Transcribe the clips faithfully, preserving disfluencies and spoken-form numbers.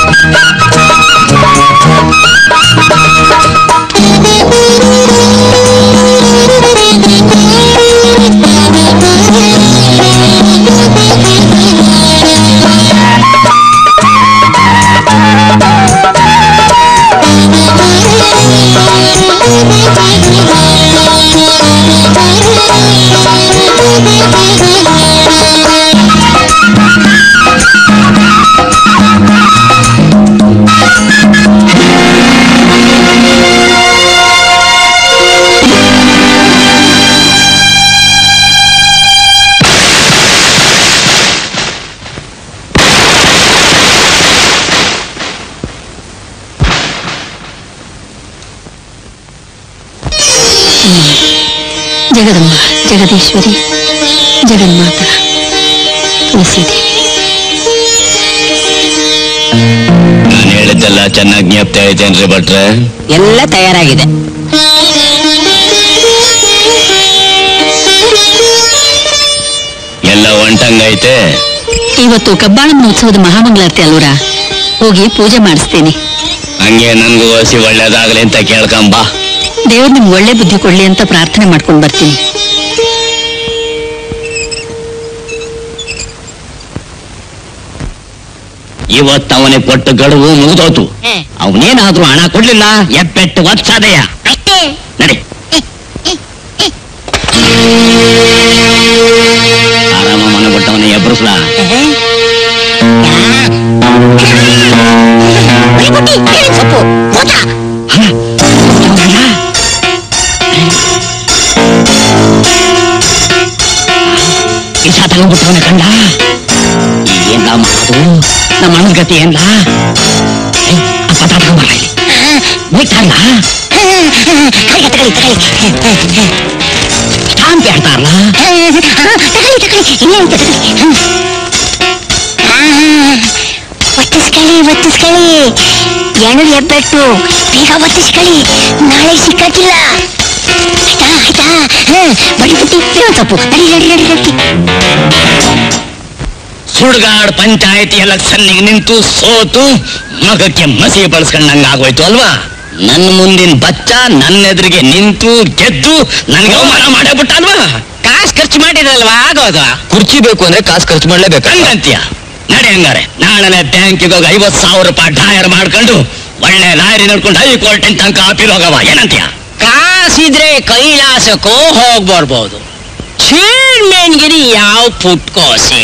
ಜಗದಮ್ಮ, ಜಗದೀಶ್ವರಿ, ಜಗನ್ಮಾತ, ತುಳಸಿದೇವಿ. ನಾನು ಹೇಳಿದ್ದೆಲ್ಲ ಚೆನ್ನಾಗಿ ಜ್ಞಾಪಕ ಐತೇನ್ರಿ ಭಟ್ರೆ? ಎಲ್ಲ ತಯಾರಾಗಿದೆ. ಎಲ್ಲ ಒಂಟಂಗೈತೆ. ಇವತ್ತು ಕಬ್ಬಾಳಮ್ಮನ ಉತ್ಸವದ ಮಹಾಮಂಗಳಾರತಿ ಅಲ್ವರ, ಹೋಗಿ ಪೂಜೆ ಮಾಡಿಸ್ತೇನೆ. ಹಂಗೆ ನನ್ಗೂ ಹಸಿ ಒಳ್ಳೇದಾಗ್ಲಿ ಅಂತ ಕೇಳ್ಕೊಂಬ. ದೇವ್ರು ನಿಮ್ಗೆ ಒಳ್ಳೆ ಬುದ್ಧಿ ಕೊಡ್ಲಿ ಅಂತ ಪ್ರಾರ್ಥನೆ ಮಾಡ್ಕೊಂಡು ಬರ್ತೀನಿ. ಇವತ್ತು ಅವನಿಗೆ ಕೊಟ್ಟು ಗಡುವು ಮುಗಿದೋತು. ಅವನೇನಾದ್ರೂ ಹಣ ಕೊಡ್ಲಿಲ್ಲ, ಎಪ್ಪೆಟ್ಟು ಒತ್ಸಾದೆಯ ನಡಿ. ಆರಾಮ ಮನೆ ಕೊಟ್ಟವನ ಎಬ್ಬರಿಸ್ಲಾ. ಇಸ ತಗೊಂಡ್ಬಿಟ್ಟವನ ಕಂಡ. ಏನ್ಲ ಮಾಡೋದು? ನಮ್ಮ ಅಣ್ಣನ ಗತಿ ಏನ್ಲ? ಪಟ ತಗೊಂಬರ ಇಲ್ಲಿ ಬಿಟ್ಟಲ್ಲ. ಸ್ಟಾಂಪ್ ಹೇಳ್ತಾರಲ್ಲ. ಒತ್ತಿಸ್ಕೊಳ್ಳಿ ಒತ್ತಿಸ್ಕೊಳ್ಳಿ, ಎಣ್ಣು ಎಬ್ಬೆಟ್ಟು ಬೇಗ ಒತ್ತಿಸ್ಕೊಳ್ಳಿ, ನಾಳೆ ಸಿಕ್ಕಾಕಿಲ್ಲ. ಆಯ್ತಾ ಆಯ್ತಾ? ಬಡಿ ಬುಟ್ಟಿ ತಪ್ಪು ನಡಿ ನಡಿ ನಡಿ ನಡಿ. ಸುಡ್ಗಾಡ್ ಪಂಚಾಯತಿ ಎಲೆಕ್ಷನ್ನಿಗೆ ನಿಂತು ಸೋತು ಮಗಕ್ಕೆ ಮಸಿ ಬಳಸ್ಕೊಂಡಂಗ ಆಗೋಯ್ತು ಅಲ್ವಾ? ನನ್ನ ಮುಂದಿನ ಬಚ್ಚ ನನ್ನ ಎದುರಿಗೆ ನಿಂತು ಗೆದ್ದು ನನಗೆ ಅವಮಾನ ಮಾಡೇ ಬಿಟ್ಟ ಅಲ್ವಾ? ಕಾಸು ಖರ್ಚು ಮಾಡಿರಲ್ವಾ ಆಗೋದ? ಕುರ್ಚಿ ಬೇಕು ಅಂದ್ರೆ ಕಾಸು ಖರ್ಚು ಮಾಡ್ಲೇಬೇಕು ಹಂಗಂತೀಯ. ನಡಿ ಹಂಗಾರೆ ನಾಳೆ ಬ್ಯಾಂಕಿಗೆ ಹೋಗಿ ಐವತ್ ಸಾವಿರ ರೂಪಾಯಿ ಡಾಯರ್ ಮಾಡ್ಕೊಂಡು ಒಳ್ಳೆ ಲಾರಿ ನಡ್ಕೊಂಡು ಹೈಕೋರ್ಟಿನ ತನಕ ಅಪೀಲ್ ಹೋಗವ. ಏನಂತೀಯ? ಕಾಸಿದ್ರೆ ಕೈಲಾಸಕ್ಕೂ ಹೋಗ್ಬರ್ಬೋದು. ಚೇರ್ಮನ್ಗಿರಿ ಯಾವ ಪುಟ್ಕೋಸಿ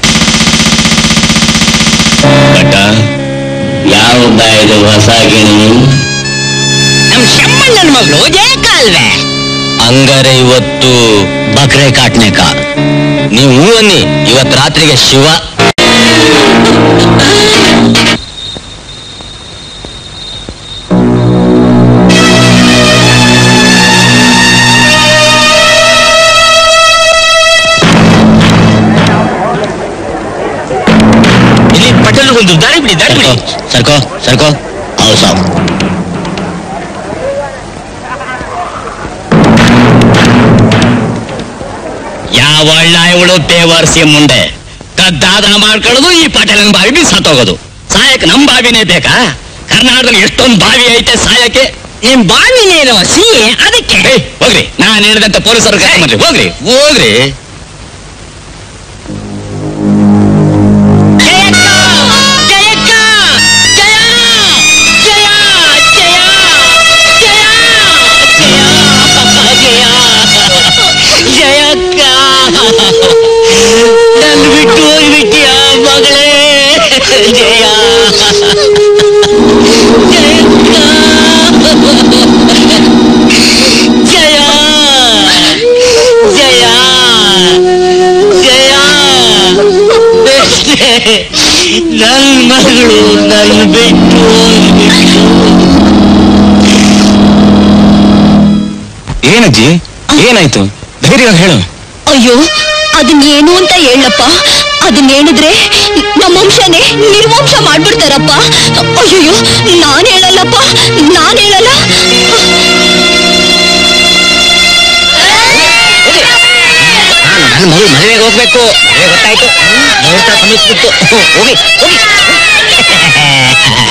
ಬಟ್ಟ ಯಾವ್ದ ಇದು ಹೊಸ ಗಿಣಿ? ನಮ್ ಶಮ್ಮಣ್ಣನ ಮಗಳು ಜಯಕಾಲ್ವೆ. ಹಂಗಾರೆ ಇವತ್ತು ಬಕ್ರೆ ಕಾಟ್ನೇಕ. ನೀವು ಅನ್ನಿ ಇವತ್ತು ರಾತ್ರಿಗೆ ಶಿವ. ಇಲ್ಲಿ ಪಟೇಲ್ ಒಂದು ದಾರಿ ಬಿಡಿ, ದಾರಿ ಬಿಡಿ. ಸರ್ಕೋ ಸರ್ಕೋ. ಹೌದು ಸಾಬ್. ಯಾವ ಒಳ್ಳ ಇವಳು ಬೇವರ್ಸಿ ಮುಂಡೆ ಕದ್ದಾದ ಮಾಡ್ಕೊಳ್ಳೋದು, ಈ ಪಟೇಲನ್ ಬಾವಿ ಬಿ ಸತ್ತೋಗೋದು. ಸಾಯಕ್ಕೆ ನಮ್ ಬಾವಿನೇ ಬೇಕಾ? ಕರ್ನಾಟಕದಲ್ಲಿ ಎಷ್ಟೊಂದು ಬಾವಿ ಐತೆ ಸಾಯಕ್ಕೆ. ನಿಮ್ ಬಾವಿನೇನೋ ಸಿ ಅದಕ್ಕೆ ಹೋಗ್ರಿ. ನಾನು ಹೇಳಿದಂತ ಪೊಲೀಸರು ಕರ್ಕೊಂಡ್ರಿ. ಹೋಗ್ರಿ ಹೋಗ್ರಿ. ನನ್ ಬಿಟ್ಟು ಹೋಗ್ಬಿಟ್ಟಿಯ ಮಗಳೇ ಜಯ. ಜಯ ಜಯ ಜಯ ನನ್ ಮಗಳು ನನ್ ಬಿಟ್ಟು ಏನಜ್ಜಿ ಏನಾಯ್ತು? ಧೈರ್ಯ ಹೇಳು. ಅಯ್ಯೋ ಅದನ್ನೇನು ಅಂತ ಹೇಳಪ್ಪ. ಅದನ್ನ ಹೇಳಿದ್ರೆ ನಮ್ಮ ವಂಶನೇ ನಿರ್ವಂಶ ಮಾಡ್ಬಿಡ್ತಾರಪ್ಪ. ಅಯ್ಯೋ ನಾನ್ ಹೇಳಲ್ಲಪ್ಪ, ನಾನ್ ಹೇಳಲ್ಲ. ನನ್ನ ಮಗಳು ಮದುವೆಗೆ ಹೋಗ್ಬೇಕು. ಮದುವೆ ಗೊತ್ತಾಯ್ತು, ಮುಹೂರ್ತ ಸಮೀಪಿಸ್ಬಿಟ್ಟು ಹೋಗಿ ಹೋಗಿ.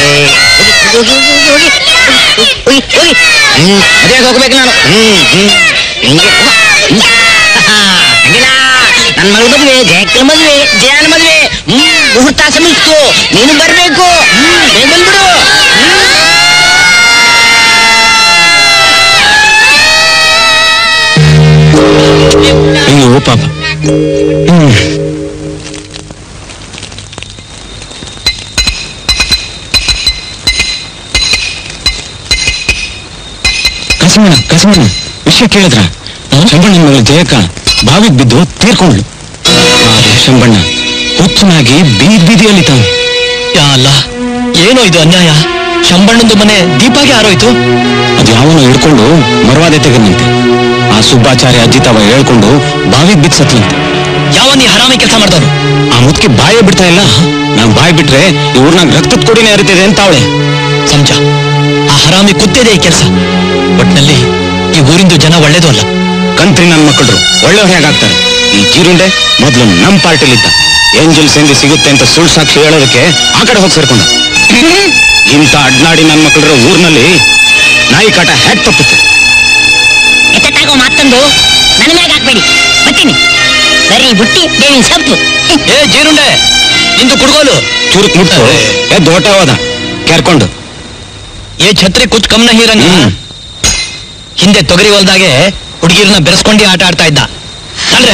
ಮದುವೆಗೆ ಹೋಗ್ಬೇಕು ನಾನು. ಹ್ಮ್ ಹ್ಮ್ ಹಿಂಗೆ ಹಂಗಿಲ್ಲ. ನನ್ನ ಮಗಳ ಮದ್ವೆ, ಜಯಕ್ಕನ ಮದ್ವೆ, ಜಯನ ಮದ್ವೆ. ಹ್ಮ್ ಮುಹೂರ್ತ ಸಮಿಸ್ತು, ನೀನು ಬರ್ಬೇಕು. ಹ್ಮ್ ಬೇಗ ಬಂದ್ಬಿಡು. ಅಯ್ಯೋ ಪಾಪ. ಹ್ಮ್ ಕಸಮಣ್ಣ ಕಸಮಣ್ಣ ವಿಷಯ ಕೇಳಿದ್ರ? ಶಂಬಣ್ಣನ ಮಗಳು ಜಯಕ್ಕ ಬಾವಿಗೆ ಬಿದ್ದು ತೀರ್ಕೊಂಡ್ಲು. ಶಂಬಣ್ಣ ಹುಚ್ಚನಾಗಿ ಬೀದಿ ಬೀದಿಯಲ್ಲಿ ತಾನು. ಯಾ ಅಲ್ಲ, ಏನೋ ಇದು ಅನ್ಯಾಯ. ಶಂಬಣ್ಣಂದು ಮನೆ ದೀಪಾಗೆ ಆರೋಯ್ತು. ಅದು ಯಾವನೋ ಹಿಡ್ಕೊಂಡು ಮರವಾದೆ ತೆಗೆದಂತೆ. ಆ ಸುಬ್ಬಾಚಾರ್ಯ ಅಜ್ಜಿ ತಾವ ಹೇಳ್ಕೊಂಡು ಬಾವಿಗೆ ಬಿದ್ದು ಸತ್ಲಂತೆ. ಯಾವನ್ ಈ ಹರಾಮಿ ಕೆಲಸ ಮಾಡ್ದವ್ರು? ಆ ಮುದುಕಿ ಬಾಯೇ ಬಿಡ್ತಾ ಇಲ್ಲ. ನಾನ್ ಬಾಯಿ ಬಿಟ್ರೆ ಇವ್ರನಾಗ ರಕ್ತದ ಕೊಡಿನೇ ಹರಿತಿದೆ ಅಂತ ಅವಳೆ. ಸಂಜ, ಆ ಹರಾಮಿ ಕುತ್ತಿದೆ ಈ ಕೆಲಸ. ಒಟ್ನಲ್ಲಿ ಈ ಊರಿಂದು ಜನ ಒಳ್ಳೇದು ಅಲ್ಲ. ಕಂತ್ರಿ ನನ್ನ ಮಕ್ಕಳು ಒಳ್ಳೆಯವ್ರು ಹೇಗಾಗ್ತಾರೆ? ಈ ಜೀರುಂಡೆ ಮೊದಲು ನಮ್ ಪಾರ್ಟಿಲಿದ್ದ. ಏಂಜಲ್ ಸೇಂದಿ ಸಿಗುತ್ತೆ ಅಂತ ಸುಳ್ಳು ಸಾಕ್ಷಿ ಹೇಳೋದಕ್ಕೆ ಆ ಕಡೆ ಹೋಗಿ ಸೇರ್ಕೊಂಡ. ಇಂಥ ಅಡ್ನಾಡಿ ನನ್ನ ಮಕ್ಕಳ ಊರಿನಲ್ಲಿ ನಾಯಿ ಕಾಟ ಹ್ಯಾಕ್ ತಪ್ಪುತ್ತೆ. ಎತ್ತಾಗೋ ಮಾತಂದು ನನ್ನ ಮ್ಯಾಗ ಹಾಕ್ಬೇಡಿ, ಬರ್ತೀನಿ. ಬರೀ ಬುಟ್ಟಿ ಬೇವಿನ ಸೊಪ್ಪು. ಏ ಜೀರುಂಡೆ, ನಿಂದು ಕುಡ್ಗೋಲು ಚುರುಕ್ ಮುಟ್ಟು ಎದ್ದು ಹೊಟ್ಟೆ ಹೋದ ಕೆರ್ಕೊಂಡು. ಏ ಛತ್ರಿ ಕುಚ್ ಕಮ್ನ ಹೀರಂಗ. ಹಿಂದೆ ತೊಗರಿ ಹೊಲ್ದಾಗೆ ಹುಡುಗಿರನ್ನ ಬೆರೆಸ್ಕೊಂಡಿ ಆಟ ಆಡ್ತಾ ಇದ್ದ ಅಂದ್ರೆ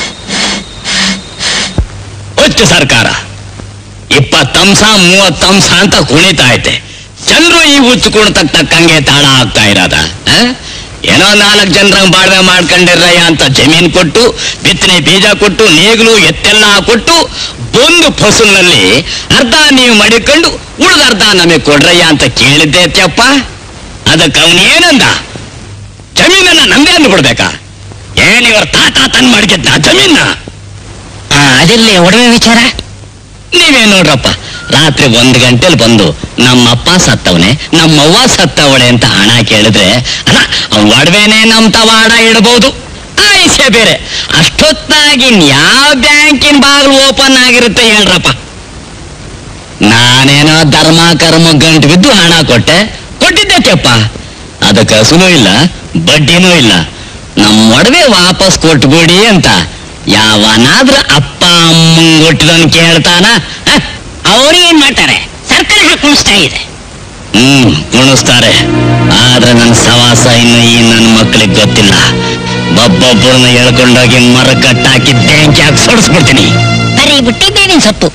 ಹುಚ್ಚು ಸರ್ಕಾರ. ಇಪ್ಪತ್ತಂಶ ಮೂವತ್ತಂಶ ಅಂತ ಕುಣಿತಾ ಐತೆ. ಜನರು ಈ ಹುಚ್ಚು ಕುಣಿತಕ್ ತಕ್ಕಂಗೆ ತಾಳ ಆಗ್ತಾ ಇರೋದ. ಏನೋ ನಾಲ್ಕು ಜನರ ಬಾಳ್ವೆ ಮಾಡ್ಕೊಂಡಿರ್ರಯ್ಯ ಅಂತ ಜಮೀನ್ ಕೊಟ್ಟು, ಬಿತ್ತನೆ ಬೀಜ ಕೊಟ್ಟು, ನೇಗಿಲು ಎತ್ತೆಲ್ಲ ಕೊಟ್ಟು, ಒಂದು ಫಸಲ್ನಲ್ಲಿ ಅರ್ಧ ನೀವು ಮಡಿಕೊಂಡು ಉಳಿದ ಅರ್ಧ ನಮಗೆ ಕೊಡ್ರಯ್ಯ ಅಂತ ಕೇಳಿದ್ದೆ ತ್ಯಪ್ಪ. ಅದಕ್ಕೆ ಅವನೇನಂದ? ಜಮೀನನ್ನ ನಂದೇ ಅಂದ್ಬಿಡ್ಬೇಕಾ? ಏನ್ ಇವರ ತಾತ ತನ್ ಮಾಡ್ಗೆದ್ದ ಜಮೀನ? ಅದಿರ್ಲಿ, ಒಡವೆ ವಿಚಾರ ನೀವೇ ನೋಡ್ರಪ್ಪ. ರಾತ್ರಿ ಒಂದ್ ಗಂಟೆಲಿ ಬಂದು ನಮ್ಮಪ್ಪ ಸತ್ತವನೆ, ನಮ್ಮವ್ವ ಸತ್ತವಳೆ ಅಂತ ಹಣ ಕೇಳಿದ್ರೆ, ಅಲ್ಲ ಅವ್ನ ಒಡವೆನೆ ನಮ್ ತವಾಡ ಇಡಬಹುದು. ಆಯ್ಸೆ ಬೇರೆ. ಅಷ್ಟೊತ್ತಾಗಿನ್ ಯಾವ ಬ್ಯಾಂಕಿನ ಬಾಗಿಲು ಓಪನ್ ಆಗಿರುತ್ತೆ ಹೇಳ್ರಪ್ಪ? ನಾನೇನೋ ಧರ್ಮ ಕರ್ಮ ಗಂಟು ಬಿದ್ದು ಹಣ ಕೊಟ್ಟೆ, ಕೊಟ್ಟಿದ್ದೆ ಕೆಪ್ಪ. ಅದಕ್ಕೆ ಹಸುನೂ ಇಲ್ಲ, ಬಡ್ಡಿನೂ ಇಲ್ಲ. ನಮ್ಮ ಒಡವೆ ವಾಪಸ್ ಕೊಟ್ಬಿಡಿ ಅಂತ ಯಾವನಾದ್ರೂ ಅಪ್ಪ ಅಮ್ಮಂಗ್ ಹುಟ್ಟಿದವನ್ ಕೇಳ್ತಾನ? ಅವ್ರು ಏನ್ ಮಾಡ್ತಾರೆ? ಸರ್ಕಾರ ಹಾಕುಣಿಸ್ತಾ ಇದೆ. ಹ್ಮ್ ಕುಣಿಸ್ತಾರೆ. ಆದ್ರೆ ನನ್ನ ಸವಾಸ ಇನ್ನು ಈ ನನ್ನ ಮಕ್ಕಳಿಗೆ ಗೊತ್ತಿಲ್ಲ. ಒಬ್ಬೊಬ್ಬರನ್ನ ಹೇಳ್ಕೊಂಡೋಗಿ ಮರ ಕಟ್ಟಾಕಿ ಬ್ಯಾಂಕ್ ಹಾಕಿ ಸೊಡಿಸ್ಬಿಡ್ತೀನಿ. ಬರೀ ಬುಟ್ಟಿ ಬೇವಿನ ಸೊಪ್ಪು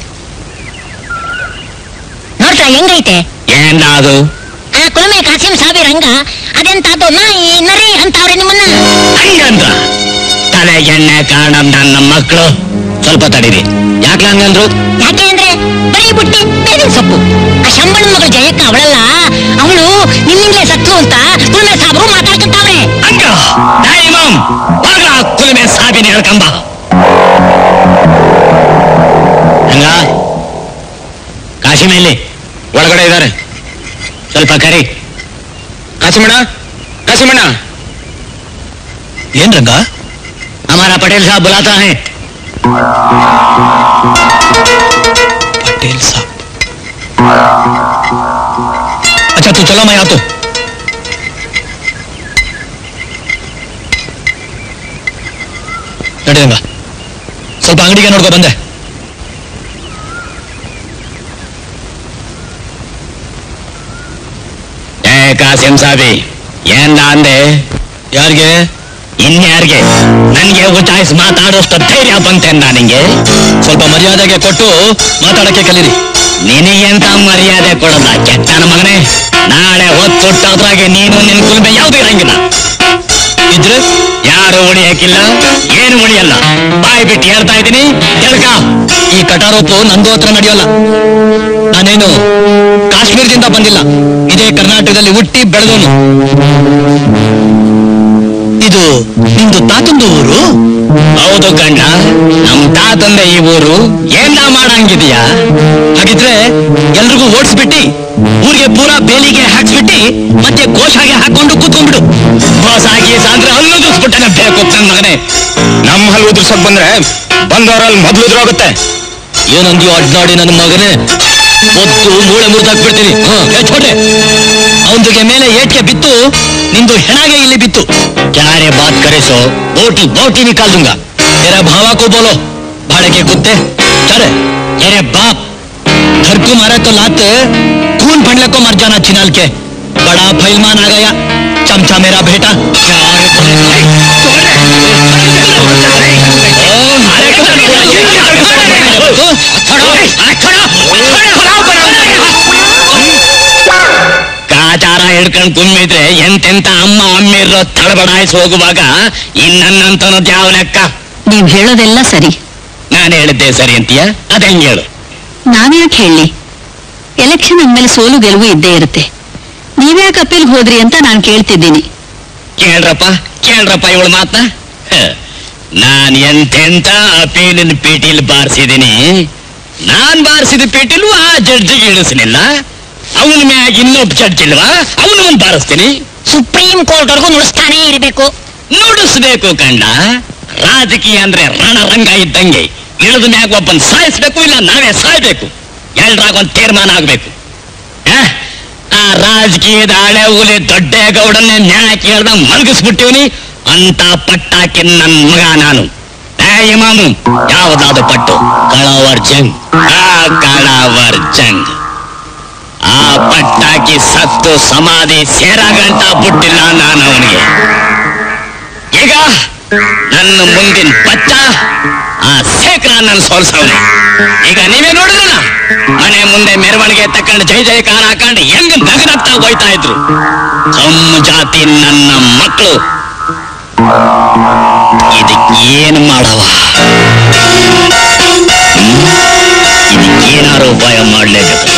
ನೋಡ್ತಾ ಹೆಂಗೈತೆ? ಏನ ಅದು? ಆ ಕುಲಮೆ ಕಾಸಿಂ ಸಾಬೀರ್ ಹಂಗ ಅದೆಂತಾದು ನಾಯಿ ನರಿ ಅಂತವ್ರೆ ನಿಮ್ಮನ್ನ. ಹಂಗಂದ್ರ ತಲೆ ಎಣ್ಣೆ ಕಾರಣ ನನ್ನ ಮಕ್ಕಳು. ಸ್ವಲ್ಪ ತಡೀರಿ. ಯಾಕೆ ಹಂಗಂದ್ರು? ಯಾಕೆ ಅಂದ್ರೆ ಬರೀ ಬುಟ್ಟಿ ಬೇವಿನ ಸೊಪ್ಪು. ಆ ಶಂಬಣ್ಣನ ಮಗಳು ಜಯಕ್ಕ ಅವಳಲ್ಲ, ಅವಳು ನಿಮ್ಮಿಂದಲೇ ಸತ್ಲು ಅಂತ ಕುಲಮೆ ಸಾಬ್ರು ಮಾತಾಡ್ಕೊಂತಾವ್ರೆ. ಹಂಗ ಇಮಾಮ್ ಬಾಗ್ಲ ಕುಲಮೆ ಸಾಬಿನ ಹೇಳ್ಕಂಬ. ಹಂಗ ಕಾಶಿಮೇಲಿ ಒಳಗಡೆ ಇದ್ದಾರೆ. ಸ್ವಲ್ಪ ಕರಿ. ಕಾಸಿಮಣ್ಣ, ಕಾಸಿಮಣ್ಣ. ಏನ್ ರಂಗ? हमारा पटेल साहब बुलाता है. पटेल साहब. अच्छा तू चलो मैं आता हूं. ನಡಿ ರಂಗ, ಸ್ವಲ್ಪ ಅಂಗಡಿಗೆ ನೋಡ್ಕೊ ಬಂದೆ. ಏ ಕಾಸಿಂ ಸಾಬಿ, ಏನ್ ಅಂದೆ? ಯಾರಿಗೆ? ಇನ್ಯಾರಿಗೆ? ನನ್ಗೆ ಉಚಾಯಿಸ್ ಮಾತಾಡೋಷ್ಟು ಧೈರ್ಯ ಬಂತೇನ ನಿಂಗೆ? ಸ್ವಲ್ಪ ಮರ್ಯಾದೆಗೆ ಕೊಟ್ಟು ಮಾತಾಡಕ್ಕೆ ಕಲೀರಿ. ನಿನಗೆಂತ ಮರ್ಯಾದೆ ಕೊಡಲ್ಲ ಕೆಟ್ಟನ ಮಗನೇ. ನಾಳೆ ಹೊತ್ತೊಟ್ಟಾದ್ರಾಗೆ ನೀನು ನಿನ್ ಕುಲ್ಮೆ ಯಾವ್ದು ಇರಂಗಿಲ್ಲ. ಇದ್ರೆ ಯಾರು ಉಳಿಯಕ್ಕಿಲ್ಲ, ಏನು ಉಳಿಯಲ್ಲ. ಬಾಯಿ ಬಿಟ್ಟು ಹೇಳ್ತಾ ಇದ್ದೀನಿ ಕೇಳ್ಕ. ಈ ಕಟಾರೋಪು ನಂದು ಹತ್ರ ನಡೆಯೋಲ್ಲ. ನಾನೇನು ಕಾಶ್ಮೀರದಿಂದ ಬಂದಿಲ್ಲ, ಇದೇ ಕರ್ನಾಟಕದಲ್ಲಿ ಹುಟ್ಟಿ ಬೆಳೆದವನು. ಇದು ನಿಮ್ದು ತಾತಂದು ಊರು? ಹೌದು ಗಂಡ, ನಮ್ ತಾತಂದೆ ಈ ಊರು. ಏನ ಮಾಡಂಗಿದೀಯಾ? ಹಾಗಿದ್ರೆ ಎಲ್ರಿಗೂ ಓಡಿಸ್ಬಿಟ್ಟಿ ಊರಿಗೆ ಪೂರಾ ಬೇಲಿಗೆ ಹಾಕ್ಸ್ಬಿಟ್ಟಿ ಮತ್ತೆ ಗೋಶಾಗೆ ಹಾಕೊಂಡು ಕೂತ್ಕೊಂಡ್ಬಿಡು. ಗೋಸ ಗೀಸ ಅಂದ್ರೆ ಹಲ್ಲು ಉದುರಿಸ್ಬಿಟ್ಟೆ ಬೇಕು ನನ್ ಮಗನೇ. ನಮ್ಮ ಹಲ್ಲು ಉದುರ್ಸಕ್ ಬಂದ್ರೆ ಬಂದವರಲ್ಲಿ ಮೊದ್ಲು ಉದುರೋಗುತ್ತೆ. ಏನಂದ್ಯೋ ಅಡ್ನಾಡಿ ನನ್ನ ಮಗನೇ? ಒತ್ತು ಮೂಳೆ ಮುರಿದಾಕ್ಬಿಡ್ತೀನಿ. ಛೋಟೆ ಅವನಿಗೆ ಮೇಲೆ ಏಟ್ಗೆ ಬಿತ್ತು, ನಿಂದು ಹೆಣಾಗೆ ಇಲ್ಲಿ ಬಿತ್ತು. ಕ್ಯಾರೆ ಬಾತ್ ಕರೆಸೋ ಬೋಟಿ ಬೋಟಿ ನಿಕಾಲ್ दूंगा. तेरा भावा को बोलो भाड़े के कुत्ते चले. तेरे बाप घर को मारा तो लात खून फंडले को मर जाना छिनाल के. बड़ा फैलमान आ गया चमचा मेरा बेटा. ಕಾಚಾರ ಹಿಡ್ಕೊಂಡು ಕುಮ್ಮಿದ್ರೆ ಎಂತೆಂತ ಅಮ್ಮ ಅಮ್ಮಿರೋ ತಡಬಡಾಯಿಸಿ ಹೋಗುವಾಗ ಇನ್ನನ್ನಂತನೋ ಯಾವ ಲೆಕ್ಕ. ನೀವ್ ಹೇಳೋದೆಲ್ಲ ಸರಿ. ನಾನು ಹೇಳಿದ್ದೆ ಸರಿ ಅಂತೀಯ? ಅದ್ ಹೆಂಗ್ ಹೇಳು? ನಾವ್ಯಾಕೆ ಹೇಳಿ? ಎಲೆಕ್ಷನ್ ಅಂದ್ಮೇಲೆ ಸೋಲು ಗೆಲುವು ಇದ್ದೇ ಇರುತ್ತೆ. ನೀವ್ಯಾಕೆ ಅಪೀಲ್ ಹೋದ್ರಿ ಅಂತ ನಾನು ಕೇಳ್ತಿದ್ದೀನಿ. ಕೇಳ್ರಪ್ಪ ಕೇಳ್ರಪ್ಪ ಇವಳು ಮಾತ. ನಾನ್ ಎಂತೆಂತ ಅಪೀಲಿನ ಪೀಟಿಲ್ ಬಾರಿಸಿದೀನಿ. ನಾನ್ ಬಾರಿಸಿದ ಪೀಟಿಲ್ವ ಆ ಜಡ್ಜಿಗೆ ಇಳಿಸಲಿಲ್ಲ. ಅವನ ಮ್ಯಾಗ ಇನ್ನೊಬ್ಬ ಜಡ್ಜ್ ಇಲ್ವಾ, ಅವನು ಮುಂದೆ ಬಾರಿಸ್ತೀನಿ. ಸುಪ್ರೀಂ ಕೋರ್ಟ್ ವರ್ಗೂ ನುಡಿಸ್ತಾನೆ ಇರಬೇಕು. ನುಡಿಸ್ಬೇಕು ಕಂಡ. ರಾಜಕೀಯ ಅಂದ್ರೆ ರಣರಂಗ ಇದ್ದಂಗೆ. ಇಳಿದ ಮ್ಯಾಗ ಒಬ್ಬನ್ ಸಾಯಿಸ್ಬೇಕು, ಇಲ್ಲ ನಾವೇ ಸಾಯ್ಬೇಕು. ಎಲ್ರಾಗ ಒಂದ್ ತೀರ್ಮಾನ ಆಗ್ಬೇಕು. ಆ ರಾಜಕೀಯದ ಹಳೆ ಹುಲಿ ದೊಡ್ಡೇಗೌಡನ್ನೇ ನ್ಯಾಯ ಕೇಳ್ದ ಮಲಗಿಸ್ಬಿಟ್ಟಿವ್ನಿ ಅಂತ ಪಟ್ಟಾಕಿ ನನ್ ಮಗ ನಾನು. ಇಮಾಮು ಯಾವ್ದಾದ್ರು ಪಟ್ಟು ಕಳವರ್ ಜಂಗ್. ಆ ಕಳವರ್ ಜಂಗ್ ಆ ಪಟ್ಟಾಕಿ ಸತ್ತು ಸಮಾಧಿ ಸೇರಾಗಂಟ ಬಿಟ್ಟಿಲ್ಲ ನಾನು ಅವನಿಗೆ. ಈಗ ನನ್ನ ಮುಂದಿನ ಬಚ್ಚ ಆ ಶೇಖರ ನನ್ನ ಸೋಲ್ಸವನೆ. ಈಗ ನೀವೇ ನೋಡಿದ್ರಲ್ಲ, ಮನೆ ಮುಂದೆ ಮೆರವಣಿಗೆ ತಕೊಂಡು ಜೈ ಜಯಕಾರ ಹಾಕೊಂಡು ಹೆಂಗ್ ನಗನಗ್ತಾ ಹೋಯ್ತಾ ಇದ್ರು. ಕಮ್ಮು ಜಾತಿ ನನ್ನ ಮಕ್ಕಳು ಇದಕ್ಕೇನು ಮಾಡವ? ಇದಕ್ಕೇನಾರು ಉಪಾಯ ಮಾಡ್ಲೇಬೇಕಲ್ಲ.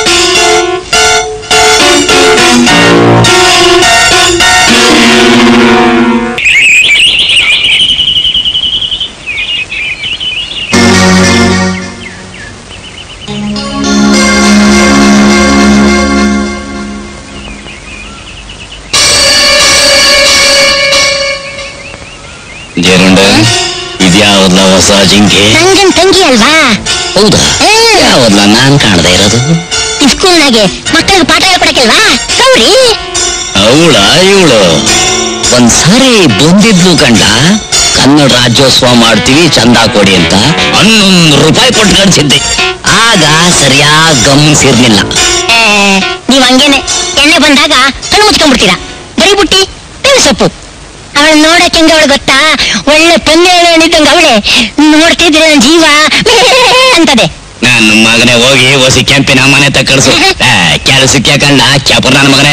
ಜೇರುಂಡ ಇದ್ಯಾವದ್ಲ ಹೊಸ ಜಿಂಕೆ? ನಂಗನ್ ತಂಗಿ ಅಲ್ವಾ? ಹೌದಾ? ಯಾವದ್ಲ ನಾನ್ ಕಾಣದೇ ಇರೋದು? ಸ್ಕೂಲ್ನಾಗೆ ಮಕ್ಕಳಿಗೆ ಪಾಠ ಹೇಳ್ಕೊಡಕ್ಕಿಲ್ವಾ ಗೌರಿ? ಅವಳ ಇವಳು ಒಂದ್ಸಾರಿ ಬಂದಿದ್ಲು ಕಂಡ. ಕನ್ನಡ ರಾಜ್ಯೋತ್ಸವ ಮಾಡ್ತೀವಿ ಚಂದ ಕೊಡಿ ಅಂತ ಹನ್ನೊಂದು ರೂಪಾಯಿ ಕೊಟ್ಟು ಕಳಿಸಿದ್ದೆ. ಆಗ ಸರಿಯಾಗಿ ಗಮನಿಸಿರ್ಲಿಲ್ಲ. ನೀವ್ ಹಂಗೇನೆ ಎಣ್ಣೆ ಬಂದಾಗ ಕಣ್ಣು ಮುಚ್ಕೊಂಡ್ಬಿಡ್ತೀರಾ. ಬರೀ ಬುಟ್ಟಿ ಬೇವು ಸೊಪ್ಪು. ಅವಳು ನೋಡಕ್ ಹೆಂಗ ಅವಳು ಗೊತ್ತಾ? ಒಳ್ಳೆ ಪೊನ್ನೆ ಹೇಳಿದ್ದಂಗ ಅವಳೆ. ನೋಡ್ತಿದ್ರೆ ನನ್ ಜೀವ ಅಂತದೆ. ನನ್ನ ಮಗನೇ ಹೋಗಿ ಹೊಸಿ ಕೆಂಪಿನ ಮನೆ ತಕ್ಕಡಿಸು. ಕೆಲಸಕ್ಕೆ ಕಂಡ ಕ್ಯಾಪುರ್ ನನ್ನ ಮಗನೇ.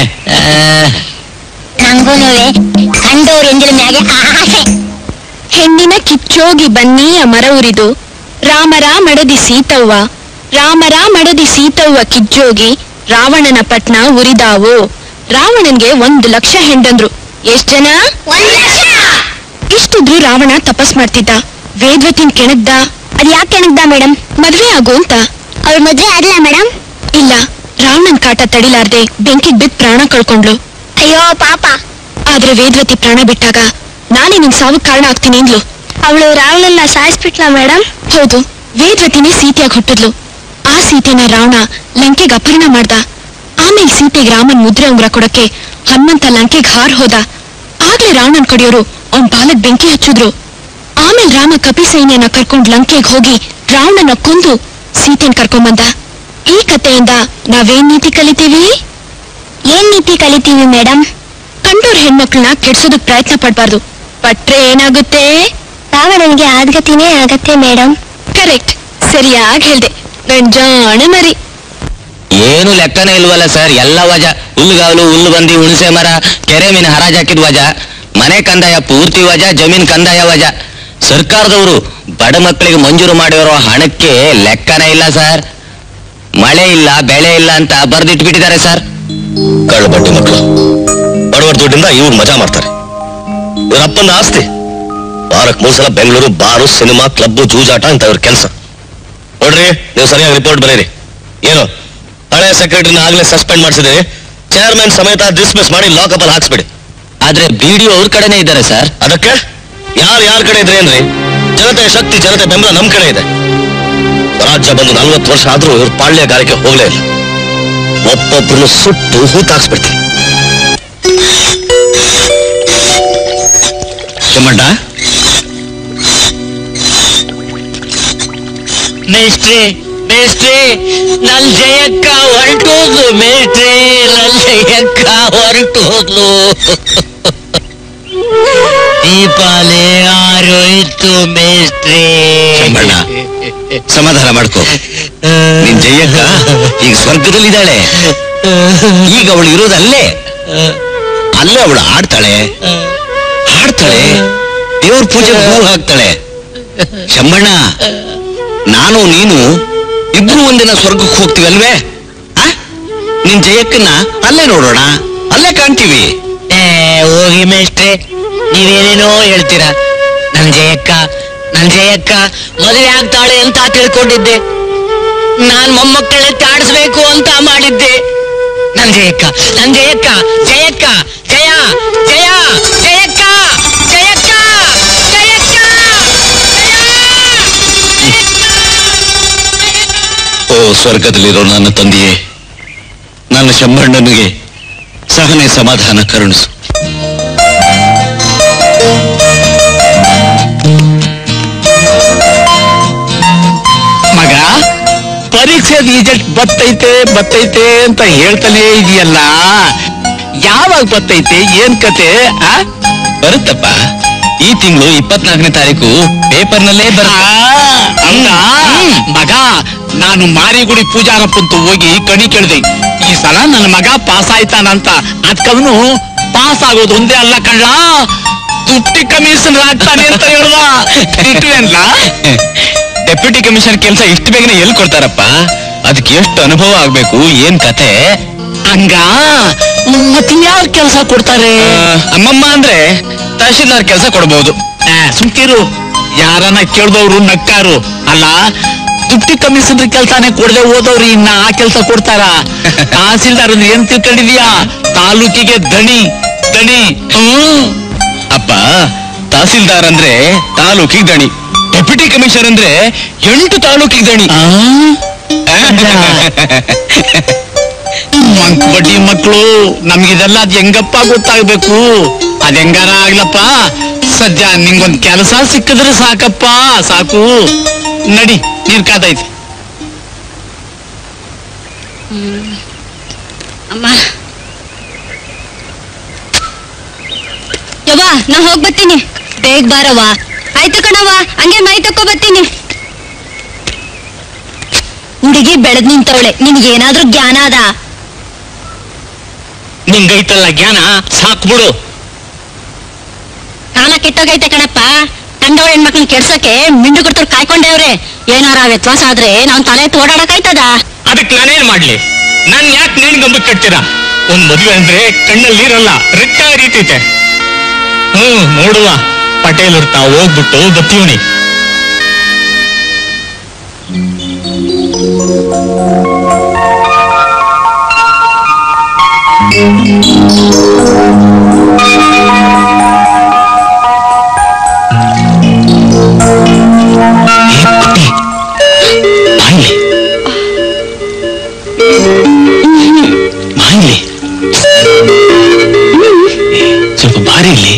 ನಂಗೂನುವೆ ಕಂಡೋರ್ ಎಂದಿನ ಮ್ಯಾಗೆ ಆಸೆ. ಹೆಣ್ಣಿನ ಕಿಚ್ಚೋಗಿ ಬನ್ನಿಯ ಮರ ಉರಿದು ರಾಮರ ಮಡದಿ ಸೀತವ್ವ, ರಾಮರ ಮಡದಿ ಸೀತವ್ವ ಕಿಚ್ಚೋಗಿ ರಾವಣನ ಪಟ್ನ ಉರಿದಾವು. ರಾವಣನ್ಗೆ ಒಂದು ಲಕ್ಷ ಹೆಂಡಂದ್ರು. ಎಷ್ಟ್ ಜನ? ಇಷ್ಟಿದ್ರು ರಾವಣ ತಪಸ್ ಮಾಡ್ತಿದ್ದ. ವೇದವತಿನ್ ಕೆಣಗ್ದ. ಅದ್ ಯಾಕೆ ಕೆಣಗ್ದ ಮೇಡಮ್? ಮದ್ವೆ ಆಗು ಅಂತ. ಅವ್ರ ಮದ್ವೆ ಆಗ್ಲಾ ಮೇಡಮ್? ಇಲ್ಲ, ರಾವಣನ್ ಕಾಟ ತಡಿಲಾರ್ದೆ ಬೆಂಕಿಗ್ ಬಿದ್ದು ಪ್ರಾಣ ಕಳ್ಕೊಂಡ್ಲು. ಅಯ್ಯೋ ಪಾಪ. ಆದ್ರೆ ವೇದವತಿ ಪ್ರಾಣ ಬಿಟ್ಟಾಗ ನಾನೇ ನಿನ್ ಸಾವು ಕಾರಣ ಆಗ್ತೀನಿ ಅಂದ್ಲು. ಅವಳು ರಾವಣನ್ನ ಸಾಯಿಸ್ಬಿಟ್ಲಾ ಮೇಡಮ್? ಹೌದು, ವೇದವತಿನೇ ಸೀತೆಯಾಗಿ ಹುಟ್ಟಿದ್ಲು. ಆ ಸೀತೆನ ರಾವಣ ಲಂಕೆಗೆ ಅಪಹರಣ ಮಾಡ್ದ. ಆಮೇಲೆ ಸೀತೆಗೆ ರಾಮನ್ ಮುದ್ರೆ ಉಂಗ್ರ ಕೊಡಕ್ಕೆ ಹನುಮಂತ ಲಂಕೆಗೆ ಹಾರ್ ಹೋದ. ಆಗ್ಲೇ ರಾವಣನ್ ಕಡಿಯೋರು ಅವನ್ ಬಾಲಕ್ ಬೆಂಕಿ ಹಚ್ಚಿದ್ರು. ಆಮೇಲೆ ರಾಮ ಕಪಿ ಸೈನ್ಯನ ಕರ್ಕೊಂಡ್ ಲಂಕೆಗೆ ಹೋಗಿ ರಾವಣನ ಕೊಂದು ಸೀತೆನ್ ಕರ್ಕೊಂಬಂದ. ಈ ಕಥೆಯಿಂದ ನಾವೇನ್ ನೀತಿ ಕಲಿತೀವಿ? ಏನ್ ನೀತಿ ಕಲಿತೀವಿ ಮೇಡಮ್? ಕಂಡೋರ್ ಹೆಣ್ಮಕ್ಳನ್ನ ಕೆಡ್ಸೋದಕ್ ಪ್ರಯತ್ನ ಪಡ್ಬಾರ್ದು. ಪಟ್ರೆ ಏನಾಗುತ್ತೆ? ರಾವಣನ್ಗೆ ಆದ್ಗತಿನೇ ಆಗತ್ತೆ ಮೇಡಮ್. ಕರೆಕ್ಟ್, ಸರಿಯಾಗಿ ಹೇಳ್ದೆ. ನನ್ ಜಾಣ ಮರಿ. ಏನು ಲೆಕ್ಕನೇ ಇಲ್ವಲ್ಲ ಸರ್. ಎಲ್ಲ ವಜಾ. ಹುಲ್ಲುಗಾವಲು, ಹುಲ್ಲು ಬಂದಿ, ಹುಣಸೆ ಮರ, ಕೆರೆ ಮೀನು ಹರಾಜ್ ಹಾಕಿದ ವಜಾ, ಮನೆ ಕಂದಾಯ ಪೂರ್ತಿ ವಜಾ, ಜಮೀನ್ ಕಂದಾಯ ವಜಾ. ಸರ್ಕಾರದವರು ಬಡ ಮಕ್ಕಳಿಗೆ ಮಂಜೂರು ಮಾಡಿರೋ ಹಣಕ್ಕೆ ಲೆಕ್ಕನೇ ಇಲ್ಲ ಸರ್. ಮಳೆ ಇಲ್ಲ, ಬೆಳೆ ಇಲ್ಲ ಅಂತ ಬರ್ದಿಟ್ಬಿಟ್ಟಿದ್ದಾರೆ ಸರ್. ಕಳ್ಳ ಬಡ್ಡಿ ಮಕ್ಕಳು ಬಡವರ ದುಡ್ಡಿಂದ ಇವ್ರು ಮಜಾ ಮಾಡ್ತಾರೆ. ಇವ್ರ ಅಪ್ಪನ ಆಸ್ತಿ. ವಾರಕ್ಕೆ ಮೂರ್ ಸಲ ಬೆಂಗಳೂರು ಬಾರು, ಸಿನಿಮಾ, ಕ್ಲಬ್ಬು, ಜೂಜಾಟ ಅಂತ ಇವ್ರ ಕೆಲಸ. ನೋಡ್ರಿ, ನೀವು ಸರಿಯಾಗಿ ರಿಪೋರ್ಟ್ ಬರೀರಿ. ಏನು ಹಳೆ ಸೆಕ್ರೆಟರಿನ ಆಗ್ಲೇ ಸಸ್ಪೆಂಡ್ ಮಾಡಿಸಿದ್ರಿ. ಚೇರ್ಮನ್ ಸಮೇತ ಡಿಸ್ಮಿಸ್ ಮಾಡಿ ಲಾಕಪ್ ಅಲ್ಲಿ ಹಾಕ್ಸ್ಬಿಡಿ. ಆದ್ರೆ ಬಿಡಿಒ ಅವ್ರ ಕಡೆನೇ ಇದ್ದಾರೆ ಸರ್. ಅದಕ್ಕೆ ಯಾರು ಯಾರ ಕಡೆ ಇದ್ರೆ ಏನ್ರಿ? ಜನತೆ ಶಕ್ತಿ, ಜನತೆ ಬೆಂಬಲ ನಮ್ ಕಡೆ ಇದೆ. ರಾಜ್ಯ ಬಂದು ನಲ್ವತ್ತು ವರ್ಷ ಆದ್ರೂ ಇವ್ರ ಪಾಳ್ಯಗಾರಿಕೆ ಹೋಗ್ಲೇ ಇಲ್ಲ. ಒಬ್ಬೊಬ್ಬರನ್ನು ಸುಟ್ಟು ಹೂತಾಕ್ಸ್ಬಿಡ್ತೀನಿ. ಕೆಮ್ಮಣ್ಣ, ಮೇಸ್ಟ್ರಿ ಮೇಸ್ಟ್ರಿ ನನ್ ಜಯಕ್ಕ ಹೊರಟೋದ್ಲು ಮೇಸ್ಟ್ರಿ, ನನ್ ಜಯಕ್ಕ ಹೊರಟೋದ್ಲು. ದೀಪಾವಳಿ ಆರೋಯ್ತು ಮೇಸ್ಟ್ರಿ. ಕೆಮ್ಮಣ್ಣ, ಸಮಾಧಾನ ಮಾಡ್ಕೋ. ನಿನ್ ಜಯಕ್ಕ ಈಗ ಸ್ವರ್ಗದಲ್ಲಿದ್ದಾಳೆ. ಈಗ ಅವಳು ಇರೋದಲ್ಲೇ, ಅಲ್ಲೇ ಅವಳು ಆಡ್ತಾಳೆ ಹಾಡ್ತಾಳೆ, ದೇವ್ರ ಪೂಜೆ ಹೂ ಹಾಕ್ತಾಳೆ. ಶಂಬಣ್ಣ, ನಾನು ನೀನು ಇಬ್ರು ಒಂದಿನ ಸ್ವರ್ಗಕ್ಕೆ ಹೋಗ್ತೀವಲ್ವೇ? ನಿನ್ ಜಯಕ್ಕನ್ನ ಅಲ್ಲೇ ನೋಡೋಣ, ಅಲ್ಲೇ ಕಾಣ್ತೀವಿ. ಹೋಗಿ ಮೇಸ್ಟ್ರೆ, ನೀವೇನೇನೋ ಹೇಳ್ತೀರಾ. ನನ್ ಜಯಕ್ಕ ನನ್ ಜಯಕ್ಕ ಮದುವೆ ಆಗ್ತಾಳೆ ಅಂತ ತಿಳ್ಕೊಂಡಿದ್ದೆ. ನಾನ್ ಮೊಮ್ಮಕ್ಕಳೇ ತಾಡಿಸ್ಬೇಕು ಅಂತ ಮಾಡಿದ್ದೆ. ನನ್ ಜಯಕ್ಕ ನನ್ ಜಯಕ್ಕ ಜಯಕ್ಕ ಜಯ ಜಯ ಜಯಕ್ಕ ಜಯಕ್ಕ ಜಯಕ್ಕ ಓ ಸ್ವರ್ಗದಲ್ಲಿರೋ ನನ್ನ ತಂದೆಯೇ, ನನ್ನ ಶಂಬಣ್ಣನಿಗೆ ಸಹನೆ ಸಮಾಧಾನ ಕರುಣಿಸು. ಮಗ, ಪರೀಕ್ಷೆ ರಿಸಲ್ಟ್ ಬತ್ತೈತೆ ಬತ್ತೈತೆ ಅಂತ ಹೇಳ್ತಾನೆ ಇದೆಯಲ್ಲ, ಯಾವಾಗ ಬತ್ತೈತೆ? ಏನ್ ಕತೆ? ಬರುತ್ತಪ್ಪ, ಈ ತಿಂಗಳು ಇಪ್ಪತ್ನಾಲ್ಕನೇ ತಾರೀಕು ಪೇಪರ್ನಲ್ಲೇ ಬರ. ಹೌದಾ ಮಗ? ನಾನು ಮಾರಿಗುಡಿ ಪೂಜಾರಪ್ಪಂತೂ ಹೋಗಿ ಕಣಿ ಕೇಳಿದೆ, ಈ ಸಲ ನನ್ನ ಮಗ ಪಾಸ್ ಆಯ್ತಾನಂತ. ಅದ್ಕವನು ಪಾಸ್ ಆಗೋದು ಒಂದೇ ಅಲ್ಲ ಕಳ್ಳ, ದುಪ್ಟಿ ಕಮಿಷನರ್ ಆಗ್ತಾನೆ ಅಂತ ಹೇಳುವ. ಇಟ್ವೇನ್ಲ ಡೆಪ್ಯೂಟಿ ಕಮಿಷನರ್ ಕೆಲಸ ಇಷ್ಟು ಬೇಗನೆ ಎಲ್ಲಿ ಕೊಡ್ತಾರಪ್ಪ? ಅದಕ್ಕೆ ಎಷ್ಟು ಅನುಭವ ಆಗ್ಬೇಕು, ಏನ್ ಕತೆ? ಹಂಗ ಮತ್ತಿನ್ಯಾವ ಕೆಲಸ ಕೊಡ್ತಾರೆ? ಅಮ್ಮಮ್ಮ ಅಂದ್ರೆ ತಹಶೀಲ್ದಾರ್ ಕೆಲಸ ಕೊಡ್ಬಹುದು. ಸುಮ್ಕಿರು, ಯಾರನ್ನ ಕೇಳ್ದವ್ರು ನಕ್ಕಾರು. ಅಲ್ಲ, ದುಪ್ಟಿ ಕಮಿಷನರ್ ಕೆಲಸನೇ ಕೊಡದೆ ಹೋದವ್ರು ಇನ್ನ ಆ ಕೆಲಸ ಕೊಡ್ತಾರ? ತಹಸೀಲ್ದಾರ್ ಏನ್ ತಿಳ್ಕೊಂಡಿದ್ಯಾ? ತಾಲೂಕಿಗೆ ದಣಿ ದಣಿ. ಹ್ಮ್ ಅಪ್ಪ, ತಹಸೀಲ್ದಾರ್ ಅಂದ್ರೆ ತಾಲೂಕಿಗೆ ದಣಿ, ಡೆಪ್ಯೂಟಿ ಕಮಿಷನರ್ ಅಂದ್ರೆ ಎಂಟು ತಾಲೂಕಿಗೆ ದಣಿ. ಬಡ್ಡಿ ಮಕ್ಕಳು, ನಮ್ಗಿದೆಲ್ಲ ಅದ್ ಹೆಂಗಪ್ಪ ಗೊತ್ತಾಗ್ಬೇಕು? ಅದ್ ಹೆಂಗಾರ ಆಗ್ಲಪ್ಪ, ಸದ್ಯ ನಿಂಗೊಂದ್ ಕೆಲಸ ಸಿಕ್ಕಿದ್ರೆ ಸಾಕಪ್ಪ, ಸಾಕು. ನಡಿ, ನೀರ್ ಕಾದೈತಿ. ಅಮ್ಮ, ಯವ್ವ, ನಾ ಹೋಗ್ ಬರ್ತೀನಿ. ಬೇಗ ಬಾರವ್ವ. ಆಯ್ತು ಕಣವ್ವ, ಹಂಗೆ ಮೈ ತಕ್ಕೋ ಬರ್ತೀನಿ. ಹುಡುಗಿ ಬೆಳೆದ್ ನಿಂತವಳೆ, ನಿನ್ಗೇನಾದ್ರೂ ಜ್ಞಾನ ಅದ? ನಿಂಗೈತಲ್ಲ ಜ್ಞಾನ, ಸಾಕ್ಬಿಡು. ಕಾಲ ಕೆಟ್ಟೋಗೈತೆ ಕಣಪ್ಪ. ಕಂಡವಳ ಹೆಣ್ಮಕ್ಳನ್ನ ಕೆಡ್ಸಕ್ಕೆ ಮಿಂಡು ಕೊಡ್ತವ್ರು ಕಾಯ್ಕೊಂಡೇವ್ರೆ. ಏನಾರ ವ್ಯತ್ಯಾಸ ಆದ್ರೆ ನಾವ್ ತಲೆ ಎತ್ತಿ ಓಡಾಡಕ್ಕಾಯ್ತದ? ಅದಕ್ಕೆ ನಾನೇನ್ ಮಾಡ್ಲಿ? ನಾನ್ ಯಾಕೆ ನೀನ್ ಗಂಬಕ್ ಕಟ್ತೀರಾ? ಒಂದ್ ಮದುವೆ ಅಂದ್ರೆ ಕಣ್ಣಲ್ಲಿ ನೀರಲ್ಲ, ರಕ್ತ ಹರಿತೈತೆ. ಹ್ಮ್, ನೋಡುವ ಪಟೇಲ್ ಇರ್ತಾ ಹೋಗ್ಬಿಟ್ಟು ಬತ್ತೀವನಿ. ಸ್ವಲ್ಪ ಭಾರಿ ಇಲ್ಲಿ.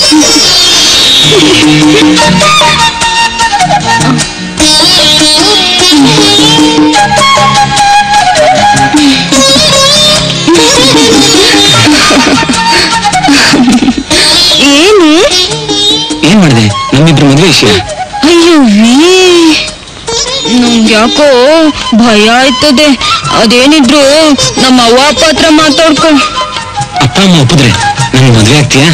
ಏನು ಏನ್ ಮಾಡಿದೆ? ನಮ್ಮಿಬ್ರು ಮದ್ವೆ ವಿಷಯ. ಅಯ್ಯೋ, ನಂಗೆ ಯಾಕೋ ಭಯ ಆಯ್ತದೆ. ಅದೇನಿದ್ರು ನಮ್ಮ ಅವ್ವ ಅಪ್ಪ ಹತ್ರ ಮಾತಾಡ್ಕೊ. ಅಪ್ಪ ಅಮ್ಮ ಒಪ್ಪಿದ್ರೆ ನನ್ ಮದ್ವೆ ಆಗ್ತೀಯಾ?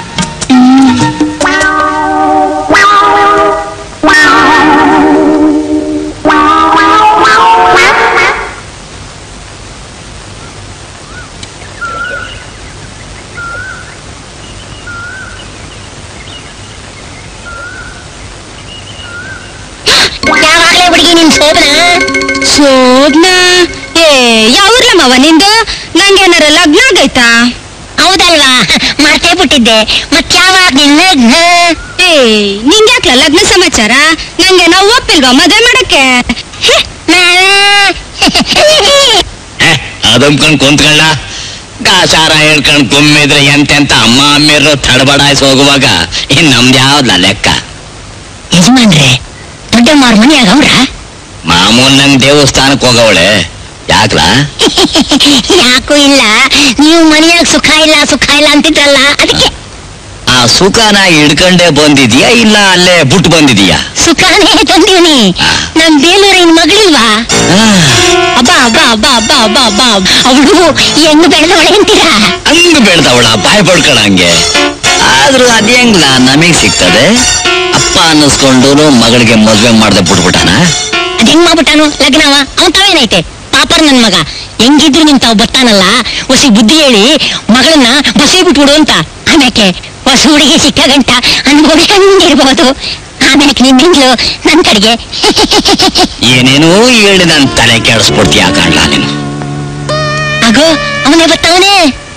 ಯಾವಾಗ್ಲೇ ಹುಡುಗಿ ನಿನ್ ಶೋಭನ? ಶೋಭನ? ಏ, ಯಾವ್ರಲ್ಲಮ್ಮವ ನಿಂದು? ನಂಗೇನಾರ ಲಗ್ನ ಆಗೈತಾ? ಹೌದಲ್ವಾ, ಮರ್ತೇ ಬಿಟ್ಟಿದ್ದೆ. ಮತ್ಯಾವಾಗ ನಿನ್ ಲಗ್ನ? ಏ, ನಿಂಗ್ಯಾಕ್ಲ ಲಗ್ನ ಸಮಾಚಾರ? ನಂಗೆ ನಾವು ಒಪ್ಪಿಲ್ವಾ ಮದ್ವೆ ಮಾಡಕ್ಕೆ? ಅದಮ್ಕೊಂಡ್ ಕುಂತ್ಕೊಳ್ಳ ಗಾಚಾರ ಹೇಳ್ಕೊಂಡ್ ಗುಮ್ಮಿದ್ರೆ ಎಂತೆಂತ ಅಮ್ಮ ಅಮ್ಮಿರು ತಡಬಡಾಯಿಸಿ ಹೋಗುವಾಗ ಇನ್ ನಮ್ದು ಯಾವ್ದಲ್ಲ ಲೆಕ್ಕ. ಯಜಮಾನ್ರೆ ದೊಡ್ಡಮ್ಮಾರ ಮನೆಯಾಗ ಅವ್ರ ಮಾಮೂಲ್ ನಂಗ್ ದೇವಸ್ಥಾನಕ್ಕೆ ಹೋಗವಳೆ ಯಾಕ್ಲಾ? ಯಾಕೂ ಇಲ್ಲ, ನೀವು ಮನೆಯಾಗ ಸುಖ ಇಲ್ಲ ಸುಖ ಇಲ್ಲ ಅಂತಿದ್ರಲ್ಲ ಅದಕ್ಕೆ. ಆ ಸುಖನ ಹಿಡ್ಕೊಂಡೇ ಬಂದಿದ್ಯಾ ಇಲ್ಲ ಅಲ್ಲೇ ಬಿಟ್ಟು ಬಂದಿದೀಯಾ? ಸುಖಾನೇ ತಂದೀನಿ. ನಮ್ ಬೇಲೂರಿನ ಮಗಳಿಲ್ವಾ? ಅಬ್ಬ ಅಬ್ಬ ಅಬ್ಬ ಅಬ್ಬ ಅಬ್ಬ ಅಬ್ಬ ಅವಳು ಹೆಂಗ್ ಬೆಳೆದವಳೆ ಅಂತೀರಾ? ಹಂಗ ಬೆಳ್ದವಳ ಬಾಯ್ ಪಡ್ಕೊಳಂಗೆ. ಆದ್ರೂ ಅದೇಂಗ್ಲ ನಮಗ್ ಸಿಗ್ತದೆ? ಅಪ್ಪ ಅನ್ನಿಸ್ಕೊಂಡು ಮಗಳಿಗೆ ಮದ್ವೆ ಮಾಡ್ದೆ ಬಿಟ್ಬಿಟ್ಟಾನ. ಅದ್ ಹೆಂಗ್ ಮಾಡ್ಬಿಟ್ಟಾನು ಲಗ್ನವ? ಅವನ್ ತಾವೇನೈತೆ ಪಾಪರ್ ನನ್ ಮಗ. ಹೆಂಗಿದ್ರು ನಿಮ್ ತಾವ್ ಬರ್ತಾನಲ್ಲ ಹೊಸಿ ಬುದ್ಧಿ ಹೇಳಿ ಮಗಳನ್ನ ಬಸಿ ಬಿಟ್ಬಿಡು ಅಂತ. ಆಮ್ಯಾಕೆ ಹೊಸ ಹುಡುಗಿ ಸಿಕ್ಕ ಗಂಟ ಅನ್ಭವಿಸ್ಕೊಂಡಿರ್ಬೋದು. ಆಮ್ಯಾಕೆ ನಿಮ್ ಹೆಂಗ್ಲು ನನ್ ಕಡೆಗೆ ಏನೇನೋ ಹೇಳಿ ನನ್ ತಲೆ ಕೆಡಿಸ್ಬಿಡ್ತೀಯ ಕಾಣ್ಲ ನೀನು. ಆಗೋ ಅವನೇ ಬರ್ತಾವನೇ.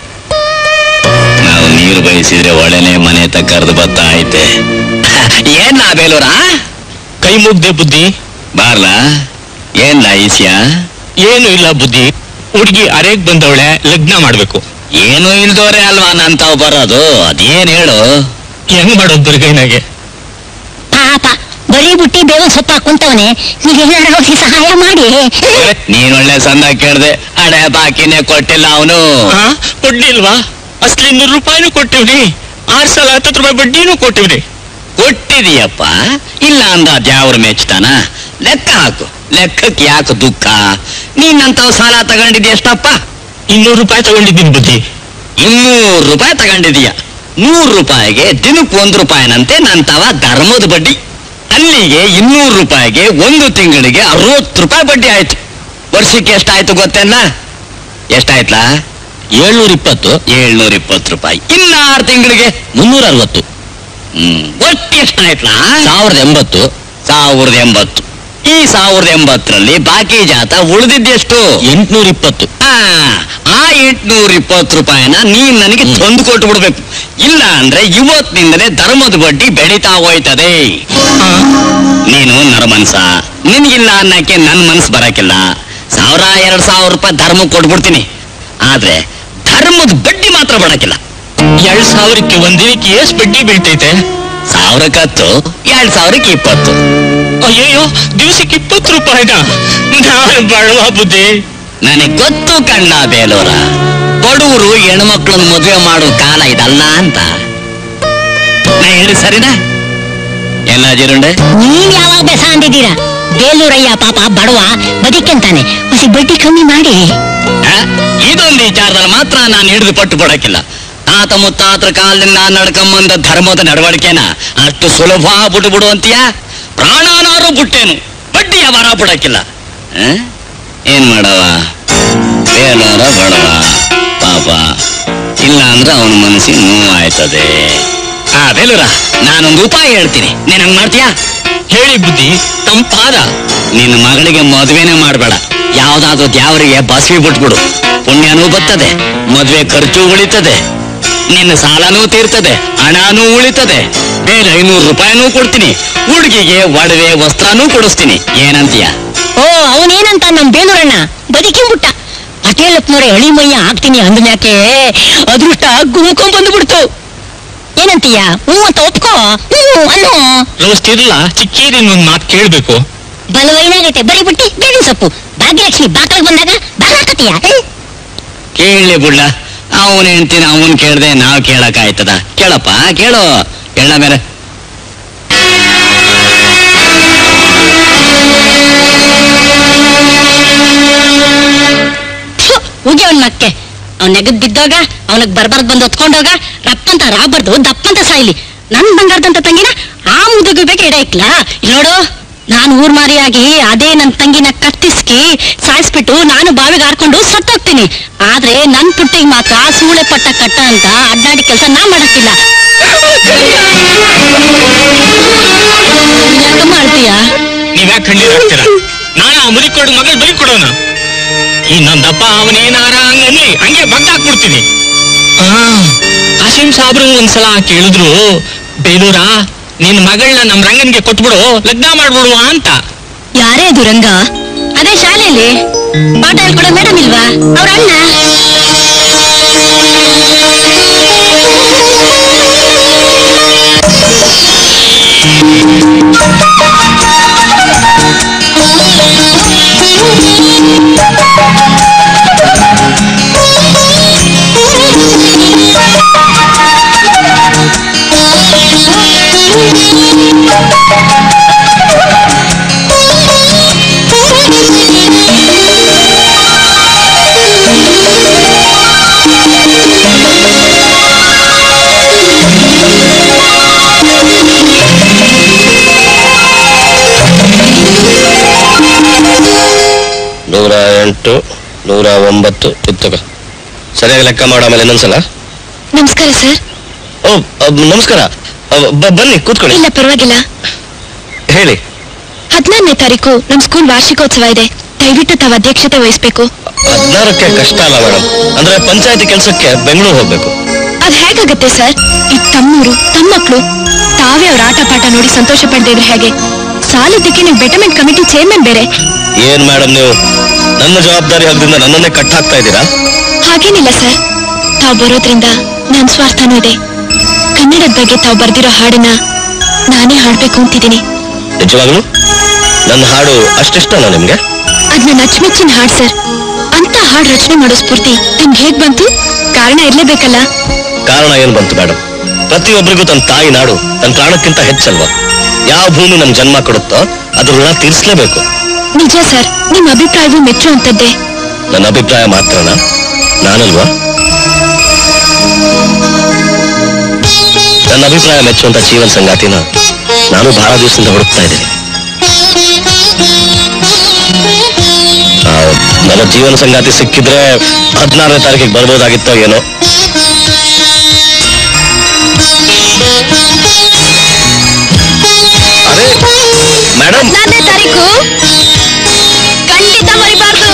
ನಾವು ನೀರು ಬಯಸಿದ್ರೆ ಒಳ್ಳೆನೆ ಮನೆ ತ ಕರೆದು ಬರ್ತಾ ಐತೆ. ಏನ್ ನಾ ಬೇಲೂರ ಕೈ ಮುಗ್ದೆ ಬುದ್ಧಿ. ಬಾರ್ಲಾ ಏನ್ ಈಸ್ಯ? ಏನು ಇಲ್ಲ ಬುದ್ಧಿ, ಹುಡುಗಿ ಅರೆಗ್ ಬಂದವಳೆ, ಲಗ್ನ ಮಾಡ್ಬೇಕು. ಏನು ಇಲ್ದೋರೆ ಅಲ್ವಾ ನಾನ್ ತಾವ್ ಬರೋದು, ಅದೇನ್ ಹೇಳು. ಹೆಂಗ್ ಮಾಡೋದು ದುರ್ಗೈನಾಗೆ? ಪಾಪ ಬರೀ ಬುಟ್ಟಿ ಬೇಗ ಸೊಪ್ಪ ಹಾಕುಂತವನೆ, ನೀವೇನಾರ ಹೋಗಿ ಸಹಾಯ ಮಾಡಿ. ನೀನ್ ಒಳ್ಳೆ ಸಂದ ಕೇಳ್ದೆ, ಅಡೆ ಬಾಕಿನೇ ಕೊಟ್ಟಿಲ್ಲ ಅವನು. ಕೊಡ್ಲಿಲ್ವಾ? ಅಸ್ಲಿ ನೂರು ರೂಪಾಯಿನೂ ಕೊಟ್ಟಿವ್ರಿ, ಆರ್ ಸಲ ಹತ್ತತ್ತು ರೂಪಾಯಿ ಬಡ್ಡಿನೂ ಕೊಟ್ಟಿವ್ರಿ. ಕೊಟ್ಟಿದೀಯಪ್ಪ, ಇಲ್ಲ ಅಂದ ದ್ಯಾವ್ರ ಮೆಚ್ತಾನ? ಲೆಕ್ಕ ಹಾಕು, ಲೆಕ್ಕಕ್ಕೆ ಯಾಕೆ ದುಃಖ? ನೀನಂತವ್ ಸಾಲ ತಗೊಂಡಿದ್ಯ ಎಷ್ಟಪ್ಪ? ಇನ್ನೂರು ರೂಪಾಯಿ ತಗೊಂಡಿದ್ದೀನಿ ಬುದ್ಧಿ. ಇನ್ನೂರು ರೂಪಾಯಿ ತಗೊಂಡಿದೀಯ. ನೂರು ರೂಪಾಯಿಗೆ ದಿನಕ್ಕೆ ಒಂದ್ ರೂಪಾಯಿನಂತೆ ನಂತವ ಧರ್ಮದ ಬಡ್ಡಿ. ಅಲ್ಲಿಗೆ ಇನ್ನೂರು ರೂಪಾಯಿಗೆ ಒಂದು ತಿಂಗಳಿಗೆ ಅರವತ್ತು ರೂಪಾಯಿ ಬಡ್ಡಿ ಆಯ್ತು. ವರ್ಷಕ್ಕೆ ಎಷ್ಟಾಯ್ತು ಗೊತ್ತೇನ? ಎಷ್ಟಾಯ್ತಲಾ? ಏಳ್ನೂರ ಇಪ್ಪತ್ತು ಏಳ್ನೂರ ಇಪ್ಪತ್ತು ರೂಪಾಯಿ. ಇನ್ನ ಆರು ತಿಂಗಳಿಗೆ ಮುನ್ನೂರ ಅರವತ್ತು. ಹ್ಮ್ ಒಟ್ಟು ಎಷ್ಟಾಯ್ತಲಾ? ಸಾವಿರದ ಎಂಬತ್ತು. ಸಾವಿರದ ಎಂಬತ್ತು. ಈ ಸಾವಿರದ ಎಂಬತ್ತರಲ್ಲಿ ಬಾಕಿ ಜಾತ ಉಳಿದಿದ್ದೆಷ್ಟು? ಎಂಟ್ನೂರ ಇಪ್ಪತ್ತು. ಆ ಎಂಟ್ನೂರ ಇಪ್ಪತ್ತು ರೂಪಾಯಿನ ನೀನ್ ನನಗೆ ತಂದು ಕೊಟ್ಟು ಬಿಡ್ಬೇಕು. ಇಲ್ಲ ಅಂದ್ರೆ ಇವತ್ತಿನಿಂದಲೇ ಧರ್ಮದ ಬಡ್ಡಿ ಬೆಳೀತಾ ಹೋಯ್ತದೆ. ನೀನು ನರಮನ್ಸ, ನಿನ್ಗಿಲ್ಲ ಅನ್ನಕ್ಕೆ ನನ್ ಮನ್ಸು ಬರಕಿಲ್ಲ. ಸಾವಿರ ಎರಡ್ ಸಾವಿರ ರೂಪಾಯಿ ಧರ್ಮ ಕೊಟ್ಬಿಡ್ತೀನಿ, ಆದ್ರೆ ಧರ್ಮದ ಬಡ್ಡಿ ಮಾತ್ರ ಬಡಕಿಲ್ಲ. ಎರಡ್ ಸಾವಿರಕ್ಕೆ ಒಂದಿನಕ್ಕೆ ಎಷ್ಟು ಬಡ್ಡಿ ಬೀಳ್ತೈತೆ? ಸಾವಿರಕ್ಕೆ ಹತ್ತು, ಎರಡ್ ಸಾವಿರಕ್ಕೆ ಇಪ್ಪತ್ತು. ಅಯ್ಯಯ್ಯೋ, ದಿವಸಕ್ಕೆ ಇಪ್ಪತ್ತು ರೂಪಾಯಿನ? ನಾನು ಬಡವ ಬುದ್ಧಿ. ನನಗ್ ಗೊತ್ತು ಕಣ್ಣ ಬೇಲೂರ, ಬಡವರು ಹೆಣ್ಮಕ್ಳನ್ನ ಮದುವೆ ಮಾಡೋ ಕಾಲ ಇದಲ್ಲ ಅಂತ. ನಾ ಹೇಳಿ ಸರಿನಾ? ಎಲ್ಲ ಜೀರುಂಡೆ ನೀವ್ ಯಾವಾಗ ಬೆಸ ಅಂದಿದ್ದೀರಾ? ಬೇಲೂರಯ್ಯ ಪಾಪ ಬಡವ ಬದುಕಂತಾನೆ, ಹೊಸಿ ಬಡ್ಡಿ ಕಮ್ಮಿ ಮಾಡಿ. ಇದೊಂದು ವಿಚಾರದಲ್ಲಿ ಮಾತ್ರ ನಾನು ಹಿಡಿದು ಪಟ್ಟು ಪಡಕ್ಕಿಲ್ಲ. ತಾತ ಮುತ್ತಾತ್ರ ಕಾಲದಿಂದ ನಡ್ಕೊಂಬಂದ ಧರ್ಮದ ನಡವಳಿಕೆನ ಅಷ್ಟು ಸುಲಭ ಬಿಡು ಬಿಡು ಅಂತೀಯ? ಪ್ರಾಣನಾರು ಬಿಟ್ಟೇನು, ಬಡ್ಡಿ ವ್ಯವಹಾರ ಬಿಡಕ್ಕಿಲ್ಲ. ಏನ್ ಮಾಡವ, ಬೇಲೂರ ಬಡವ ಪಾಪ, ಇಲ್ಲ ಅಂದ್ರೆ ಅವನ ಮನಸ್ಸಿಗೆ ನೋವು ಆಯ್ತದೆ. ಆ ಬೇಲೂರ, ನಾನೊಂದು ಉಪಾಯ ಹೇಳ್ತೀನಿ, ನೀನ್ ಹಂಗ್ ಮಾಡ್ತೀಯಾ? ಹೇಳಿ ಬುದ್ಧಿ, ತಂಪಾದ. ನಿನ್ನ ಮಗಳಿಗೆ ಮದುವೆನೇ ಮಾಡ್ಬೇಡ, ಯಾವ್ದಾದ್ರು ದ್ಯಾವರಿಗೆ ಬಸ್ವಿ ಬಿಟ್ಬಿಡು. ಪುಣ್ಯನೂ ಬರ್ತದೆ, ಮದ್ವೆ ಖರ್ಚು ಉಳಿತದೆ, ನಿನ್ನ ಸಾಲನೂ ತೀರ್ತದೆ, ಹಣನೂ ಉಳಿತದೆ. ಬೇರೆ ಐನೂರು ರೂಪಾಯಿನೂ ಕೊಡ್ತೀನಿ, ಹುಡುಗಿಗೆ ಒಡವೆ ವಸ್ತ್ರನೂ ಕೊಡಿಸ್ತೀನಿ. ಏನಂತೀಯ? ಓ ಅವನೇನಂತ ನಮ್ ಬೇಲೂರಣ್ಣ ಬದುಕಿಂಬಿಟ್ಟ. ಪಟೇಲಪ್ಪನವ್ರೆ ಎಳಿ ಮಯ್ಯ ಆಗ್ತೀನಿ ಅಂದ್ಮ್ಯಾಕೆ ಅದೃಷ್ಟ ಗುಮ್ಕೊಂಡ್ ಬಂದ್ಬಿಡ್ತು. ಏನಂತೀಯ? ಹ್ಞೂ ಅಂತ ಒಪ್ಕೋ. ಹ್ಞೂ ಅನ್ನೋ ರೋಸ್ತಿರ್ಲ ಚಿಕ್ಕೀರಿನ ಒಂದ್ ಮಾತು ಕೇಳ್ಬೇಕು. ಬಲವೈನಾಗೈತೆ ಬರೀ ಬಿಟ್ಟಿ ಬೇವಿನ ಸೊಪ್ಪು. ಭಾಗ್ಯಲಕ್ಷ್ಮಿ ಬಾಕಲ್ ಬಂದಾಗ ಬಾಗಾಕತಿಯ? ಕೇಳಲಿ ಬುಡ್ಲ, ಅವನ್ ಹೆಂಡ್ತಿನ ಅವನ್ ಕೇಳ್ದೆ ನಾವ್ ಕೇಳಕ್ ಆಯ್ತದ? ಕೇಳಪ್ಪ ಕೇಳು, ಹೇಳ ಮೇಲೆ. ಹೋಗಿ ಅವನ್ ಮಕ್ಕೆ ಅವ್ನ ನೆಗದ್ ಬಿದ್ದೋಗ ಅವನಿಗೆ ಬರ್ಬಾರ್ದು ಬಂದು ಹೊತ್ಕೊಂಡೋಗ ರಪ್ಪಂತ ರಾಬಾರ್ದು ದಪ್ಪಂತ ಸಾಯ್ಲಿ. ನನ್ ಬಂಗಾರದಂತ ತಂಗಿನ ಆ ಮುದುಗು ಬೇಗ ಎಡೆ ಇಕ್ಲಾ? ನೋಡು, ನಾನು ಊರ್ ಮಾರಿಯಾಗಿ ಅದೇ ನನ್ ತಂಗಿನ ಕತ್ತಿಸ್ಕಿ ಸಾಯಿಸ್ಬಿಟ್ಟು ನಾನು ಬಾವಿಗೆ ಹಾರ್ಕೊಂಡು ಸತ್ತೋಗ್ತೀನಿ. ಆದ್ರೆ ನನ್ ಪುಟ್ಟಿಗೆ ಮಾತ್ರ ಸೂಳೆ ಪಟ್ಟ ಕಟ್ಟ ಅಂತ ಅಡ್ಡಾಡಿ ಕೆಲಸ ನಾ ಮಾಡಕ್ಕಿಲ್ಲ. ಯಾಕ ಮಾಡ್ತೀಯ? ನೀವ್ಯಾಕೆ ಕಣ್ಣೀರ್ ಹಾಕ್ತೀರಾ? ನಾನು ಆ ಮುದಿ ಕೊಡು ಮಗಳು ಬರೀ ಕೊಡೋಣ. ಇನ್ನೊಂದಪ್ಪ ಅವನೇನಾರ ಹಂಗಲ್ಲಿ ಹಂಗೆ ಬಗ್ಗಾಕ್ಬಿಡ್ತೀನಿ. ಕಾಸಿಂ ಸಾಬ್ರು ಒಂದ್ಸಲ ಕೇಳಿದ್ರು, ಬೇಲೂರ ನಿನ್ ಮಗಳನ್ನ ನಮ್ ರಂಗನ್ಗೆ ಕೊಟ್ಬಿಡು, ಲಗ್ನ ಮಾಡ್ಬಿಡುವ ಅಂತ. ಯಾರೇ ಅದು ರಂಗ? ಅದೇ ಶಾಲೆಯಲ್ಲಿ ಪಾಠ ಹೇಳ್ಕೊಡೋ ಮೇಡಮ್ ಇಲ್ವಾ ಅವ್ರ ಅಣ್ಣ. ನೂರ ಎಂಟು ನೂರ ಒಂಬತ್ತು ಪುಸ್ತಕ ಸರಿಯಾಗಿ ಲೆಕ್ಕ ಮಾಡೋ ಆಮೇಲೆ ಇನ್ನೊಂದ್ಸಲ. ನಮಸ್ಕಾರ ಸರ್. ಓ ನಮಸ್ಕಾರ, ಬನ್ನಿ ಕೂತ್ಕೊಳ್ಳಿ. ಇಲ್ಲ ಪರವಾಗಿಲ್ಲ. ಹೇಳಿ. ಹದಿನಾರನೇ ತಾರೀಕು ನಮ್ ಸ್ಕೂಲ್ ವಾರ್ಷಿಕೋತ್ಸವ ಇದೆ, ದಯವಿಟ್ಟು ತಾವು ಅಧ್ಯಕ್ಷತೆ ವಹಿಸ್ಬೇಕು. ಹದಿನಾರಕ್ಕೆ ಕಷ್ಟ ಅಲ್ಲ ಮೇಡಮ್, ಅಂದ್ರೆ ಪಂಚಾಯತಿ ಕೆಲಸಕ್ಕೆ ಬೆಂಗಳೂರು ಹೋಗ್ಬೇಕು. ಅದ್ ಹೇಗಾಗತ್ತೆ ಸರ್? ಇದು ತಮ್ಮೂರು, ತಮ್ಮ ಮಕ್ಕಳು, ತಾವೇ ಅವ್ರ ಆಟ ಪಾಠ ನೋಡಿ ಸಂತೋಷ ಪಡ್ದಿದ್ರೆ ಹೇಗೆ? ಸಾಲದಕ್ಕೆ ನೀವು ಬೆಟರ್ಮೆಂಟ್ ಕಮಿಟಿ ಚೇರ್ಮನ್ ಬೇರೆ. ಏನ್ ಮೇಡಮ್ ನೀವು ನನ್ನ ಜವಾಬ್ದಾರಿ ಹಬ್ಬದಿಂದ ನನ್ನನ್ನೇ ಕಟ್ ಹಾಕ್ತಾ ಇದ್ದೀರಾ? ಹಾಗೇನಿಲ್ಲ ಸರ್, ತಾವು ಬರೋದ್ರಿಂದ ನನ್ ಸ್ವಾರ್ಥನೂ ಇದೆ. ಕನ್ನಡದ ಬಗ್ಗೆ ತಾವು ಬರ್ದಿರೋ ಹಾಡನ್ನ ನಾನೇ ಹಾಡ್ಬೇಕು ಅಂತಿದ್ದೀನಿ. ನಿಜವಾಗ್ಲು ನನ್ನ ಹಾಡು ಅಷ್ಟಿಷ್ಟನಾ ನಿಮ್ಗೆ? ಅದ್ ನನ್ನ ಅಚ್ಚುಮೆಚ್ಚಿನ ಹಾಡ್ ಸರ್. ಅಂತ ಹಾಡ್ ರಚನೆ ಮಾಡೋ ಸ್ಫೂರ್ತಿ ನಿಮ್ಗೆ ಹೇಗ್ ಬಂತು? ಕಾರಣ ಇರ್ಲೇಬೇಕಲ್ಲ. ಕಾರಣ ಏನ್ ಬಂತು ಮೇಡಮ್? ಪ್ರತಿಯೊಬ್ಬರಿಗೂ ತನ್ನ ತಾಯಿ ನಾಡು ತನ್ನ ಪ್ರಾಣಕ್ಕಿಂತ ಹೆಚ್ಚಲ್ವಾ? ಯಾವ ಭೂಮಿ ನಮ್ ಜನ್ಮ ಕೊಡುತ್ತೋ ಅದ್ರ ಋಣ ತೀರಿಸಲೇಬೇಕು. ನಿಜ ಸರ್, ನಿಮ್ ಅಭಿಪ್ರಾಯವೂ ಮೆಚ್ಚು ಅಂತದ್ದೇ. ನನ್ನ ಅಭಿಪ್ರಾಯ ಮಾತ್ರನಾ? ನಾನಲ್ವಾ? ನನ್ನ ಅಭಿಪ್ರಾಯ ಮೆಚ್ಚುವಂತ ಜೀವನ ಸಂಗಾತಿನ ನಾನು ಬಹಳ ದಿವಸದಿಂದ ಹುಡುಕ್ತಾ ಇದ್ದೀನಿ. ನನ್ನ ಜೀವನ ಸಂಗಾತಿ ಸಿಕ್ಕಿದ್ರೆ ಹದಿನಾರನೇ ತಾರೀಕಿಗೆ ಬರ್ಬೋದಾಗಿತ್ತೋ ಏನೋ. ಅರೆ ಮೇಡಮ್, ಹದಿನಾರನೇ ತಾರೀಕು ಖಂಡಿತ ಮರಿಬಾರ್ದು.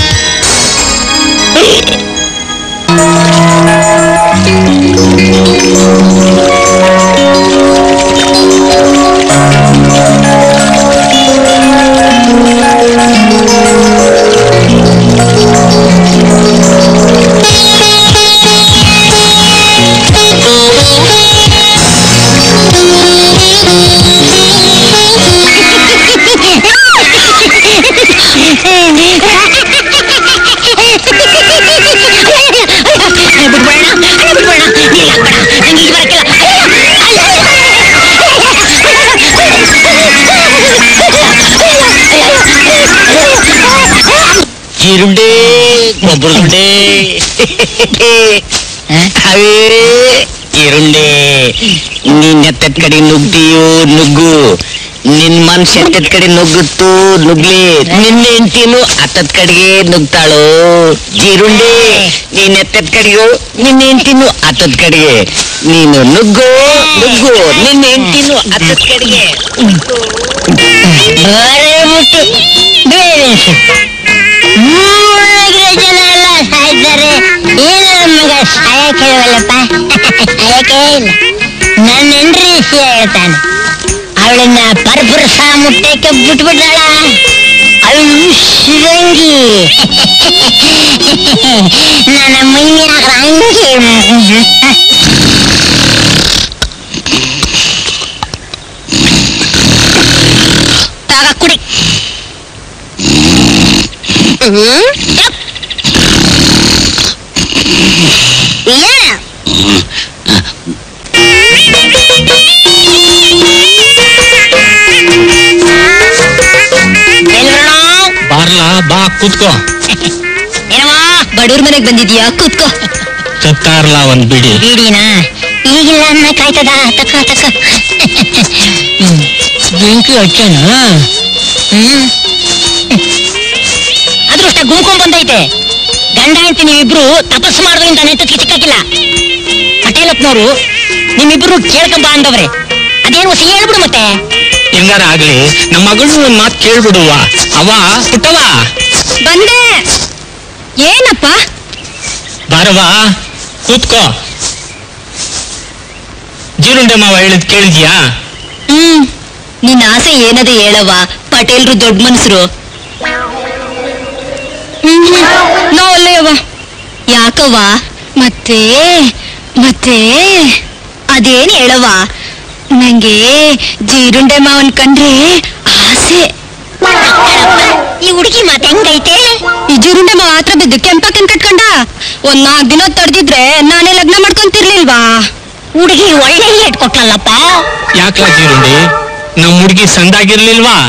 ಈರುಂಡೆ ಗೊಬ್ಬರದುಂಡೆ ಅವೇ ಈರುಂಡೆ. ನೀನ್ ಎತ್ತದ ಕಡೆ ನುಗ್ತೀಯೋ ನುಗ್ಗು, ನಿನ್ ಮನ್ಸು ಎತ್ತದ ಕಡೆ ನುಗ್ಗುತ್ತು ನುಗ್ಲಿ, ನಿನ್ನ ಹೆಂಡತಿನು ಹತ್ತದ ಕಡೆಗೆ ನುಗ್ತಾಳು. ಜೀರುಂಡೆ ನೀನ್ ಎತ್ತದ ಕಡೆಗೂ ನಿನ್ನ ಹೆಂಡತಿನು ಹತ್ತದ ಕಡೆಗೆ, ನೀನು ನುಗ್ಗು ನುಗ್ಗು, ನಿನ್ನ ಹೆಂಡತಿನು ಹತ್ತದ ಕಡೆಗೆ. ಜನ ಎಲ್ಲ ಸಾಯ್ತಾರೆ, ಏನು ನಮಗ ಸಾಯ ಕೇಳವಲ್ಲಪ್ಪ. ಸಾಯಕೇ ಇಲ್ಲ. ನನ್ನ ಹೆಂಡ್ರಿ ವಿಷಯ ಹೇಳ್ತಾನೆ, ಅವಳನ್ನ ಪರಪುರುಷ ಮುಟ್ಟಕ್ಕೆ ಬಿಟ್ಬಿಟ್ಟಾಳ. ಅವಳು ಶಿವಂಗಿ, ನನ್ನ ಮೈನ್ಯಾಗ ಹಂಗೆ ತಾಗ ಕುಡಿ. ಬಾರ್ಲಾ ಬಾ ಕೂತ್ಕೋ. ಬಡವ್ರ ಮನೆಗ್ ಬಂದಿದ್ಯಾ? ಕೂತ್ಕೋ. ತತ್ತಾರ್ಲಾ ಒಂದ್ ಬಿಡಿ. ಬೀಡಿನಾ? ಈಗಿಲ್ಲ ಅನ್ನ ಕಾಯ್ತದ. ತಕ್ಕ ತಕ್ಕ ಬೆಂಕಿ ಹಚ್ಚನ. ಹ್ಮ್ ಅದೃಷ್ಟ ಗುಂಕೊಂಡ್ ಬಂದೈತೆ. ಗಂಡ ಹೆಂಡತಿ ನೀವಿಬ್ರು ತಪಸ್ಸು ಮಾಡೋದ್ರಿಂದ ನೆತ್ತಕ್ಕೆ ಸಿಕ್ಕಾಕಿಲ್ಲ. ಪಟೇಲಪ್ಪನವರು ನಿಮ್ಮಿಬ್ರು ಕೇಳ್ಕೊಂಬ ಅಂದವ್ರೆ, ಅದೇನು ಹೊಸ ಹೇಳ್ಬಿಡು. ಮತ್ತೆ ಹೆಂಗಾರ ಆಗ್ಲಿ ನಮ್ಮ ಮಗಳು ಒಂದ್ ಮಾತು ಕೇಳ್ಬಿಡುವ. ಅವ ಪುಟ್ಟವ ಬಂದೆ. ಏನಪ್ಪ? ಬಾರವಾ ಕೂತ್ಕೋ. ಜೀರುಂಡೆ ಮಾವ ಹೇಳಿದ್ ಕೇಳಿದ್ಯಾ? ಹ್ಮ್, ನಿನ್ನ ಆಸೆ ಏನದೆ ಹೇಳವ್ವ. ಪಟೇಲ್ರು ದೊಡ್ಡ ಮನ್ಸರು. ಹೇಳೋವಾ. ಮತ್ತೆ ಮತ್ತೆ ಅದೇನ್ ಹೇಳೋವಾ. ನಂಗೆ ಜೀರುಂಡೆ ಮಾವನ್ ಕಂಡ್ರೆ ಆಸೆ. ಈ ಹುಡುಗಿ ಮಾತು ಹೆಂಗೈತೆ. ಈ ಜೀರುಂಡೆ ಮಾವ ಹತ್ರ ಬಿದ್ದು ಕೆಂಪಕ್ಕನ್ ಕಟ್ಕೊಂಡ ಒಂದ್ ನಾಲ್ಕು ದಿನ ತಡೆದಿದ್ರೆ ನಾನೇ ಲಗ್ನ ಮಾಡ್ಕೊಂತಿರ್ಲಿಲ್ವಾ. ಹುಡುಗಿ ಒಳ್ಳೆ ಏಟ್ ಕೊಟ್ಲಲ್ಲಪ್ಪ. ಯಾಕಲ ಜೀರುಂಡಿ ನಮ್ ಹುಡುಗಿ ಸಂದಾಗಿರ್ಲಿಲ್ವಾ?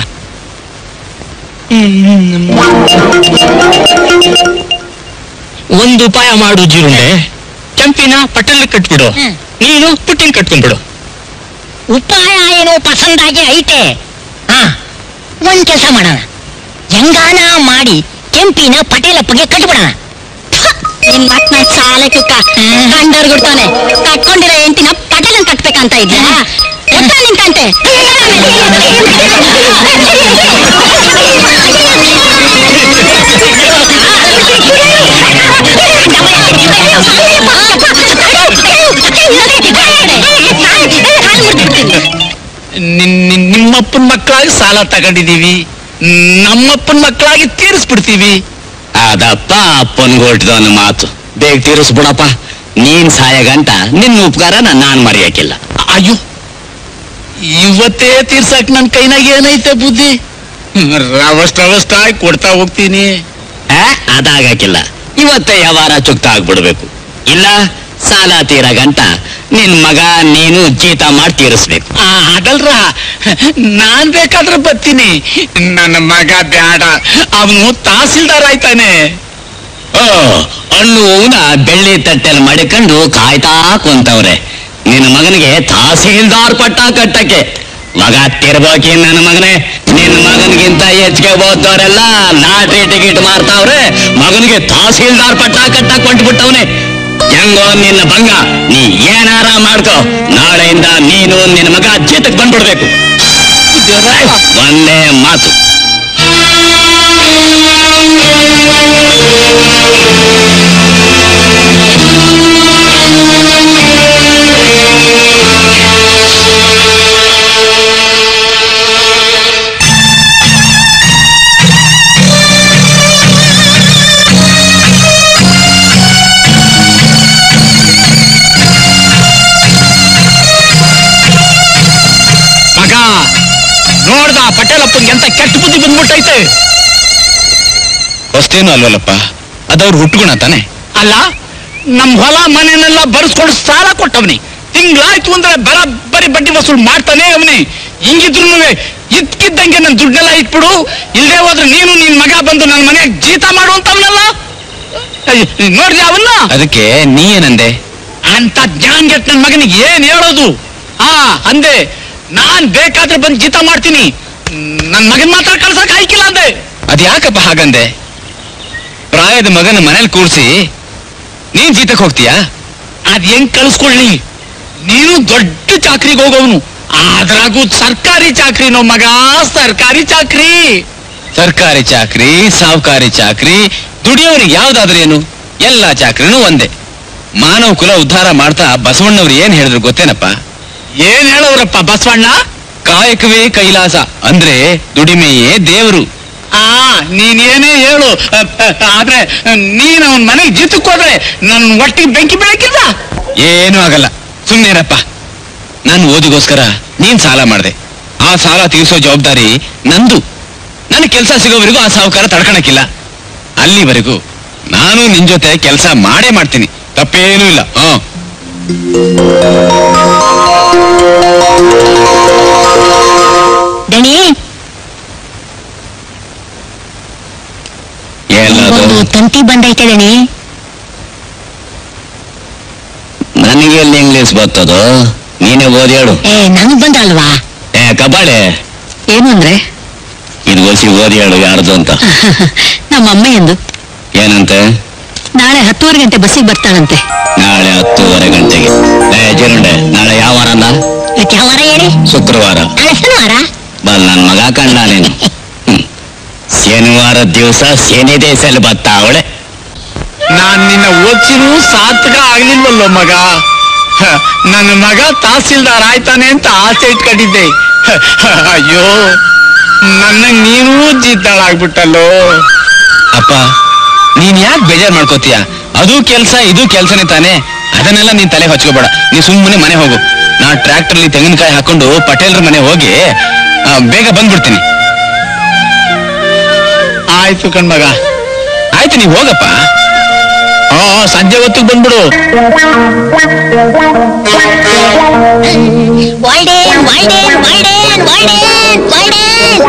ಒಂದು ಉಪಾಯ ಮಾಡು ಜೀರುಂಡೆ, ಕೆಂಪಿನ ಪಟ್ಟಣ ಕಟ್ಬಿಡು, ನೀನು ಪುಟ್ಟಿನ ಕಟ್ಕೊಂಡ್ಬಿಡು. ಉಪಾಯ ಏನೋ ಪಸಂದಾಗಿ ಐತೆ. ಹಾ, ಒಂದ್ ಕೆಲಸ ಮಾಡೋಣ, ಹೆಂಗಾನ ಮಾಡಿ ಕೆಂಪಿನ ಪಟೇಲಪ್ಪಗೆ ಕಟ್ಬಿಡೋಣ. ನಿನ್ ಮತ್ ನನ್ ಸಾಲೆ ಕುಕ್ಕ ಕಂಡರ್ ಗುಡ್ತಾನೆ ಕಟ್ಕೊಂಡಿರೋ ಹೆಂಡತಿನ ಪಟೇಲನ್ ಕಟ್ಬೇಕಂತ ಇದ್ಯಾ? ಎತ್ತ ನಿಂತಂತೆ ನಿಮ್ಮಪ್ಪನ ಮಕ್ಕಳಾಗಿ ಸಾಲ ತಗೊಂಡಿದೀವಿ, ನಮ್ಮಪ್ಪನ ಮಕ್ಕಳಾಗಿ ತೀರಿಸ್ಬಿಡ್ತೀವಿ. ಅದಪ್ಪ ಅಪ್ಪನ್ಗೊಟ್ಟದವನ ಮಾತು. ಬೇಗ ತೀರಿಸ್ಬಿಡಪ್ಪ. ನೀನ್ ಸಾಯ ಗಂಟ ನಿನ್ನ ಉಪಕಾರನ ನಾನ್ ಮರೆಯಕ್ಕಿಲ್ಲ. ಅಯ್ಯೋ, ಇವತ್ತೇ ತೀರ್ಸಕ್ ನನ್ ಕೈನಾಗ ಏನೈತೆ ಬುದ್ಧಿ. ರವಸ್ಟ್ ರವಸ್ಟ್ ಆಗಿ ಕೊಡ್ತಾ ಹೋಗ್ತೀನಿ. ಅದಾಗಕ್ಕಿಲ್ಲ, ಇವತ್ತೇ ವ್ಯವಹಾರ ಚುಕ್ತ ಆಗ್ಬಿಡ್ಬೇಕು. ಇಲ್ಲ ಸಾಲ ತೀರ ಗಂಟ ನಿನ್ ಮಗ ನೀನು ಜೀತ ಮಾಡಿ ತೀರಿಸ್ಬೇಕು. ಅದಲ್ರ, ನಾನ್ ಬೇಕಾದ್ರೆ ಬರ್ತೀನಿ. ನನ್ನ ಮಗ ಬ್ಯಾಡ, ಅವನು ತಹಸೀಲ್ದಾರ್ ಆಯ್ತಾನೆ. ಓ, ಹಣ್ಣು ಹೂನ ಬೆಳ್ಳಿ ತಟ್ಟೆಲ್ ಮಡಿಕೊಂಡು ಕಾಯ್ತಾ ಕುಂತವ್ರೆ ನಿನ್ನ ಮಗನಿಗೆ ತಹಸೀಲ್ದಾರ್ ಪಟ್ಟ ಕಟ್ಟಕ್ಕೆ. ಮಗ ತಿರ್ಬೋಕಿ ನನ್ನ ಮಗನೇ. ನಿನ್ನ ಮಗನಿಗಿಂತ ಹೆಚ್ಚಿಗೆ ಓದ್ದವರೆಲ್ಲ ಲಾಟ್ರಿ ಟಿಕೆಟ್ ಮಾರ್ತಾವ್ರೆ, ಮಗನಿಗೆ ತಹಸೀಲ್ದಾರ್ ಪಟ್ಟ ಕಟ್ಟಕ್ ಕೊಟ್ಬಿಟ್ಟವ್ನೆ. ಹೆಂಗೋ ನಿನ್ನ ಭಂಗ, ನೀ ಏನಾರ ಮಾಡ್ಕೋ. ನಾಳೆಯಿಂದ ನೀನು ನಿನ್ನ ಮಗ ಜೀತಕ್ಕೆ ಬಂದ್ಬಿಡ್ಬೇಕು. ಒಂದೇ ಮಾತು. ನೋಡ್ದ ಪಟೇಲಪ್ಪಂಗೆ ಎಂತ ಕೆಟ್ಟ ಬುದ್ಧಿ ಬಂದ್ಬಿಟ್ಟೈತೆ. ಅಷ್ಟೇನು ಅಲ್ವಲ್ಲಪ್ಪ, ಅದವ್ರು ಹುಟ್ಟುಗುಣ ತಾನೆ. ಅಲ್ಲ, ನಮ್ ಹೊಲ ಮನೆನೆಲ್ಲ ಬರ್ಸ್ಕೊಂಡು ಸಾಲ ಕೊಟ್ಟವನಿ. ತಿಂಗ್ಳಾಯ್ತು ಅಂದ್ರೆ ಬರಬ್ಬರಿ ಬಡ್ಡಿ ವಸೂಲ್ ಮಾಡ್ತಾನೆ ಅವನಿ. ಹಿಂಗಿದ್ರು ಇದ್ಕಿದ್ದಂಗೆ ನನ್ ದುಡ್ಡೆಲ್ಲ ಇಟ್ಬಿಡು, ಇಲ್ಲದೆ ಹೋದ್ರೆ ನೀನು ನಿನ್ ಮಗ ಬಂದು ನನ್ನ ಮನೆಯಾಗ ಜೀತ ಮಾಡುವಂತವನಲ್ಲ. ನೋಡ್ರಿ ಅವನ್ನ. ಅದಕ್ಕೆ ನೀ ಏನಂದೆ? ಅಂತ ಜ್ಞಾನ್ಗೆಟ್ ನನ್ ಮಗನಿಗೆ ಏನ್ ಹೇಳೋದು? ಆ ಅಂದೆ, ನಾನ್ ಬೇಕಾದ್ರೆ ಬಂದು ಜೀತ ಮಾಡ್ತೀನಿ, ನನ್ ಮಗನ್ ಮಾತ್ರ ಕಳ್ಸಕ್ ಆಯ್ಕಿಲ್ಲ ಅಂದೆ. ಅದ್ಯಾಕಪ್ಪ ಹಾಗಂದೆ? ಪ್ರಾಯದ ಮಗನ ಮನೇಲಿ ಕೂರ್ಸಿ ನೀನ್ ಜೀತಕ್ಕೆ ಹೋಗ್ತೀಯಾ? ಅದ್ ಹೆಂಗ್ ಕಳ್ಸ್ಕೊಳ್ಳಿ? ನೀನು ದೊಡ್ಡ ಚಾಕ್ರಿಗೆ ಹೋಗೋವನು, ಅದ್ರಾಗೂ ಸರ್ಕಾರಿ ಚಾಕ್ರಿನೋ ಮಗ, ಸರ್ಕಾರಿ ಚಾಕ್ರಿ. ಸರ್ಕಾರಿ ಚಾಕ್ರಿ, ಸಾಹುಕಾರಿ ಚಾಕ್ರಿ, ದುಡಿಯೋರಿಗೆ ಯಾವ್ದಾದ್ರೇನು? ಎಲ್ಲಾ ಚಾಕ್ರಿನೂ ಒಂದೇ. ಮಾನವ ಕುಲ ಉದ್ಧಾರ ಮಾಡ್ತಾ ಬಸವಣ್ಣವ್ರು ಏನ್ ಹೇಳಿದ್ರು ಗೊತ್ತೇನಪ್ಪ? ಏನ್ ಹೇಳೋರಪ್ಪ ಬಸವಣ್ಣ? ಕಾಯಕವೇ ಕೈಲಾಸ ಅಂದ್ರೆ ದುಡಿಮೆಯೇ ದೇವರು. ಆ ನೀನೇನೇ ಹೇಳು, ಆದ್ರೆ ನೀನ್ ಅವನ್ ಮನೆಗೆ ಜೀತಕ್ಕೆ ಹೋದ್ರೆ ನನ್ ಒಟ್ಟಿಗೆ ಬೆಂಕಿ ಬೆಳಕಿಲ್ಲ. ಏನೂ ಆಗಲ್ಲ, ಸುಮ್ಮನೆರಪ್ಪ. ನಾನು ಓದಿಗೋಸ್ಕರ ನೀನ್ ಸಾಲ ಮಾಡ್ದೆ, ಆ ಸಾಲ ತೀರ್ಸೋ ಜವಾಬ್ದಾರಿ ನಂದು. ನನ್ ಕೆಲ್ಸ ಸಿಗೋವರೆಗೂ ಆ ಸಾಹುಕಾರ ತಡ್ಕಣಕ್ಕಿಲ್ಲ. ಅಲ್ಲಿವರೆಗೂ ನಾನು ನಿನ್ ಜೊತೆ ಕೆಲಸ ಮಾಡೇ ಮಾಡ್ತೀನಿ, ತಪ್ಪೇನೂ ಇಲ್ಲ. ಹ ದಣಿ, ಒಂದು ತಂತಿ ಬಂದೈತೆ ದಣಿ. ನನಗೆ ಎಲ್ಲಿ ಇಂಗ್ಲೀಷ್ ಬರ್ತದೋ, ನೀನೇ ಓದಿ ಹೇಳು. ಏ ನನಗ್ ಬಂದಲ್ವಾ? ಏ ಕಬಾಳೆ, ಏನು ಅಂದ್ರೆ ಇದು ಓಸಿ ಓದಿ ಹೇಳು ಯಾರ್ದು ಅಂತ. ನಮ್ಮ ಅಮ್ಮ ಎಂದು ಏನಂತೆ? ನಾಳೆ ಹತ್ತುವರೆ ಗಂಟೆ ಬಸ್ಸಿಗೆ ಬರ್ತಾಳಂತೆ. ನಾಳೆ ಹತ್ತೂವರೆ ಗಂಟೆಗೆ. ಏ ಜೀರುಂಡೆ, ನಾಳೆ ಯಾವ ವಾರ ಅಲ್ಲ? ಯಾವ ವಾರ ಹೇಳಿ? ಶುಕ್ರವಾರ. ನಾಳೆ ಶನಿವಾರ. ಬಲ್ ನನ್ ಮಗ ಕಂಡ ನೀನು. ಶನಿವಾರ ದಿವಸ ಶನಿ ದೇಶದಲ್ಲಿ ಬತ್ತ ಅವಳೆ. ನಾನ್ ನಿನ್ನ ಓದ್ಸಿನೂ ಸಾರ್ಥಕ ಆಗ್ಲಿಲ್ವಲ್ಲೋ ಮಗ. ನನ್ನ ಮಗ ತಹಸೀಲ್ದಾರ್ ಆಯ್ತಾನೆ ಅಂತ ಆಸೆ ಇಟ್ಕೊಂಡಿದ್ದೆ. ಅಯ್ಯೋ, ನನ್ನ ನೀನೂ ಜಿದ್ದಾಳಾಗ್ಬಿಟ್ಟಲ್ಲೋ. ಅಪ್ಪ, ನೀನ್ ಯಾಕೆ ಬೇಜಾರ್ ಮಾಡ್ಕೋತೀಯ? ಅದು ಕೆಲ್ಸ ಇದು ಕೆಲ್ಸನೇ ತಾನೆ, ಅದನ್ನೆಲ್ಲ ನೀನ್ ತಲೆ ಹಚ್ಕೋಬೇಡ. ನೀ ಸುಮ್ಮನೆ ಮನೆ ಹೋಗು. ನಾ ಟ್ರ್ಯಾಕ್ಟರ್ಲಿ ತೆಂಗಿನಕಾಯಿ ಹಾಕೊಂಡು ಪಟೇಲ್ರ ಮನೆ ಹೋಗಿ ಆ, ಬೇಗ ಬಂದ್ಬಿಡ್ತೀನಿ. ಆಯ್ತು ಕಣ್ಮಗ. ಆಯ್ತು, ನೀವ್ ಹೋಗಪ್ಪ. ಹಾ ಸಂಜೆ ಹೊತ್ತಿಗೆ ಬಂದ್ಬಿಡು. ವಾಲ್ಡೇನ್ ವಾಲ್ಡೇನ್ ವಾಲ್ಡೇನ್ ವಾಲ್ಡೇನ್ ವಾಲ್ಡೇನ್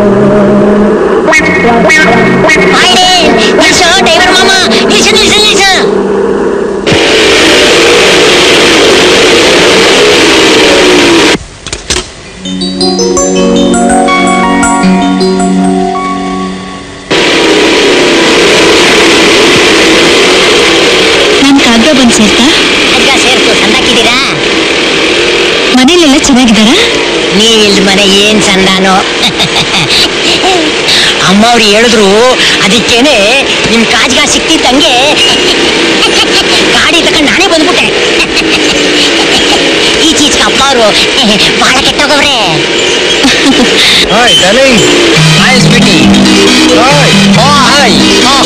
ವಾಲ್ಡೇನ್ ನಿಲ್ಸು ಡ್ರೈವರ್ ಮಾಮ, ನಿಲ್ಸು ನಿಲ್ಸು ನಿಲ್ಸು. ನನ್ ಕಾಗ್ದ ಬಂದ್ ಸೇರ್ತಾ? ಅಗ್ಗ ಸೇರ್ತು, ಸಂದಾಕಿದ್ದೀರಾ? ಮನೇಲೆಲ್ಲ ಚೆನ್ನಾಗಿದ್ದಾರಾ? ನೀವಿಲ್ದ ಮನೆ ಏನ್ ಚಂದಾನೋ. ಅಮ್ಮವ್ರು ಹೇಳಿದ್ರು, ಅದಕ್ಕೇನೆ ನಿಮ್ ಕಾಜ್ಗ ಸಿಕ್ತಿದ್ದಂಗೆ ಗಾಡಿ ತಗೊಂಡು ನಾನೇ ಬಂದ್ಬಿಟ್ಟೆ. ಈಚೀಚೆಗೆ ಅಪ್ಪ ಅವರು ಬಹಳ ಕೆಟ್ಟೋಗವ್ರೆ. Hi darling. Hi sweetie. Hi. Hi.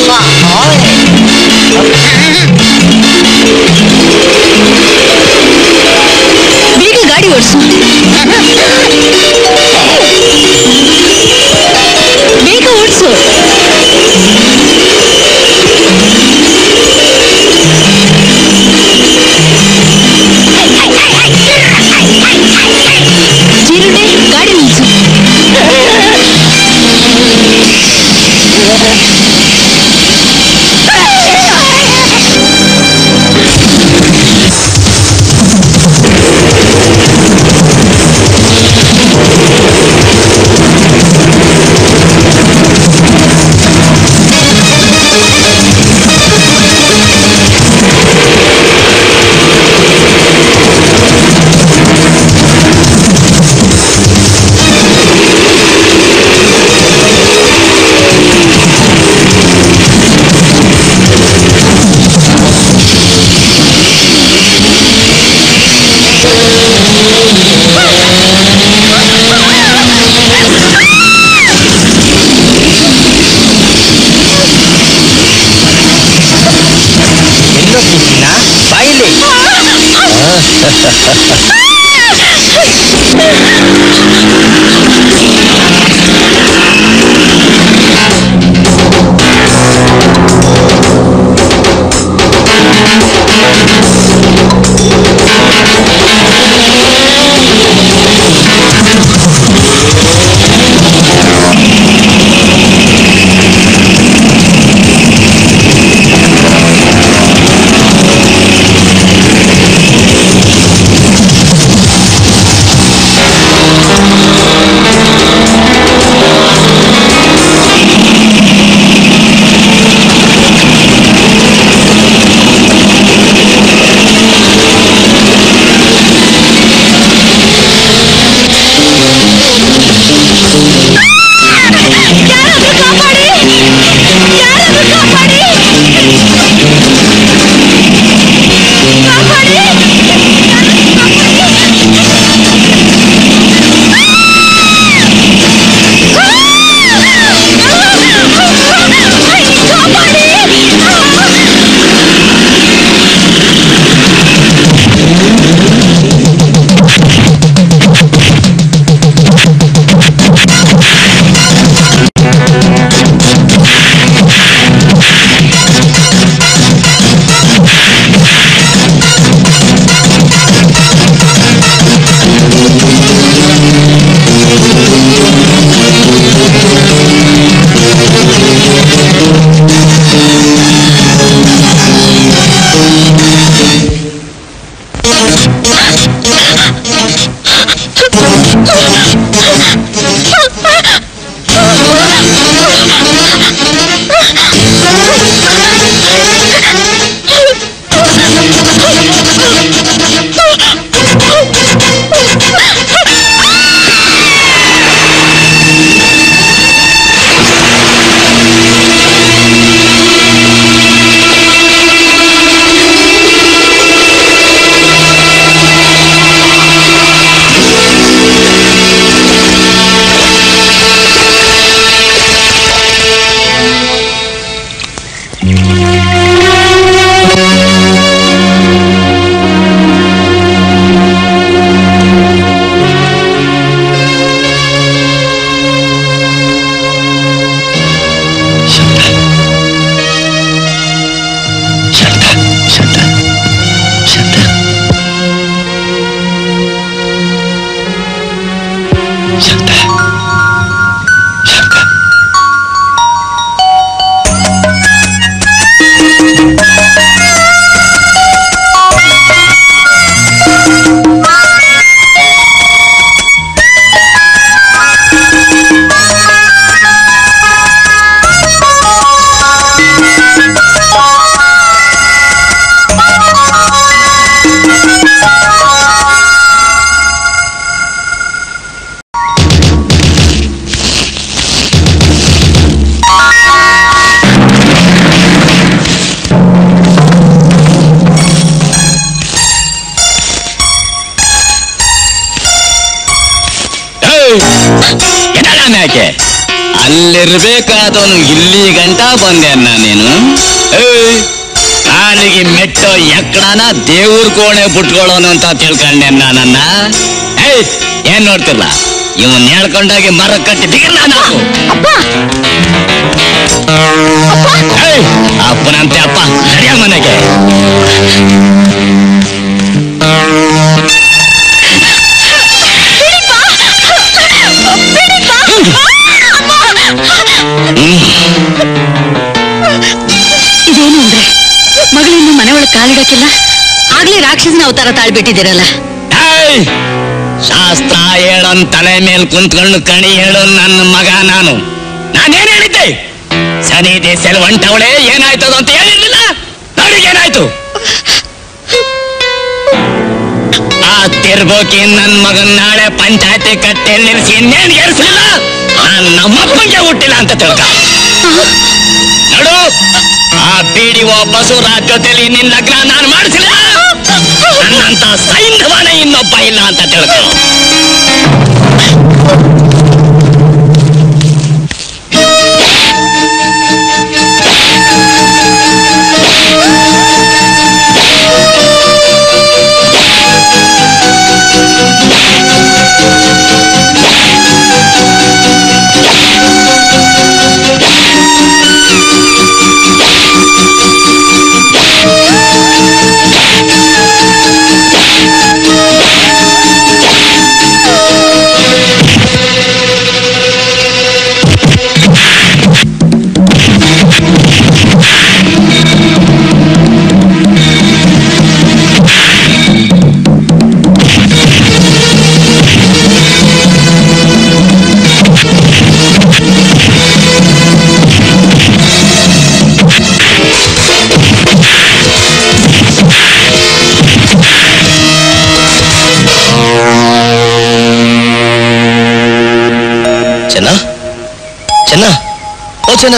ಬೇಗ ಗಾಡಿ ಓಡಿಸು. ಬೇಗ ಓಡಿಸು. ಜೀರುಂಡೆ, ಗಾಡಿ ನಿಲ್ಸು. ಯಾಕೆ ಅಲ್ಲಿರ್ಬೇಕಾದವನು ಇಲ್ಲಿ ಗಂಟ ಬಂದೆ ಅನ್ನ ನೀನು ಕಾಲಿಗೆ ಮೆಟ್ಟೋ ಎಕ್ಕಡನ ದೇವ್ರ ಕೋಣೆ ಬಿಟ್ಕೊಳ್ಳೋನು ಅಂತ ತಿಳ್ಕೊಂಡೆ ನನ್ನ ಏಯ್ ಏನ್ ನೋಡ್ತಿಲ್ಲ ಇವನ್ ಹೇಳ್ಕೊಂಡಾಗಿ ಮರ ಕಟ್ಟಿ ದಿಗಿಲ್ಲ ನಾವು ಅಪ್ಪನಂತೆ ಅಪ್ಪ ನಡೆಯ ಮನೆಗೆ ಇದೇನು ಅಂದ್ರೆ ಮಗಳಿನ್ನು ಮನೆ ಒಳಗೆ ಕಾಲಿಡಕ್ಕಿಲ್ಲ ಆಗ್ಲೇ ರಾಕ್ಷಸನ ಅವತಾರ ತಾಳ್ಬಿಟ್ಟಿದ್ದೀರಲ್ಲ ಶಾಸ್ತ್ರ ಹೇಳೋನ್ ತಲೆ ಮೇಲೆ ಕುಂತ್ಕೊಂಡು ಕಣಿ ಹೇಳೋ ನನ್ನ ಮಗ ನಾನು ನಾನೇನ್ ಹೇಳಿದ್ದೆ ಸನಿ ದೇಶದಲ್ಲಿ ಹೊಂಟವಳೆ ಏನಾಯ್ತದ ಅಂತ ಹೇಳಿರ್ಲಿಲ್ಲ ನೋಡಿಗೇನಾಯ್ತು ಆ ತಿರ್ಬೋಕಿ ನನ್ ಮಗನ್ ನಾಳೆ ಪಂಚಾಯತಿ ಕಟ್ಟೆಯಲ್ಲಿ ನಿಲ್ಸಿ ಇನ್ನೇನ್ ಏರ್ಸಲಿಲ್ಲ ನಾನ್ ನಮ್ಮಪ್ಪಂಗೆ ಹುಟ್ಟಿಲ್ಲ ಅಂತ ತಿಳ್ಕ ನೋಡು ಆ ಪಿಡಿಒ ಬಸವರಾಜ್ ಜೊತೆಲಿ ನಿನ್ನ ಲಗ್ನ ನಾನು ಮಾಡಿಸಿಲ್ಲ ನನ್ನಂತ ಸೈಂಧವನೇ ಇನ್ನೊಬ್ಬ ಇಲ್ಲ ಅಂತ ತಿಳ್ಕೊ ಚೆನ್ನ ಓ ಚೆನ್ನ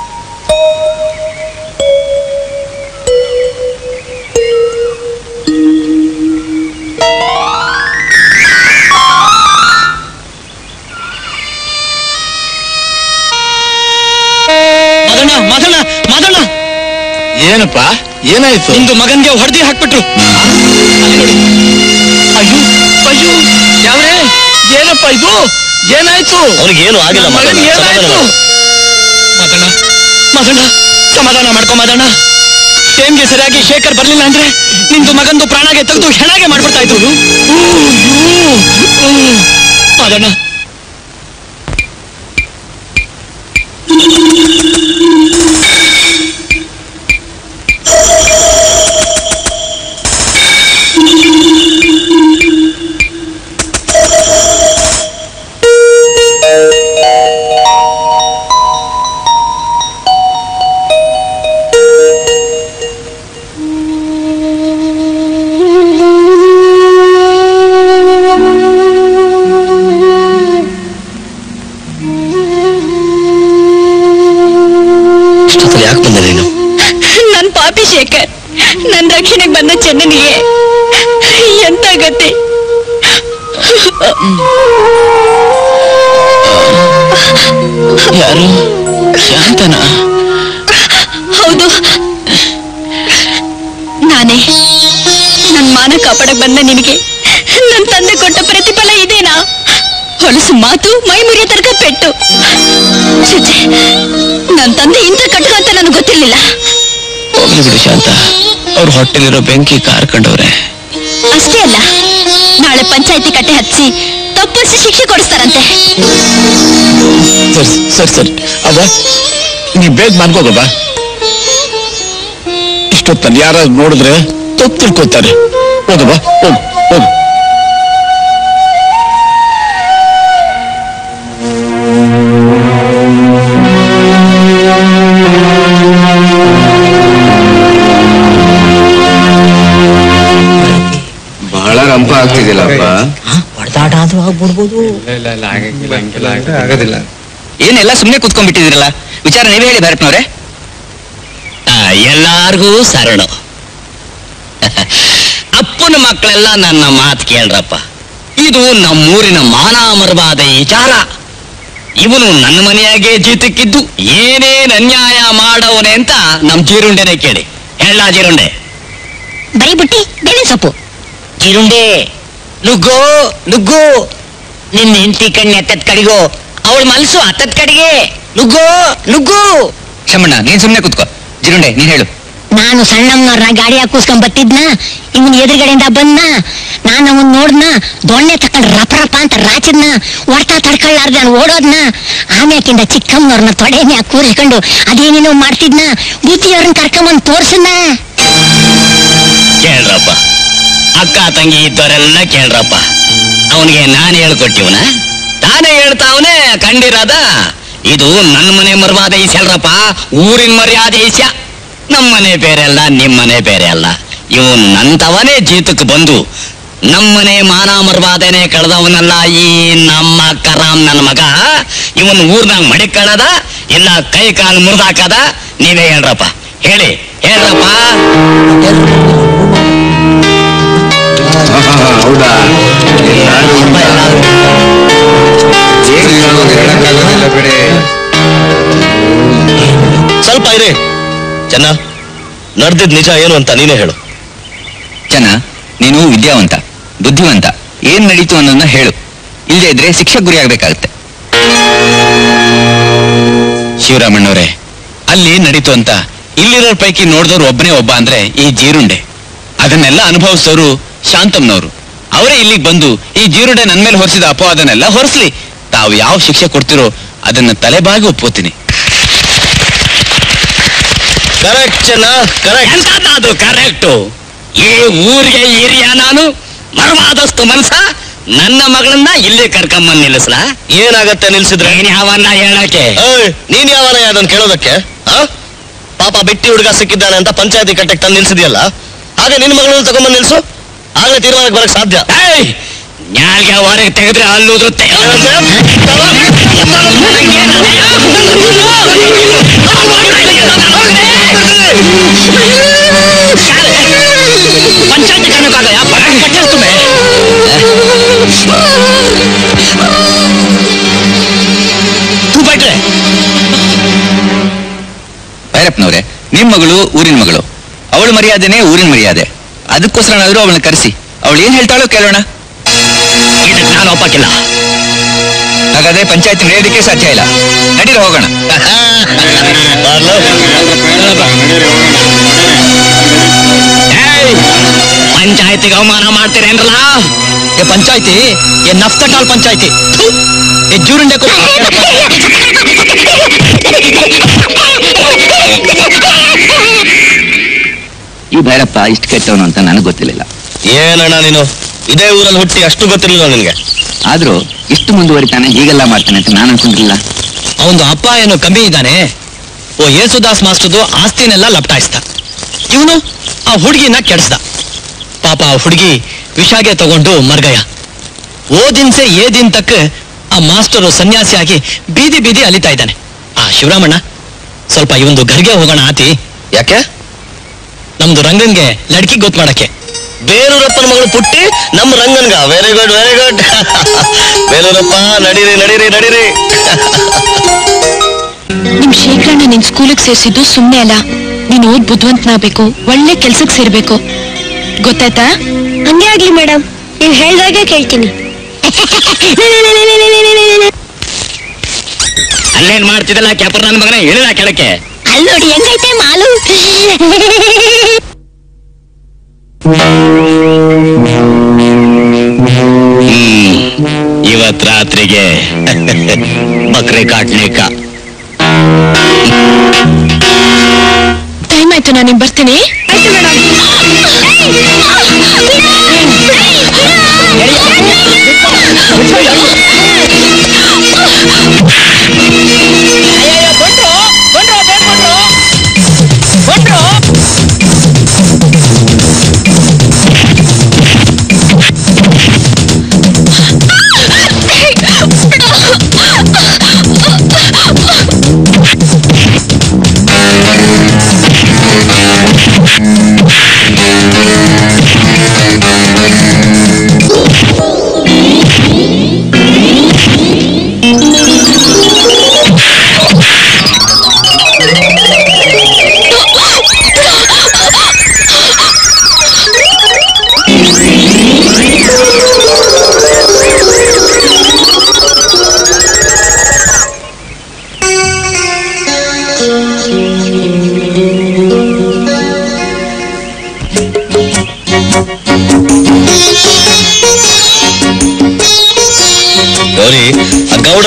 ಮದಣ್ಣ ಮದಣ್ಣ ಮದಣ್ಣ ಏನಪ್ಪ ಏನಾಯ್ತು ನಿಂದು ಮಗನ್ಗೆ ಹೊಡೆದಿ ಹಾಕ್ಬಿಟ್ರು ಅಯ್ಯೋ ಅಯ್ಯೋ ಯಾವ್ರೆ ಏನಪ್ಪ ಇದು ಏನಾಯ್ತು ಅವ್ರಿಗೇನು ಆಗಿಲ್ಲ ಏನಾಯ್ತು ಮದಣ್ಣ ಮದಣ್ಣ ಸಮಾಧಾನ ಮಾಡ್ಕೊ ಮದಣ್ಣ ಟೈಮ್ಗೆ ಸರಿಯಾಗಿ ಶೇಖರ್ ಬರ್ಲಿಲ್ಲ ಅಂದ್ರೆ ನಿಂದು ಮಗಂದು ಪ್ರಾಣಗೆ ತೆಗೆದು ಹೆಣಾಗೆ ಮಾಡ್ಬಿಡ್ತಾ ಇದ್ರು ಮದಣ್ಣ ಶೇಖರ್ ನನ್ನ ರಕ್ಷಣೆಗೆ ಬಂದ ಚೆನ್ನನಿಗೆ ಎಂತ ಗತಿ ಯಾರು ಶಾಂತನ ಹೌದು ನಾನೇ ನನ್ನ ಮಾನ ಕಾಪಾಡಕ್ ಬಂದ ನಿನಗೆ ನನ್ನ ತಂದೆ ಕೊಟ್ಟ ಪ್ರತಿಫಲ ಇದೇನಾ ಹೊಲಸು ಮಾತು ಮೈ ಮುರಿಯೋ ತನಕ ಪೆಟ್ಟು ನನ್ನ ತಂದೆ ಇಂಥ ಕಟ್ಟುಗ ಅಂತ ನನಗೆ ಗೊತ್ತಿರ್ಲಿಲ್ಲ ಹೋಗ್ಲಿ ಬಿಡು ಶಾಂತ ಅವ್ರ ಹೊಟ್ಟೆಲಿರೋ ಬೆಂಕಿ ಕಾರ್ಕೊಂಡವ್ರೆ ಅಷ್ಟೇ ಅಲ್ಲ ನಾಳೆ ಪಂಚಾಯತಿ ಕಟ್ಟೆ ಹಚ್ಚಿ ತಪ್ಪಿಸಿ ಶಿಕ್ಷೆ ಕೊಡಿಸ್ತಾರಂತೆ ಸರಿ ಸರಿ ಸರಿ ಅವ ನೀ ಬೇಗ ಮಾಡ್ಕೋಗಬ್ಬ ಇಷ್ಟೊತ್ತಲ್ಲಿ ಯಾರಾದ್ರು ನೋಡಿದ್ರೆ ತಪ್ಪು ತಿಳ್ಕೊತಾರೆ ಹೋಗಬ್ಬ ಹೋಗು ಹೋಗು ರಂಪ ಆಗ್ತಿದಿಲ್ಲಪ್ಪ ಹೊಡೆದಾಟ ಆದ್ರೂ ಆಗ್ಬಿಡ್ಬೋದು ಆಗೋದಿಲ್ಲ ಏನೆಲ್ಲ ಸುಮ್ಮನೆ ಕುತ್ಕೊಂಡ್ಬಿಟ್ಟಿದಿರಲ್ಲ ವಿಚಾರ ನೀವೇ ಹೇಳಿ ಭರತ್ನವ್ರೆ ಎಲ್ಲಾರ್ಗೂ ಸರಳು ಅಪ್ಪನ ಮಕ್ಕಳೆಲ್ಲ ನನ್ನ ಮಾತು ಕೇಳ್ರಪ್ಪ ಇದು ನಮ್ಮೂರಿನ ಮಾನ ಮರವಾದ ವಿಚಾರ ಇವನು ನನ್ನ ಮನೆಯಾಗೆ ಜೀತಕ್ಕಿದ್ದು ಏನೇನ್ ಅನ್ಯಾಯ ಮಾಡವನೆ ಅಂತ ನಮ್ ಜೀರುಂಡೆನೆ ಕೇಳಿ. ಹೇಳ ಜೀರುಂಡೆ. ಬರೀ ಬುಟ್ಟಿ ಬೇವಿನ ಸೊಪ್ಪು. ಜೀರುಂಡೆ ನುಗ್ಗೋ ನುಗ್ಗು. ನಿನ್ನ ಹೆಂಡತಿ ಕಣ್ಣು ಎತ್ತದ ಕಡೆಗೋ, ಅವಳ ಮನಸ್ಸು ಹತ್ತದ ಕಡೆಗೆ. ನುಗ್ಗೋ ನುಗ್ಗು. ಶಮಣ್ಣ ನೀನ್ ಸುಮ್ನೆ ಕುತ್ಕೋ. ಜೀರುಂಡೆ ನೀನ್ ಹೇಳು. ನಾನು ಸಣ್ಣಮ್ಮನವ್ರನ್ನ ಗಾಡಿ ಹಾಕೂಸ್ಕೊಂಡ್ ಬತ್ತಿದ್ನ, ಇವನ್ ಎದುರುಗಡೆಯಿಂದ ಬಂದ್ನ, ನಾನು ಅವನ್ ನೋಡ್ನ, ದೊಣ್ಣೆ ತಕೊಂಡ್ ರಪ ರಪ ಅಂತ ರಾಚಿದ್ನ, ಹೊಡ್ತಾ ತಡ್ಕೊಳ್ಳಾರ್ದ ನಾನು ಓಡೋದ್ನ, ಆಮ್ಯಾಕಿಂದ ಚಿಕ್ಕಮ್ಮನವ್ರನ್ನ ತೊಡೆ ಮ್ಯಾಗ ಕೂರಿಸ್ಕೊಂಡು ಅದೇನೇನೋ ಮಾಡ್ತಿದ್ನ, ಬುದ್ಧಿಯವ್ರನ್ನ ಕರ್ಕೊಂಬಂದ್ ತೋರ್ಸನ್ನ. ಕೇಳ್ರಪ್ಪ, ಅಕ್ಕ ತಂಗಿ ಇದ್ದವರೆಲ್ಲ ಕೇಳ್ರಪ್ಪ. ಅವನಿಗೆ ನಾನು ಹೇಳ್ಕೊಟ್ಟಿವನ, ತಾನೇ ಹೇಳ್ತಾವನೆ ಕಂಡಿರದ. ಇದು ನನ್ನ ಮನೆ ಮರ್ವಾದ ಈಸ್ಯಲ್ರಪ್ಪ, ಊರಿನ ಮರ್ಯಾದೆ ಈಸ್ಯ. ನಮ್ಮನೆ ಬೇರೆ ಅಲ್ಲ, ನಿಮ್ಮನೆ ಬೇರೆ ಅಲ್ಲ. ಇವನು ನಂತವನೇ ಜೀತಕ್ಕೆ ಬಂದು ನಮ್ಮನೆ ಮಾನ ಮರ್ವಾದನೆ ಕಳೆದವನಲ್ಲ ಈ ನಮ್ಮ ಕರಾಮ್ ನನ್ನ ಮಗ. ಇವನ್ ಊರ್ನಾಗ ಮಡಿಕಳದ ಇಲ್ಲ ಕೈ ಕಾಲು ಮುರಿದಾಕದ? ನೀವೇ ಹೇಳ್ರಪ್ಪ, ಹೇಳಿ ಹೇಳ್ರಪ್ಪ. ಹೌದಾ? ಸ್ವಲ್ಪ ಇರಿ ಚೆನ್ನ, ನಡೆದಿದ್ ನಿಜ ಏನು ಅಂತ ನೀನೇ ಹೇಳು. ಚೆನ್ನ, ನೀನು ವಿದ್ಯಾವಂತ ಬುದ್ಧಿವಂತ, ಏನ್ ನಡೀತು ಅನ್ನೋದನ್ನ ಹೇಳು. ಇಲ್ಲದೆ ಇದ್ರೆ ಶಿಕ್ಷೆ ಗುರಿ ಆಗ್ಬೇಕಾಗತ್ತೆ. ಶಿವರಾಮಣ್ಣವ್ರೆ, ಅಲ್ಲಿ ನಡೀತು ಅಂತ ಇಲ್ಲಿರೋ ಪೈಕಿ ನೋಡಿದವ್ರು ಒಬ್ಬನೇ ಒಬ್ಬ ಅಂದ್ರೆ ಈ ಜೀರುಂಡೆ. ಅದನ್ನೆಲ್ಲ ಅನುಭವಿಸೋರು ಶಾಂತಮ್ನವ್ರು. ಅವರೇ ಇಲ್ಲಿಗೆ ಬಂದು ಈ ಜೀರುಂಡೆ ನನ್ ಮೇಲೆ ಹೊರಿಸಿದ ಅಪವಾದನೆಲ್ಲ ಹೊರಿಸ್ಲಿ. ತಾವು ಯಾವ ಶಿಕ್ಷೆ ಕೊಡ್ತಿರೋ ಅದನ್ನ ತಲೆಬಾಗಿ ಒಪ್ಕೋತೀನಿ. Correct Chenna, correct. ಅದು ಕರೆಕ್ಟು. ಈ ಊರಿಗೆ ಹಿರಿಯ ನಾನು, ಮರ್ವಾದಸ್ತು ಮನ್ಸ. ನನ್ನ ಮಗಳನ್ನ ಇಲ್ಲಿ ಕರ್ಕೊಂಬಂದ್ ನಿಲ್ಲಿಸ್ಲ. ಏನಾಗತ್ತೆ ನಿಲ್ಸಿದ್ರೆ? ನೀನ್ ಯಾವನ್ನ ಹೇಳಕ್ಕೆ? ನೀನ್ ಯಾವನ ಅದನ್ನ ಕೇಳೋದಕ್ಕೆ? ಪಾಪ ಬಿಟ್ಟಿ ಹುಡುಗ ಸಿಕ್ಕಿದ್ದಾನೆ ಅಂತ ಪಂಚಾಯತಿ ಕಟ್ಟಕ್ಕೆ ತಂದು ನಿಲ್ಸಿದ್ಯಲ್ಲ, ಹಾಗೆ ನಿನ್ ಮಗಳನ್ನ ತಗೊಂಬಂದ್ ನಿಲ್ಸು. ಆಗ್ಲೇ ತೀರ್ಮಾನಕ್ಕೆ ಬರಕ್ ಸಾಧ್ಯ. ನ್ಯಾಲ್ಗೆ ಹೊರಗೆ ತೆಗೆದ್ರೆ ಅಲ್ಲೂದ್ರುತ್ತೆ. पंचायत करने का गया बच्चा तुम्हें तू बैठ रहे ಭೈರಪ್ಪನವ್ರೆ, ನಿಮ್ ಮಗಳು ಊರಿನ ಮಗಳು, ಅವಳ ಮರ್ಯಾದೆನೇ ಊರಿನ ಮರ್ಯಾದೆ. ಅದಕ್ಕೋಸ್ಕರನಾದ್ರೂ ಅವಳನ್ನ ಕರೆಸಿ ಅವಳು ಏನ್ ಹೇಳ್ತಾಳೋ ಕೇಳೋಣ. ಇದಕ್ಕೆ ನಾನು ಒಪ್ಪಕ್ಕಿಲ್ಲ. ಹಾಗಾದ್ರೆ ಪಂಚಾಯತ್ ನಡೆಯೋದಕ್ಕೆ ಸಾಧ್ಯ ಇಲ್ಲ. ನಡೀರ ಹೋಗೋಣ. ಪಂಚಾಯತಿಗೆ ಅವಮಾನ ಮಾಡ್ತೀರೇನ್ರಲ್ಲ? ये पंचायती ये नफ्तटाल पंचायती ये जूरुंडे को ಈ ಭೈರಪ್ಪ ಇಷ್ಟು ಕೆಟ್ಟವನು ಅಂತ ನನಗೆ ಗೊತ್ತಿರಲಿಲ್ಲ. ಏನಣ್ಣ ನೀನು ಇದೇ ಊರಲ್ಲಿ ಹುಟ್ಟಿ ಅಷ್ಟು ಗೊತ್ತಿರಲಿಲ್ಲ ನಿನ್ಗೆ? ಆದ್ರೂ ಇಷ್ಟು ಮುಂದುವರಿತಾನೆ, ಹೀಗೆಲ್ಲ ಮಾಡ್ತಾನೆ ಅಂತ ನಾನು ಅನ್ಕೊಂಡಿಲ್ಲ. ಅವನು ಅಪ್ಪ ಏನೋ ಕಮ್ಮಿ ಇದ್ದಾನೆ. ಓ ಯೇಸುದಾಸ್ ಮಾಸ್ಟರ್ದು ಆಸ್ತಿನೆಲ್ಲ ಲಪ್ಟಾಯಿಸ್ದ. ಇವನು ಆ ಹುಡುಗಿನ ಕೆಡಿಸ್ದ. ಪಾಪ ಆ ಹುಡುಗಿ ವಿಷಾಗೆ ತಗೊಂಡು ಮರ್ಗಯ. ಓ ದಿನ್ಸೆ ಏ ದಿನ ತಕ್ಕ ಆ ಮಾಸ್ಟರು ಸನ್ಯಾಸಿಯಾಗಿ ಬೀದಿ ಬೀದಿ ಅಲಿತಾ ಇದ್ದಾನೆ. ಆ ಶಿವರಾಮಣ್ಣ, ಸ್ವಲ್ಪ ಇವೊಂದು ಗರ್ಗೆ ಹೋಗೋಣ ಆತಿ. ಯಾಕೆ? ನಮ್ದು ರಂಗನ್ಗೆ ಲಡ್ಕಿ ಗೊತ್ತು ಮಾಡಕ್ಕೆ. ಬೇಲೂರಪ್ಪನ ಮಗಳು ಪುಟ್ಟಿ ನಮ್ಮ ರಂಗನ್ಗ. Very good very good. Belurappa ನಡೀರಿ ನಡೀರಿ ನಡೀರಿ. ನಿಮ್ ಶೇಖರಣ್ಣ ನಿನ್ ಸ್ಕೂಲಿಗೆ ಸೇರ್ಸಿದ್ದು ಸುಮ್ನೆ ಅಲ್ಲ. ನೀನ್ ಓದ್ ಬುದ್ಧಿವಂತನಾಗ್ಬೇಕು, ಒಳ್ಳೆ ಕೆಲ್ಸಕ್ಕೆ ಸೇರ್ಬೇಕು. ಗೊತ್ತಾಯ್ತಾ? ಹಂಗೆ ಆಗ್ಲಿ ಮೇಡಮ್, ನೀವ್ ಹೇಳ್ದಾಗೆ ಕೇಳ್ತೀನಿ. ಅಲ್ಲೇನ್ ಮಾಡ್ತಿದ್ದಲ್ಲ ಕ್ಯಾಪರ್ ನನ್ನ ಮಗನ, ಹೇಳಿಲ್ಲ ಕೆಳಕ್ಕೆ. ಅಲ್ಲಿ ನೋಡಿ ಹೆಂಗೈತೆ ಮಾಲು. ಇವತ್ ರಾತ್ರಿಗೆ ಬಕ್ರೆ ಕಾಟ್ಲಿಕ್ಕ ಟೈಮ್ ಆಯ್ತು, ನಾನು ಬರ್ತೀನಿ. ಆಯ್ತು ಮೇಡಮ್.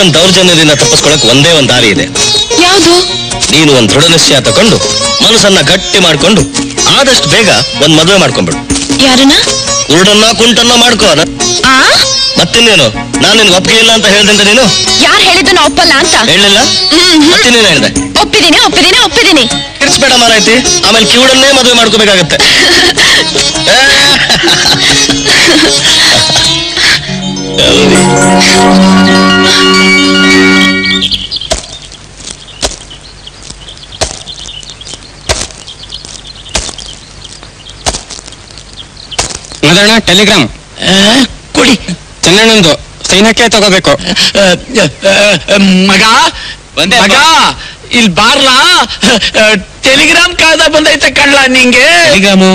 ಅಪ್ಪನ ದೌರ್ಜನ್ಯದಿಂದ ತಪ್ಪಿಸ್ಕೊಳಕ್ ಒಂದೇ ಒಂದ್ ದಾರಿ ಇದೆ. ಯಾವುದು? ನೀನು ಒಂದ್ ದೃಢ ನಿಶ್ಚಯ ತಕೊಂಡು ಮನಸ್ಸನ್ನ ಗಟ್ಟಿ ಮಾಡ್ಕೊಂಡು ಆದಷ್ಟು ಬೇಗ ಒಂದ್ ಮದುವೆ ಮಾಡ್ಕೊಂಡ್ಬಿಡು. ಯಾರನ್ನ? ಕುರುಡನ್ನ ಕುಂಟನ್ನ ಮಾಡ್ಕೋ. ಆ ಮತ್ತಿನ್ನೇನು, ನಾನು ನಿನ್ಗೆ ಒಪ್ಪಿಗೆ ಇಲ್ಲ ಅಂತ ಹೇಳ್ದಂತ ನೀನು ಯಾರು ಹೇಳಿದ್ದು ನಾ ಒಪ್ಪಲ್ಲ ಅಂತ? ಹೇಳಿಲ್ಲ. ಮತ್ತಿನ್ನೇನು ಹೇಳಿದೆ? ಒಪ್ಪಿದ್ದೀನಿ ಒಪ್ಪಿದ್ದೀನಿ ಒಪ್ಪಿದ್ದೀನಿ. ಕಿರ್ಸ್ಬೇಡ ಮಾರಾಯ್ತಿ, ಆಮೇಲೆ ಕಿವುಡನ್ನೇ ಮದುವೆ ಮಾಡ್ಕೋಬೇಕಾಗತ್ತೆ. ಮದಣ್ಣ ಟೆಲಿಗ್ರಾಮ್ ಕೊಡಿ. ಚೆನ್ನಣ್ಣಂದು ಸೈನ್ಯಕ್ಕೆ ತಗೋಬೇಕು. ಮಗ ಮಗ ಇಲ್ಲಿ ಬಾರ್ಲಾ, ಟೆಲಿಗ್ರಾಮ್ ಕಾದ ಬಂದೈತೆ ಕಳ್ಳ ನಿಂಗೆ. Telegram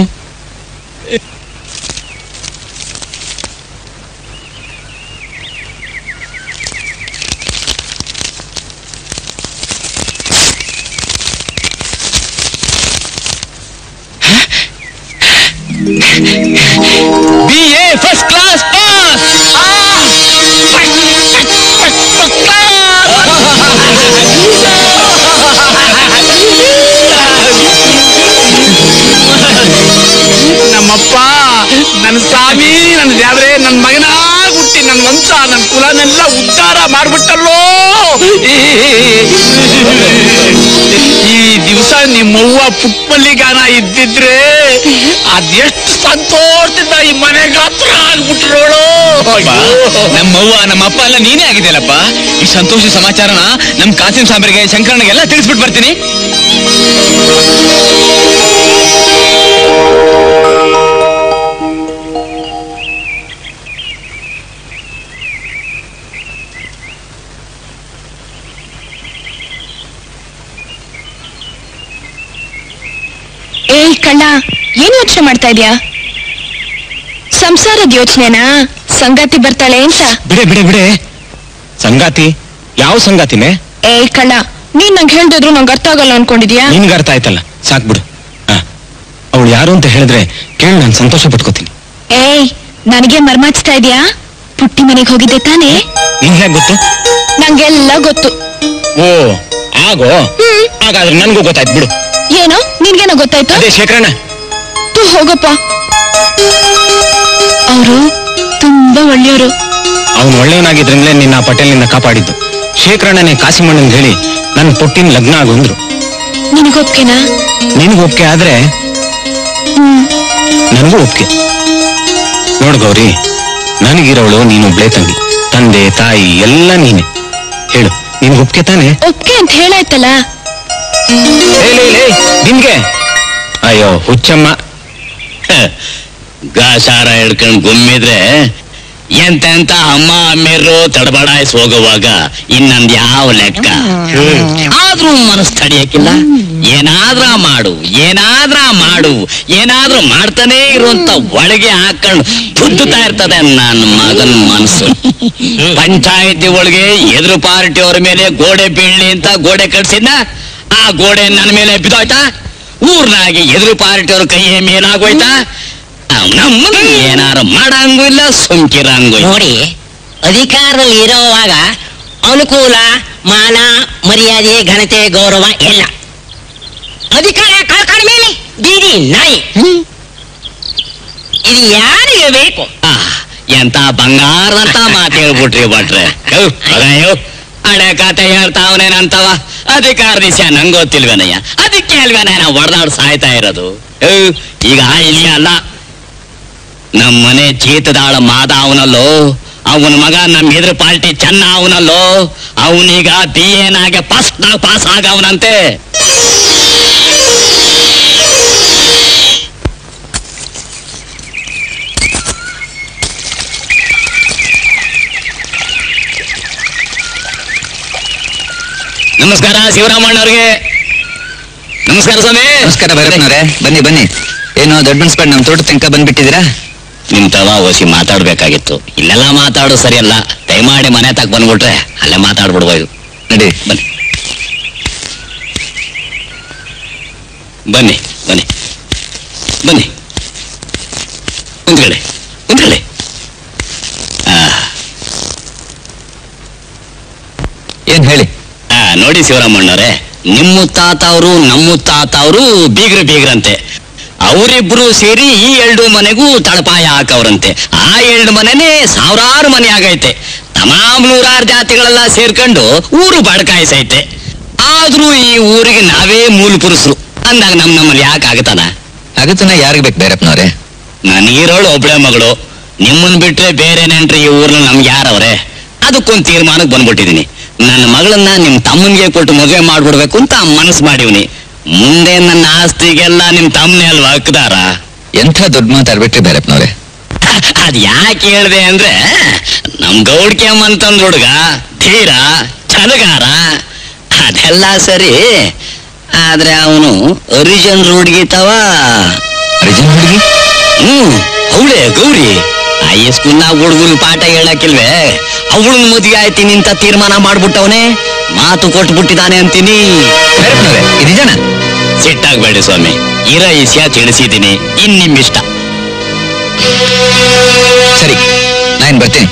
B A first class pass. ನಮ್ಮಪ್ಪ ನನ್ನ ಸ್ವಾಮಿ ನನ್ನ ದೇವ್ರೆ ನನ್ನ ಮಗನಾಗ್ ಹುಟ್ಟಿ ನನ್ನ ವಂಶ ನನ್ನ ಕುಲನೆಲ್ಲ ಉದ್ಧಾರ ಮಾಡ್ಬಿಟ್ಟಲ್ಲೋ. ಈ ದಿವಸ ನಿಮ್ಮವ್ವ ಪುಟ್ಮಲ್ಲಿಗಾನ ಇದ್ದಿದ್ರೆ ಅದೆಷ್ಟು ಸಂತೋಷದಿಂದ ಈ ಮನೆಗೆ ಹತ್ರ ಆಗ್ಬಿಟ್ರೋಳು. ನಮ್ಮವ್ವ ನಮ್ಮಪ್ಪ ಎಲ್ಲ ನೀನೇ ಆಗಿದೆಯಲ್ಲಪ್ಪ. ಈ ಸಂತೋಷ ಸಮಾಚಾರನ ನಮ್ ಕಾಸಿಂ ಸಾಂಬ್ರಿಗೆ ಶಂಕರನಿಗೆಲ್ಲ ತಿಳಿಸ್ಬಿಟ್ಟು ಬರ್ತೀನಿ. ಏಯ್ ಕಳ್ಳ, ಏನ್ ಯೋಚನೆ ಮಾಡ್ತಾ ಇದ್ಯಾ? ಸಂಸಾರದ ಯೋಚನೆನಾ? ಸಂಗಾತಿ ಬರ್ತಾಳೆ ಅಂತ. ಬಿಡೆ ಬಿಡೆ ಬಿಡೆ ಸಂಗಾತಿ? ಯಾವ ಸಂಗಾತಿನೇ? ಏಯ್ ಕಳ್ಳ, ನೀನ್ ನಂಗೆ ಹೇಳ್ದಿದ್ರು ನಂಗೆ ಅರ್ಥ ಆಗಲ್ಲ ಅನ್ಕೊಂಡಿದ್ಯಾ? ನಿನ್ಗೆ ಅರ್ಥ ಆಯ್ತಲ್ಲ, ಸಾಕ್ಬಿಡು. ಅವಳು ಯಾರು ಅಂತ ಹೇಳಿದ್ರೆ ಕೇಳಿ ನಾನು ಸಂತೋಷ ಪಟ್ಕೋತೀನಿ. ಏಯ್, ನನಗೆ ಮರ್ಮಾಚ್ತಾ ಇದ್ಯಾ? ಪುಟ್ಟಿ ಮನೆಗೆ ಹೋಗಿದ್ದೆ ತಾನೇ? ನಿನ್ ಹೇಗ್ ಗೊತ್ತು? ನಂಗೆಲ್ಲ ಗೊತ್ತು. ಓ ಆಗೋ, ಹಾಗಾದ್ರೆ ನನ್ಗೂ ಗೊತ್ತಾಯ್ತು ಬಿಡು. ಏನೋ ನಿನ್ಗೇನೋ ಗೊತ್ತಾಯ್ತು? ಅದೇ ಶೇಖರಣ್ಣ. ತು ಹೋಗಪ್ಪ, ಅವರು ತುಂಬಾ ಒಳ್ಳೆಯವರು. ಅವನು ಒಳ್ಳೆಯವನಾಗಿದ್ರಿಂದಲೇ ನಿನ್ನ ಪಟೇಲ್ನಿಂದ ಕಾಪಾಡಿದ್ದು. ಶೇಖರಣ್ಣನೇ ಕಾಸಿಮಣ್ಣನ್ ಹೇಳಿ ನನ್ ಪುಟ್ಟಿನ ಲಗ್ನ ಆಗೊಂದ್ರು. ನಿನಗೊಪ್ಕೆನಾ? ನಿನ್ಗೆ ಒಪ್ಕೆ ಆದ್ರೆ ನನಗೂ ಒಪ್ಕೆ. ನೋಡ್ ಗೌರಿ, ನನಗಿರೋಳು ನೀನೊಬ್ಳೇ ತಂಗಿ. ತಂದೆ ತಾಯಿ ಎಲ್ಲ ನೀನೆ. ಹೇಳು, ನಿನ್ಗೆ ಒಪ್ಕೆ ತಾನೆ? ಒಪ್ಕೆ ಅಂತ ಹೇಳಾಯ್ತಲ್ಲ. ನಿನ್ಗೆ ಅಯ್ಯೋ ಹುಚ್ಚಮ್ಮ, ಗಾಸಾರ ಹಿಡ್ಕೊಂಡು ಗುಮ್ಮಿದ್ರೆ ಎಂತೆಂತ ಅಮ್ಮ ಅಮ್ಮಿರು ತಡಬಡಾಯಿಸಿ ಹೋಗುವಾಗ ಇನ್ನೊಂದ್ ಯಾವ ಲೆಕ್ಕ. ಆದ್ರೂ ಮನಸ್ಸು ತಡಿಯಕ್ಕಿಲ್ಲ. ಏನಾದ್ರ ಮಾಡು ಏನಾದ್ರ ಮಾಡು ಏನಾದ್ರೂ ಮಾಡ್ತಾನೆ ಇರುವಂತ ಒಳಗೆ ಹಾಕೊಂಡು ಬುದ್ಧತಾ ಇರ್ತದೆ ನನ್ನ ಮಗನ್ ಮನಸ್ಸು. ಪಂಚಾಯತಿ ಒಳಗೆ ಎದುರು ಪಾರ್ಟಿಯವ್ರ ಮೇಲೆ ಗೋಡೆ ಬೀಳ್ಲಿ ಅಂತ ಗೋಡೆ ಕಟ್ಸಿದ್ನ, ಆ ಗೋಡೆ ನನ್ನ ಮೇಲೆ ಬಿದ್ದೋಯ್ತಾ? ಊರ್ನಾಗಿ ಎದುರು ಪಾರ್ಟಿಯವ್ರ ಕೈಯ ಮೇಲಾಗೋಯ್ತಾ? ನಮ್ಮ ಏನಾರು ಮಾಡಂಗೂ ಇಲ್ಲ, ಸುಮ್ಕಿರಂಗೂ ಇಲ್ಲ. ನೋಡಿ, ಅಧಿಕಾರದಲ್ಲಿ ಇರೋವಾಗ ಅನುಕೂಲ, ಮಾನ, ಮರ್ಯಾದೆ, ಘನತೆ, ಗೌರವ ಎಲ್ಲ. ಅಧಿಕಾರ ಕಳ್ಕೊಂಡ ಮೇಲೆ ಬೀದಿ ನಾಯಿ. ಇದು ಯಾರಿಗೆ ಬೇಕು? ಎಂತ ಬಂಗಾರದಂತ ಮಾತು ಹೇಳ್ಬಿಟ್ರಿ ಭಟ್ರೆ. ಅಯ್ಯೋ, ಹಳೆ ಕತೆ ಹೇಳ್ತಾವನೇನಂತವ. ಅಧಿಕಾರ ದಿಶ ನಂಗೆ ಗೊತ್ತಿಲ್ವೇನಯ್ಯ, ಅದಕ್ಕೆ ಅಲ್ವೇನ ನಾವು ಹೊಡೆದಾಡ್ ಸಾಯ್ತಾ ಇರೋದು. ಈಗ ಇಲ್ಲಿ ಅಲ್ಲ, ನಮ್ಮನೆ ಚೀತದಾಳ ಮಾದ ಅವನಲ್ಲೋ, ಅವನ ಮಗ ನಮ್ ಎದುರು ಪಾರ್ಟಿ ಚೆನ್ನ ಅವನಲ್ಲೋ, ಅವನೀಗ ಬಿ ಎನಾಗೆ ಫಸ್ಟ್ ನಾಗ ಪಾಸ್ ಆಗವನಂತೆ. ನಮಸ್ಕಾರ ಶಿವರಾಮಣ್ಣವ್ರಿಗೆ. ನಮಸ್ಕಾರ ಸ್ವಾಮಿ. ನಮಸ್ಕಾರ ಭೈರಪ್ಪನವ್ರೆ, ಬನ್ನಿ ಬನ್ನಿ. ಏನು ದೊಡ್ಡ ಮನ್ಸ್ಬೇಡ, ನಮ್ ತೋಟ ತನಕ ಬಂದ್ಬಿಟ್ಟಿದ್ದೀರಾ? ನಿಮ್ ತವ ಓಸಿ ಮಾತಾಡ್ಬೇಕಾಗಿತ್ತು. ಇಲ್ಲೆಲ್ಲ ಮಾತಾಡೋ ಸರಿಯಲ್ಲ, ದಯಮಾಡಿ ಮನೆ ತಕ್ ಬಂದ್ಬಿಟ್ರೆ ಅಲ್ಲೇ ಮಾತಾಡ್ಬಿಡ್ಬೋದು. ನಡಿ ಬನ್ನಿ ಬನ್ನಿ ಬನ್ನಿ ಬನ್ನಿ ಕುಂತ್ಕೊಳ್ಳಿ ಕುಂತ್ಕೊಳ್ಳಿ. ನೋಡಿ ಶಿವರಾಮಣ್ಣವ್ರೆ, ನಿಮ್ಮ ತಾತ ಅವರು ನಮ್ಮ ತಾತ ಅವರು ಬೀಗ್ರ ಬೀಗ್ರಂತೆ. ಅವರಿಬ್ರು ಸೇರಿ ಈ ಎರಡು ಮನೆಗೂ ತಳಪಾಯ ಹಾಕವ್ರಂತೆ. ಆ ಎರಡು ಮನೆನೇ ಸಾವಿರಾರು ಮನೆ ಆಗೈತೆ. ತಮಾಮ್ ನೂರಾರು ಜಾತಿಗಳೆಲ್ಲ ಸೇರ್ಕೊಂಡು ಊರು ಬಡ್ಕಾಯಿಸೈತೆ. ಆದ್ರೂ ಈ ಊರಿಗೆ ನಾವೇ ಮೂಲ ಪುರುಷರು ಅಂದಾಗ ನಮ್ ನಮ್ಮಲ್ಲಿ ಯಾಕೆ ಆಗತ್ತದ? ಆಗತ್ತನ ಯಾರಿಗೆ ಬೇಕು ಭೈರಪ್ಪನವ್ರೆ? ನನಗಿರೋಳು ಒಬ್ಳೆ ಮಗಳು. ನಿಮ್ಮನ್ ಬಿಟ್ರೆ ಬೇರೆ ನೆಂಟ್ರಿ ಈ ಊರ್ನ ನಮ್ಗೆ ಯಾರವ್ರೆ? ಅದಕ್ಕೊಂದು ತೀರ್ಮಾನಕ್ಕೆ ಬಂದ್ಬಿಟ್ಟಿದೀನಿ. ನನ್ನ ಮಗಳನ್ನ ನಿಮ್ ತಮ್ಮನ್ಗೆ ಕೊಟ್ಟು ಮದುವೆ ಮಾಡ್ಬಿಡ್ಬೇಕು ಅಂತ ಮನಸ್ಸು ಮಾಡಿವ್ನಿ. ಮುಂದೆ ನನ್ನ ಆಸ್ತಿಗೆಲ್ಲ ನಿಮ್ ತಮ್ಮನೇ ಅಲ್ವಾ ಹಕ್ದಾರ? ಎಂಥ ದೊಡ್ಡ ಮಾತಾಡ್ಬಿಟ್ರಿ ಭೈರಪ್ಪನವ್ರೆ. ಅದ್ ಯಾಕೆ ಹೇಳ್ದೆ ಅಂದ್ರೆ, ನಮ್ ಗೌಡ್ಕೆಮ್ಮ ಅಂತಂದ್ ಹುಡುಗ ಧೀರ ಚಲಗಾರ ಅದೆಲ್ಲ ಸರಿ. ಆದ್ರೆ ಅವನು ಅರಿಜನ್ ಹುಡುಗಿತವ. ಅರಿಜನ್ ಹುಡುಗಿ? ಹ್ಮ್, ಅವಳೇ ಗೌರಿ. ಐ ಸ್ಕೂಲ್ ನಾಗ ಹುಡುಗರು ಪಾಠ ಹೇಳಕ್ಕಿಲ್ವೇ, ಅವಳನ್ನ ಮದುವೆ ಆಯ್ತೀನಿ ಅಂತ ತೀರ್ಮಾನ ಮಾಡ್ಬಿಟ್ಟವನೇ. ಮಾತು ಕೊಟ್ಬಿಟ್ಟಿದ್ದಾನೆ ಅಂತೀನಿ. ಭೈರಪ್ಪನವ್ರೆ, ಇದು ಜನ ಸಿಟ್ಟಾಗ್ಬೇಡಿ ಸ್ವಾಮಿ, ಇರೋ ವಿಷಯ ತಿಳಿಸಿದ್ದೀನಿ. ಇನ್ ನಿಮ್ ಇಷ್ಟ. ಸರಿ, ನಾನ್ ಬರ್ತೀನಿ.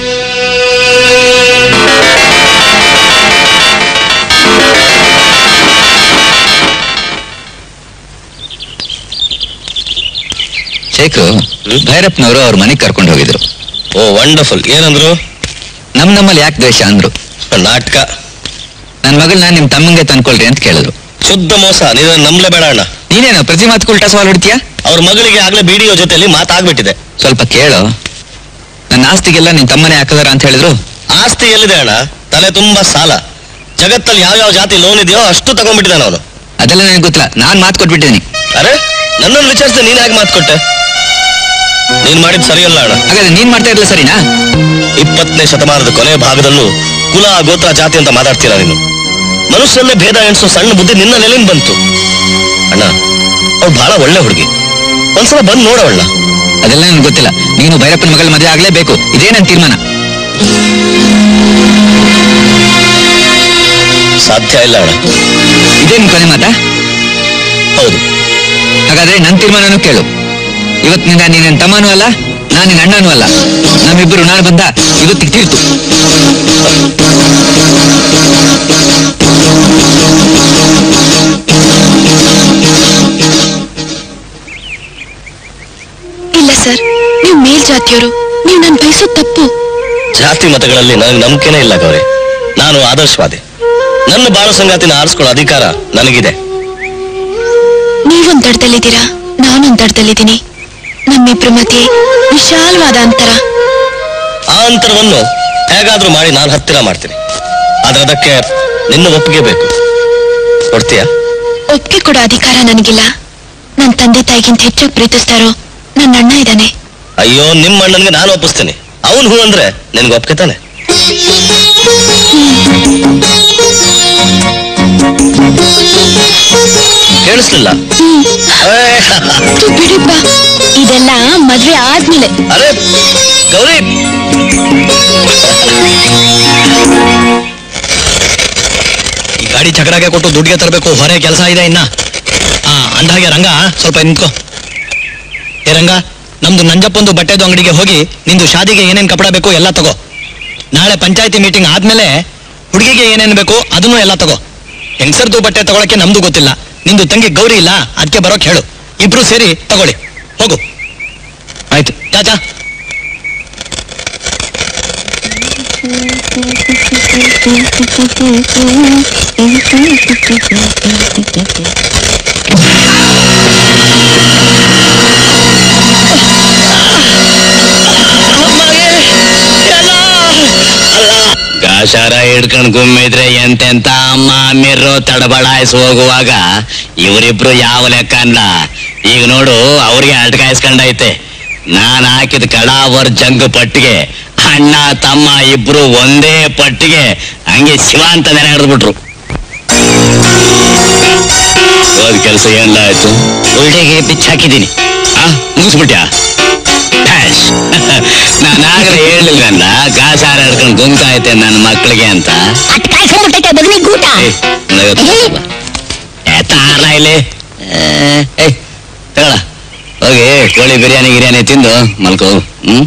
ಶೇಖರು, ಭೈರಪ್ಪನವರು ಅವ್ರ ಮನೆಗೆ ಕರ್ಕೊಂಡು ಹೋಗಿದ್ರು. Oh wonderful. ಏನಂದ್ರು? ನಮ್ ನಮ್ಮಲ್ಲಿ ಯಾಕೆ ದ್ವೇಷ ಅಂದ್ರು. ನಾಟಕ. ನನ್ ಮಗಳನ್ನ ನಿಮ್ ತಮ್ಮಂಗೆ ತಂದ್ಕೊಳ್ರಿ ಅಂತ ಕೇಳಿದ್ರು. ಶುದ್ಧ ಮೋಸ. ನೀನು ನಂಬ್ಲೇ ಬೇಡ ಅಣ್ಣ. ನೀನೇನು ಪ್ರತಿ ಮಾತು ಉಲ್ಟಾ ಸವಾಲ್ ಹೊಡ್ತೀಯಾ? ಅವ್ರ ಮಗಳಿಗೆ ಆಗ್ಲೇ ಬಿಡಿಯೋ ಜೊತೆಲಿ ಮಾತಾಗ್ಬಿಟ್ಟಿದೆ. ಸ್ವಲ್ಪ ಕೇಳು. ನನ್ನ ಆಸ್ತಿಗೆಲ್ಲ ನಿನ್ ತಮ್ಮನೇ ಹಾಕದಾರ ಅಂತ ಹೇಳಿದ್ರು. ಆಸ್ತಿ ಎಲ್ಲಿದೆ ಅಣ್ಣ? ತಲೆ ತುಂಬಾ ಸಾಲ. ಜಗತ್ತಲ್ಲಿ ಯಾವ ಯಾವ ಜಾತಿ ಲೋನ್ ಇದೆಯೋ ಅಷ್ಟು ತಗೊಂಡ್ಬಿಟ್ಟಿದ್ದಾನೆ ಅವನು. ಅದೆಲ್ಲ ನನಗೆ ಗೊತ್ತಿಲ್ಲ, ನಾನ್ ಮಾತು ಕೊಟ್ಬಿಟ್ಟಿದ್ದೀನಿ. ಅರೆ, ನನ್ನನ್ನು ವಿಚಾರಿಸಿದೆ, ನೀನ್ ಹೇಗೆ ಮಾತು ಕೊಟ್ಟೆ? ನೀನ್ ಮಾಡಿದ್ ಸರಿಯಲ್ಲ ಅಣ್ಣ. ಹಾಗಾದ್ರೆ ನೀನ್ ಮಾಡ್ತಾ ಇರ್ಲಿಲ್ಲ ಸರಿನಾ? ಇಪ್ಪತ್ತನೇ ಶತಮಾನದ ಕೊನೆ ಭಾಗದಲ್ಲೂ ಕುಲ ಗೋತ್ರ ಜಾತಿ ಅಂತ ಮಾತಾಡ್ತೀರ ನೀನು. ಮನುಷ್ಯರನ್ನೇ ಭೇದ ಎಣಿಸೋ ಸಣ್ಣ ಬುದ್ಧಿ ನಿನ್ನ ನೆಲೆಯಿಂದ ಬಂತು ಅಣ್ಣ. ಅವ್ಳು ಬಹಳ ಒಳ್ಳೆ ಹುಡುಗಿ. ಒಂದ್ಸಲ ಬಂದು ನೋಡವಳ್ಳ. ಅದೆಲ್ಲ ನನ್ಗೆ ಗೊತ್ತಿಲ್ಲ. ನೀನು ಭೈರಪ್ಪನ ಮಗಳ ಮದುವೆ ಆಗ್ಲೇಬೇಕು, ಇದೇ ನನ್ನ ತೀರ್ಮಾನ. ಸಾಧ್ಯ ಇಲ್ಲ ಅಣ್ಣ. ಇದೇ ನಿನ್ ಕೊನೆ ಮಾತಾ? ಹೌದು. ಹಾಗಾದ್ರೆ ನನ್ನ ತೀರ್ಮಾನನೂ ಕೇಳು. ಇವತ್ತಿನಿಂದ ನೀನ್ ನನ್ನ ತಮ್ಮನೂ ಅಲ್ಲ, ನಾನು ನಿನ್ನ ಅಣ್ಣನೂ ಅಲ್ಲ. ನಮ್ಮಿಬ್ಬರು ನಾನು ಬಂದ ಇವತ್ತಿಗೆ ತೀರ್ತು. ಇಲ್ಲ ಸರ್, ನೀವು ಮೇಲ್ಜಾತಿಯವರು. ನೀವು ನನ್ ಬಯಸೋದು ತಪ್ಪು. ಜಾತಿ ಮತಗಳಲ್ಲಿ ನನಗೆ ನಂಬಿಕೆನೇ ಇಲ್ಲ ಗೌರಿ. ನಾನು ಆದರ್ಶವಾದಿ. ನನ್ನ ಬಾಳ ಸಂಗಾತಿನ ಆರಿಸ್ಕೊಳ್ಳೋ ಅಧಿಕಾರ ನನಗಿದೆ. ನೀವೊಂದ್ ದಡದಲ್ಲಿದ್ದೀರಾ, ನಾನೊಂದ್ ದಡದಲ್ಲಿದ್ದೀನಿ. ನಮ್ಮಿಬ್ರ ಮಧ್ಯೆ ವಿಶಾಲವಾದ ಅಂತರ. ಆ ಅಂತರವನ್ನು ಹೇಗಾದ್ರೂ ಮಾಡಿ ನಾನು ಹತ್ತಿರ ಮಾಡ್ತೀನಿ. ಆದ್ರೆ ಅದಕ್ಕೆ ನಿನ್ನ ಒಪ್ಪಿಗೆ ಬೇಕು. ಕೊಡ್ತೀಯಾ? ಒಪ್ಪಿಗೆ ಕೊಡೋ ಅಧಿಕಾರ ನನಗಿಲ್ಲ. ನನ್ನ ತಂದೆ ತಾಯಿಗಿಂತ ಹೆಚ್ಚಾಗಿ ಪ್ರೀತಿಸ್ತಾರೋ ನನ್ನ ಅಣ್ಣ ಇದ್ದಾನೆ. ಅಯ್ಯೋ, ನಿಮ್ಮ ಅಣ್ಣನಿಗೆ ನಾನು ಒಪ್ಪಿಸ್ತೇನೆ. ಅವನು ಹೂ ಅಂದ್ರೆ ನಿನ್ಗೆ ಒಪ್ಪಿಗೆ ತಾನೆ? ಕೇಳಿಸ್ಲಿಲ್ಲ? ಬಿಡಿಪ್ಪ, ಇದೆಲ್ಲ ಮದ್ವೆ ಆದ್ಮೇಲೆ. ಅರೆ ಗೌರಿ, ಈ ಗಾಡಿ ಚಕ್ರಾಗೆ ಕೊಟ್ಟು ದುಡ್ಡಿಗೆ ತರಬೇಕು. ಹೊರೆ ಕೆಲಸ ಇದೆ ಇನ್ನ. ಆ ಅಂದಾಗೆ ರಂಗ ಸ್ವಲ್ಪ ನಿಂತ್ಕೋ. ಏ ರಂಗ, ನಮ್ದು ನಂಜಪ್ಪಂದು ಬಟ್ಟೆದು ಅಂಗಡಿಗೆ ಹೋಗಿ ನಿಂದು ಶಾದಿಗೆ ಏನೇನ್ ಕಪಡ ಬೇಕು ಎಲ್ಲ ತಗೋ. ನಾಳೆ ಪಂಚಾಯತಿ ಮೀಟಿಂಗ್ ಆದ್ಮೇಲೆ ಹುಡುಗಿಗೆ ಏನೇನ್ ಬೇಕು ಅದನ್ನು ಎಲ್ಲ ತಗೋ. ಹೆಂಗಸರ್ದು ಬಟ್ಟೆ ತಗೊಳಕ್ಕೆ ನಮ್ದು ಗೊತ್ತಿಲ್ಲ. ನಿಂದು ತಂಗಿ ಗೌರಿ ಇಲ್ಲ, ಅದಕ್ಕೆ ಬರೋಕ್ ಹೇಳು. ಇಬ್ರು ಸೇರಿ ತಗೊಳ್ಳಿ. ಹೋಗು. ಆಯ್ತು ಚಾಚಾ. ಗಾಶಾರ ಹಿಡ್ಕೊಂಡ್ ಗುಮ್ಮಿದ್ರೆ ಎಂತೆಂತ ಅಮ್ಮ ಅಮ್ಮಿರು ತಡಬಡಾಯಿಸ್ ಹೋಗುವಾಗ ಇವರಿಬ್ರು ಯಾವ ಲೆಕ್ಕ ಅಲ್ಲ. ಈಗ ನೋಡು, ಅವ್ರಿಗೆ ಅಟ್ಕಾಯಿಸ್ಕೊಂಡೈತೆ. ನಾನ್ ಹಾಕಿದ ಕಡಾವರ್ ಜಂಗ್ ಪಟ್ಟಿಗೆ ಅಣ್ಣ ತಮ್ಮ ಇಬ್ರು ಒಂದೇ ಪಟ್ಟಿಗೆ ಹಂಗೆ ಶಿವ ಅಂತ ನೆನೆ ಹಿಡಿದ್ಬಿಟ್ರು. ಹೋದ್ ಕೆಲಸ ಏನ್ಲ ಆಯ್ತು? ಉಲ್ಟೆಗೆ ಪಿಚ್ ಹಾಕಿದ್ದೀನಿ. ಆ ಮುಗಿಸ್ಬಿಟ್ಯಾ? ನಾನಾಗ್ಲೇ ಹೇಳಿಲ್ವಲ್ಲ, ಗಾಸಾರ ಹಿಡ್ಕೊಂಡು ಗುಂಗ್ತಾ ಐತೆ ನನ್ನ ಮಕ್ಕಳಿಗೆ ಅಂತ. ತಾರ ಇಲ್ಲಿ ತಗೊಳ ಹೋಗಿ ಕೋಳಿ ಬಿರಿಯಾನಿ ಗಿರಿಯಾನಿ ತಿಂದು ಮಲ್ಕೋ. ಹ್ಮ್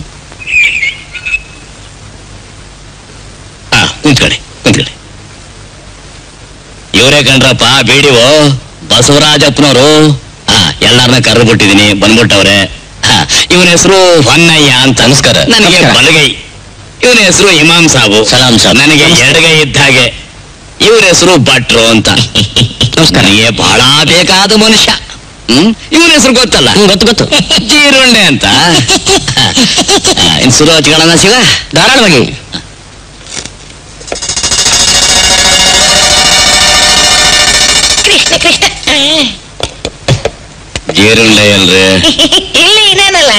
ಹಾ ಕುಂತ್ಕೊಳ್ಳಿ ಕುಂತ್ಕೊಳ್ಳಿ. ಇವರೇ ಕಂಡ್ರಪ್ಪ ಬಿಡಿಒ ಬಸವರಾಜಪ್ಪನವರು. ಹಾ ಎಲ್ಲಾರನ್ನ ಕರೆದು ಬಿಟ್ಟಿದೀನಿ, ಬಂದ್ಬಿಟ್ಟವ್ರೆ. ಇವನ ಹೆಸರು ಹೊನ್ನಯ್ಯ ಅಂತ. ನಮಸ್ಕಾರ. ನನಗೆ ಬಲಗೈ. ಇವನ ಹೆಸರು ಇಮಾಮ್ ಸಾಬು. ಸಲಾಂ ಸಾಬ್. ನನಗೆ ಎಡಗೈ ಇದ್ದ ಹಾಗೆ. ಇವ್ರ ಹೆಸರು ಭಟ್ರು ಅಂತ. ನನಗೆ ಬಹಳ ಬೇಕಾದ ಮನುಷ್ಯ. ಹ್ಮ್ ಇವನ ಹೆಸರು ಗೊತ್ತಲ್ಲ? ಗೊತ್ತು ಗೊತ್ತು, ಜೀರುಂಡೆ ಅಂತ. ಇನ್ ಶುರು ಹಚ್ಕೊಳ್ಳೋಣ ಶಿವ, ಧಾರಾಳವಾಗಿ. ಕೃಷ್ಣ ಕೃಷ್ಣ. ಜೀರುಂಡೆ ಅಲ್ರಿ? ಇಲ್ಲಿ ಇನ್ನೇನಲ್ಲ.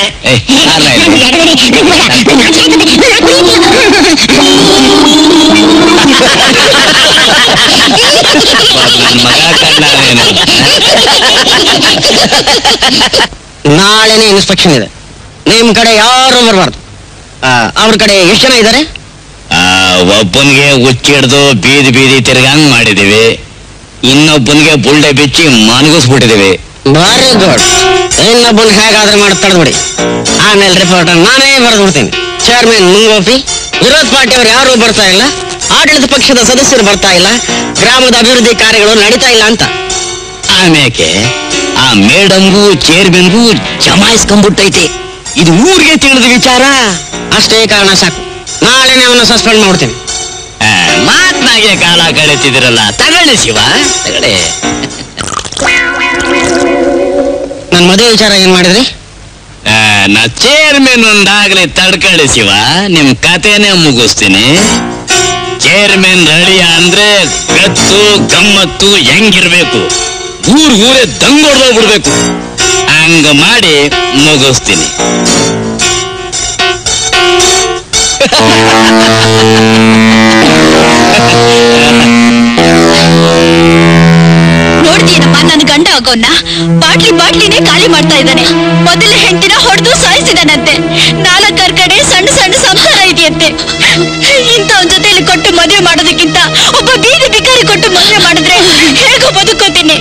ನಾಳೆನೇ ಇನ್ಸ್ಪೆಕ್ಷನ್ ಇದೆ. ನಿಮ್ ಕಡೆ ಯಾರು ಬರಬಾರ್ದು. ಅವ್ರ ಕಡೆ ಎಷ್ಟು ಜನ ಇದ್ದಾರೆ? ಒಬ್ಬನಿಗೆ ಹುಚ್ಚಿಡ್ದು ಬೀದಿ ಬೀದಿ ತಿರ್ಗಂಗ್ ಮಾಡಿದೀವಿ, ಇನ್ನೊಬ್ಬನಿಗೆ ಬುಲ್ಡೆ ಬಿಚ್ಚಿ ಮನಗಿಸ್ಬಿಟ್ಟಿದೀವಿ. Very good. ಇನ್ನೊಬ್ಬನ್ ಹೇಗಾದ್ರೆ ಮಾಡಿ ತಡೆದ್ಬಿಡಿ. ಆಮೇಲೆ ರಿಪೋರ್ಟ್ ನಾನೇ ಬರೆದು ಬಿಡ್ತೀನಿ. ಚೇರ್ಮನ್ ಮುಂಗೋಪಿ, ವಿರೋಧ ಪಾರ್ಟಿಯವರು ಯಾರು ಬರ್ತಾ ಇಲ್ಲ, ಆಡಳಿತ ಪಕ್ಷದ ಸದಸ್ಯರು ಬರ್ತಾ ಇಲ್ಲ, ಗ್ರಾಮದ ಅಭಿವೃದ್ಧಿ ಕಾರ್ಯಗಳು ನಡೀತಾ ಇಲ್ಲ ಅಂತ. ಆಮೇಲೆ ಆ ಮೇಡಮ್ಗೂ ಚೇರ್ಮನ್ಗೂ ಜಮಾಯಿಸ್ಕೊಂಡ್ಬಿಟ್ಟೈತೆ. ಇದು ಊರಿಗೆ ತಿಳಿದ ವಿಚಾರ. ಅಷ್ಟೇ ಕಾರಣ ಸಾಕು. ನಾಳೆನೇ ಅವನ್ನ ಸಸ್ಪೆಂಡ್ ಮಾಡ್ತೀನಿ. ಮಾತ್ನಾಗೆ ಕಾಲ ಕಳೀತಿದಿರಲ್ಲ. ತಗೊಳ್ಳಿ ಶಿವ, ತಗೊಳ್ಳಿ. ನನ್ ಮದುವೆ ವಿಚಾರ ಏನ್ ಮಾಡಿದ್ರಿ? ನಾ ಚೇರ್ಮನ್ ಒಂದಾಗ್ಲಿ ತಡ್ಕೊಳ್ಳಿ ಶಿವ, ನಿಮ್ ಕಥೆನೇ ಮುಗಿಸ್ತೀನಿ. ಚೇರ್ಮನ್ ರೆಡಿಯ ಅಂದ್ರೆ ಗತ್ತು ಗಮ್ಮತ್ತು ಹೆಂಗಿರ್ಬೇಕು, ಊರ್ ಊರೇ ದಂಗೊಡ್ದೋಗ್ಬಿಡ್ಬೇಕು. ಹಂಗ ಮಾಡಿ ಮುಗಿಸ್ತೀನಿ. ನೋಡ್ತೀನಪ್ಪ ನನ್ನ ಗಂಡ ಆಗೋನ್ನ ಬಾಟ್ಲಿ ಬಾಟ್ಲಿನೇ ಖಾಲಿ ಮಾಡ್ತಾ ಇದ್ದಾನೆ. ಮೊದಲ ಹೆಂಡತಿನ ಹೊಡೆದು ಸಾಯಿಸಿದಾನಂತೆ. ನಾಲ್ಕಾರು ಕಡೆ ಸಣ್ಣ ಸಣ್ಣ ಸಂಸಾರ ಇದೆಯಂತೆ. ಇಂಥವನ್ ಜೊತೆಲಿ ಕೊಟ್ಟು ಮದುವೆ ಮಾಡೋದಕ್ಕಿಂತ ಒಬ್ಬ ಬೀದಿ ಬಿಕಾರಿ ಕೊಟ್ಟು ಮದುವೆ ಮಾಡಿದ್ರೆ ಹೇಗೋ ಬದುಕೋತೀನಿ.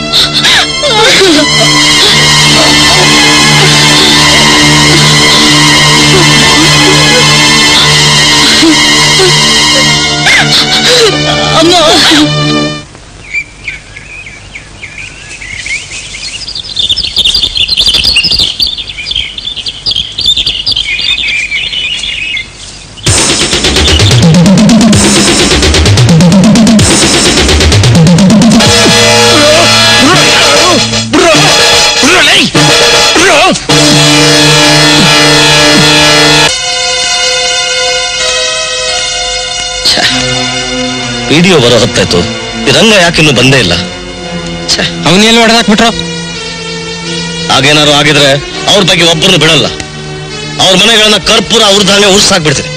ಅಮ್ಮ, ವಿಡಿಯೋ ಬರೋ ಹೊತ್ತಾಯ್ತು, ಈ ರಂಗ ಯಾಕಿನ್ನು ಬಂದೇ ಇಲ್ಲ? ಅವನ್ನೆಲ್ಲ ಹೊಡೆದಾಕ್ಬಿಟ್ರು. ಹಾಗೇನಾದ್ರು ಆಗಿದ್ರೆ ಅವ್ರ ಬಗ್ಗೆ ಒಬ್ಬರನ್ನು ಬಿಡಲ್ಲ. ಅವ್ರ ಮನೆಗಳನ್ನ ಕರ್ಪೂರ ಅವ್ರದ್ದಾಗೆ ಉರ್ಸಾಕ್ಬಿಡ್ತೀನಿ.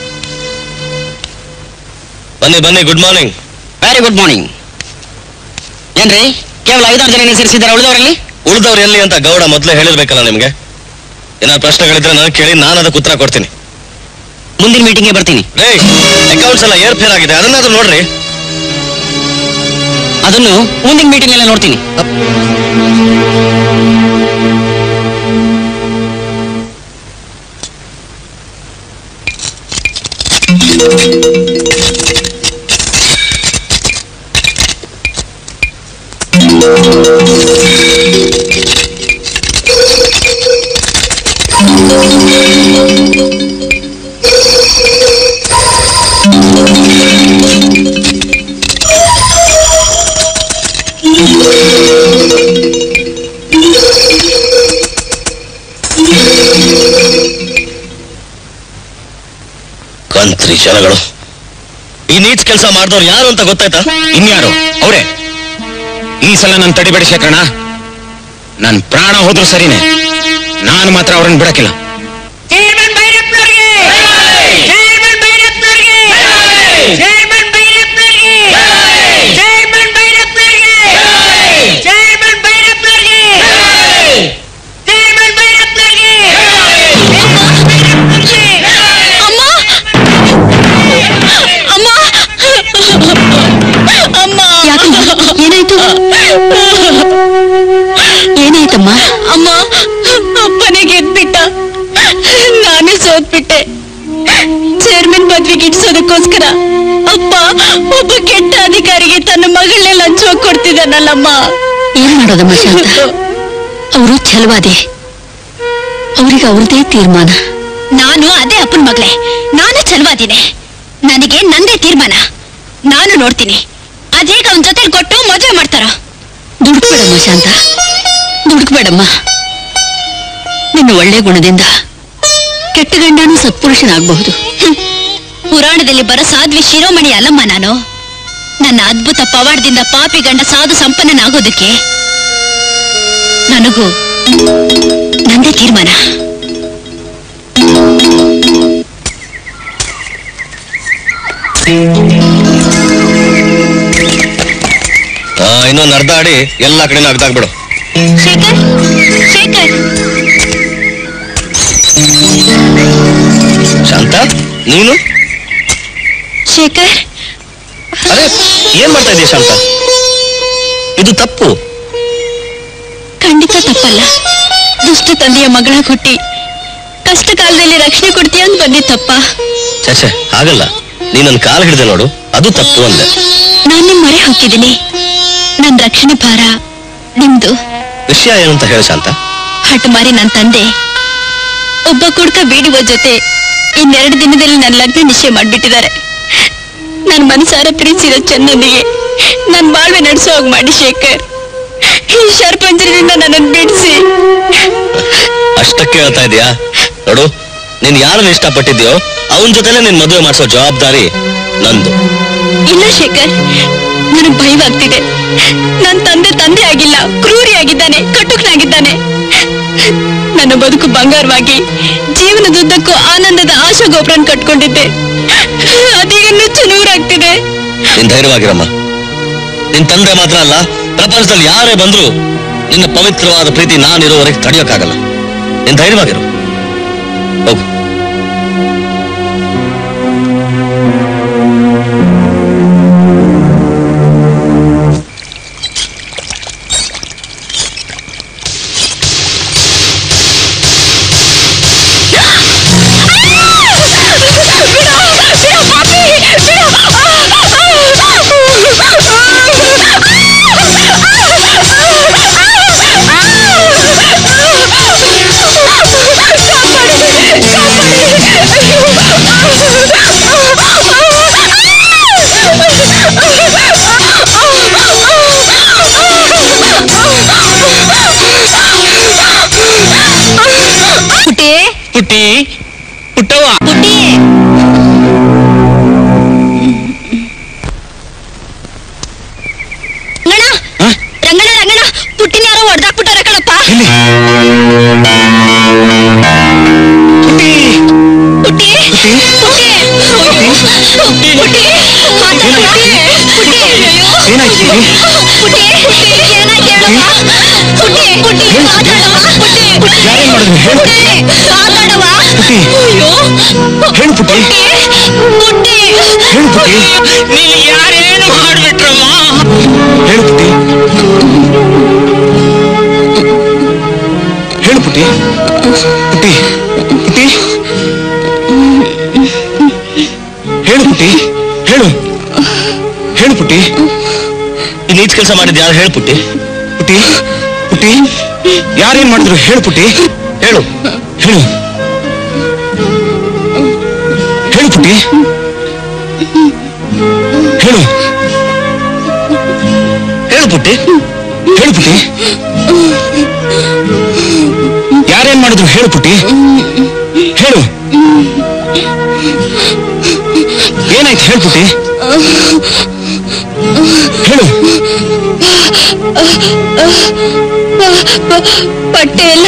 ಬನ್ನಿ ಬನ್ನಿ, good morning. Very good morning. ಏನ್ರಿ ಕೇವಲ ಐದಾರು ಜನ ಸೇರಿಸಿದ್ದಾರೆ? ಉಳಿದವರಲ್ಲಿ ಉಳಿದವ್ರು ಎಲ್ಲಿ ಅಂತ ಗೌಡ ಮೊದಲೇ ಹೇಳಿರ್ಬೇಕಲ್ಲ ನಿಮ್ಗೆ. ಏನಾದ್ರು ಪ್ರಶ್ನೆಗಳಿದ್ರೆ ನನಗೆ ಕೇಳಿ, ನಾನು ಅದಕ್ಕೆ ಉತ್ತರ ಕೊಡ್ತೀನಿ. ಮುಂದಿನ ಮೀಟಿಂಗ್ಗೆ ಬರ್ತೀನಿ. ರೇ, ಅಕೌಂಟ್ಸ್ ಎಲ್ಲ ಏರ್ ಫೇರ್ ಆಗಿದೆ, ಅದನ್ನಾದ್ರೂ ನೋಡ್ರಿ. ಅದನ್ನು ಮುಂದಿನ ಮೀಟಿಂಗ್ ಎಲ್ಲ ನೋಡ್ತೀನಿ. ಕಂತ್ರಿ ಜನಗಳು. ಈ ನೀಚ್ ಕೆಲಸ ಮಾಡಿದವ್ರು ಯಾರು ಅಂತ ಗೊತ್ತಾಯ್ತಾ? ಇನ್ಯಾರು? ಅವರೇ. ಈ ಸಲ ನಾನು ತಡಿಬೇಡಿ ಶೇಖರಣ. ನನ್ ಪ್ರಾಣ ಹೋದ್ರು ಸರಿನೇ, ನಾನು ಮಾತ್ರ ಅವ್ರನ್ನ ಬಿಡಕ್ಕಿಲ್ಲ. ಏನಾಯ್ತು? ಏನಾಯ್ತಮ್ಮ? ಅಮ್ಮ, ಅಪ್ಪನೇ ಗೆದ್ಬಿಟ್ಟ, ನಾನೇ ಸೋತ್ಬಿಟ್ಟೆ. ಚೇರ್ಮನ್ ಪದವಿಗೆ ಇಡ್ಸೋದಕ್ಕೋಸ್ಕರ ಅಪ್ಪ ಒಬ್ಬ ಕೆಟ್ಟ ಅಧಿಕಾರಿಗೆ ತನ್ನ ಮಗಳನ್ನೇ ಲಂಚವಾಗಿ ಕೊಡ್ತಿದ್ದಾನಲ್ಲಮ್ಮ. ಏನ್ ಮಾಡೋದಮ್ಮ ಶಾಂತ, ಅವರು ಛಲವಾದಿ, ಅವ್ರಿಗೆ ಅವ್ರದೇ ತೀರ್ಮಾನ. ನಾನು ಅದೇ ಅಪ್ಪನ ಮಗಳೇ, ನಾನು ಛಲವಾದಿನೇ, ನನಗೆ ನಂದೇ ತೀರ್ಮಾನ. ನಾನು ನೋಡ್ತೀನಿ ಅದೇಗ ಅವನ ಜೊತೆ ಕೊಟ್ಟು ಮದುವೆ ಮಾಡ್ತಾರ. ದುಡುಕ್ಬೇಡಮ್ಮ ಶಾಂತ, ದುಡುಕ್ಬೇಡಮ್ಮ. ನಿನ್ನ ಒಳ್ಳೆ ಗುಣದಿಂದ ಕೆಟ್ಟ ಗಂಡನೂ ಸತ್ಪುರುಷನಾಗಬಹುದು. ಪುರಾಣದಲ್ಲಿ ಬರೋ ಸಾಧ್ವಿ ಶಿರೋಮಣಿ ಅಲ್ಲಮ್ಮ ನಾನು. ನನ್ನ ಅದ್ಭುತ ಪವಾಡದಿಂದ ಪಾಪಿ ಗಂಡ ಸಾಧು ಸಂಪನ್ನನಾಗೋದಕ್ಕೆ ನನಗೂ ನಂದೇ ತೀರ್ಮಾನ. ಇನ್ನೊಂದು ಅರ್ಧ ಅಡಿ ಎಲ್ಲಾ ಕಡೆ ಅಗ್ದಾಗ್ಬಿಡು. ಶೇಖರ್, ಶೇಖರ್. ಶಾಂತ, ನೀನು? ಶೇಖರ್, ಅರೆ ಏನ್ ಮಾಡ್ತಾ ಇದೀಯ ಶಾಂತ? ಇದು ತಪ್ಪು. ಖಂಡಿತ ತಪ್ಪಲ್ಲ. ದುಷ್ಟ ತಂದೆಯ ಮಗಳ ಹುಟ್ಟಿ ಕಷ್ಟ ಕಾಲದಲ್ಲಿ ರಕ್ಷಣೆ ಕೊಡ್ತೀಯ ಅಂತ ಬಂದಿತ್ತಪ್ಪ. ಚಚೆ ಹಾಗಲ್ಲ, ನೀ ನನ್ನ ಕಾಲು ಹಿಡಿದೆ ನೋಡು, ಅದು ತಪ್ಪು ಅಂದೆ. ನಾನ್ ನಿಮ್ ಮರೆ ಹೋಗಿದ್ದೀನಿ. ನನ್ ರಕ್ಷಣೆ ಭಾರ ನಿಮ್ದು. ವಿಷಯ ಏನು ಅಂತ ಹೇಳ ಶಾಂತ. ಹಠ ಮಾರಿ ನನ್ ತಂದೆ ಒಬ್ಬ ಕುಡ್ಕ ಬೀಡುವ ಜೊತೆ ಇನ್ನೆರಡು ದಿನದಲ್ಲಿ ನನ್ನ ಲಗ್ನ ನಿಶ್ಚಯ ಮಾಡ್ಬಿಟ್ಟಿದ್ದಾರೆ. ನನ್ ಮನಸಾರ ಪ್ರೀತಿಸಿದ ಚನ್ನನಿಗೆ ನನ್ ಬಾಳ್ವೆ ನಡೆಸೋ ಹೋಗಿ ಮಾಡಿ ಶೇಖರ್. ಈ ಶರ್ಪಂಜರದಿಂದ ನನ್ನನ್ನು ಬಿಡಿಸಿ. ಅಷ್ಟಕ್ಕೆ ಹೇಳ್ತಾ ಇದೀಯಾ? ನೋಡು, ನೀನ್ ಯಾರನ್ನ ಇಷ್ಟಪಟ್ಟಿದ್ಯೋ ಅವನ ಜೊತೆಲೆ ನಿನ್ ಮದುವೆ ಮಾಡಿಸೋ ಜವಾಬ್ದಾರಿ ನಂದು. ಇಲ್ಲ ಶೇಖರ್, ನನಗ್ ಭಯವಾಗ್ತಿದೆ. ನನ್ ತಂದೆ ತಂದೆ ಆಗಿಲ್ಲ, ಕ್ರೂರಿ ಆಗಿದ್ದಾನೆ, ಕಟುಕನಾಗಿದ್ದಾನೆ. ನನ್ನ ಬದುಕು ಬಂಗಾರವಾಗಿ ಜೀವನದುದ್ದಕ್ಕೂ ಆನಂದದ ಆಶಾ ಗೋಪುರನ್ ಕಟ್ಕೊಂಡಿದ್ದೆ. ಅದೀಗ ನುಚ್ಚು ನೂರಾಗ್ತಿದೆ. ನೀನ್ ಧೈರ್ಯವಾಗಿರಮ್ಮ. ನಿನ್ ತಂದೆ ಮಾತ್ರ ಅಲ್ಲ, ಪ್ರಪಂಚದಲ್ಲಿ ಯಾರೇ ಬಂದ್ರು ನಿನ್ನ ಪವಿತ್ರವಾದ ಪ್ರೀತಿ ನಾನಿರೋವರೆಗೆ ತಡೆಯೋಕ್ಕಾಗಲ್ಲ. ನೀನ್ ಧೈರ್ಯವಾಗಿರು. ಹೋಗು. ಪುಟ್ಟಿ, ಪುಟ್ಟವ್ವ, ಪುಟ್ಟಿ, ರಂಗಣ, ರಂಗಣ, ರಂಗಣ, ಪುಟ್ಟಿನ ಯಾರೋ ಹೊಡೆದಾಕ್ಬಿಟ್ಟಾರ ಕಣಪ್ಪ. ಪುಟ್ಟಿ, ಪುಟ್ಟಿ, ಪುಟ್ಟಿ, ಪುಟ್ಟಿ, ನೀನು ಯಾರೇನು ಮಾಡ್ಬಿಟ್ರಮ್ಮ? ಹೇಳು ಪುಟ್ಟಿ, ಹೇಳು ಪುಟ್ಟಿ, ಪುಟ್ಟಿ, ಪುಟ್ಟಿ, ಹೇಳು ಪುಟ್ಟಿ, ಹೇಳು, ಹೇಳು ಪುಟ್ಟಿ. ಈ ನೀಚ್ ಕೆಲಸ ಮಾಡಿದ್ ಯಾರು? ಹೇಳು ಪುಟ್ಟಿ. ಪುಟ್ಟಿ, ಪುಟ್ಟಿ, ಯಾರೇನ್ ಮಾಡಿದ್ರು? ಹೇಳು ಪುಟ್ಟಿ, ಹೇಳು, ಹೇಳು, ಹೇಳು ಪುಟ್ಟಿ, ಹೇಳು, ಹೇಳು ಪುಟ್ಟಿ, ಹೇಳು ಪುಟ್ಟಿ, ಯಾರೇನ್ ಮಾಡಿದ್ರು? ಹೇಳು ಪುಟ್ಟಿ, ಹೇಳು, ಏನಾಯ್ತು? ಹೇಳು ಪುಟ್ಟಿ, ಹೇಳು. ಬಟ್ಟೆ ಎಲ್ಲ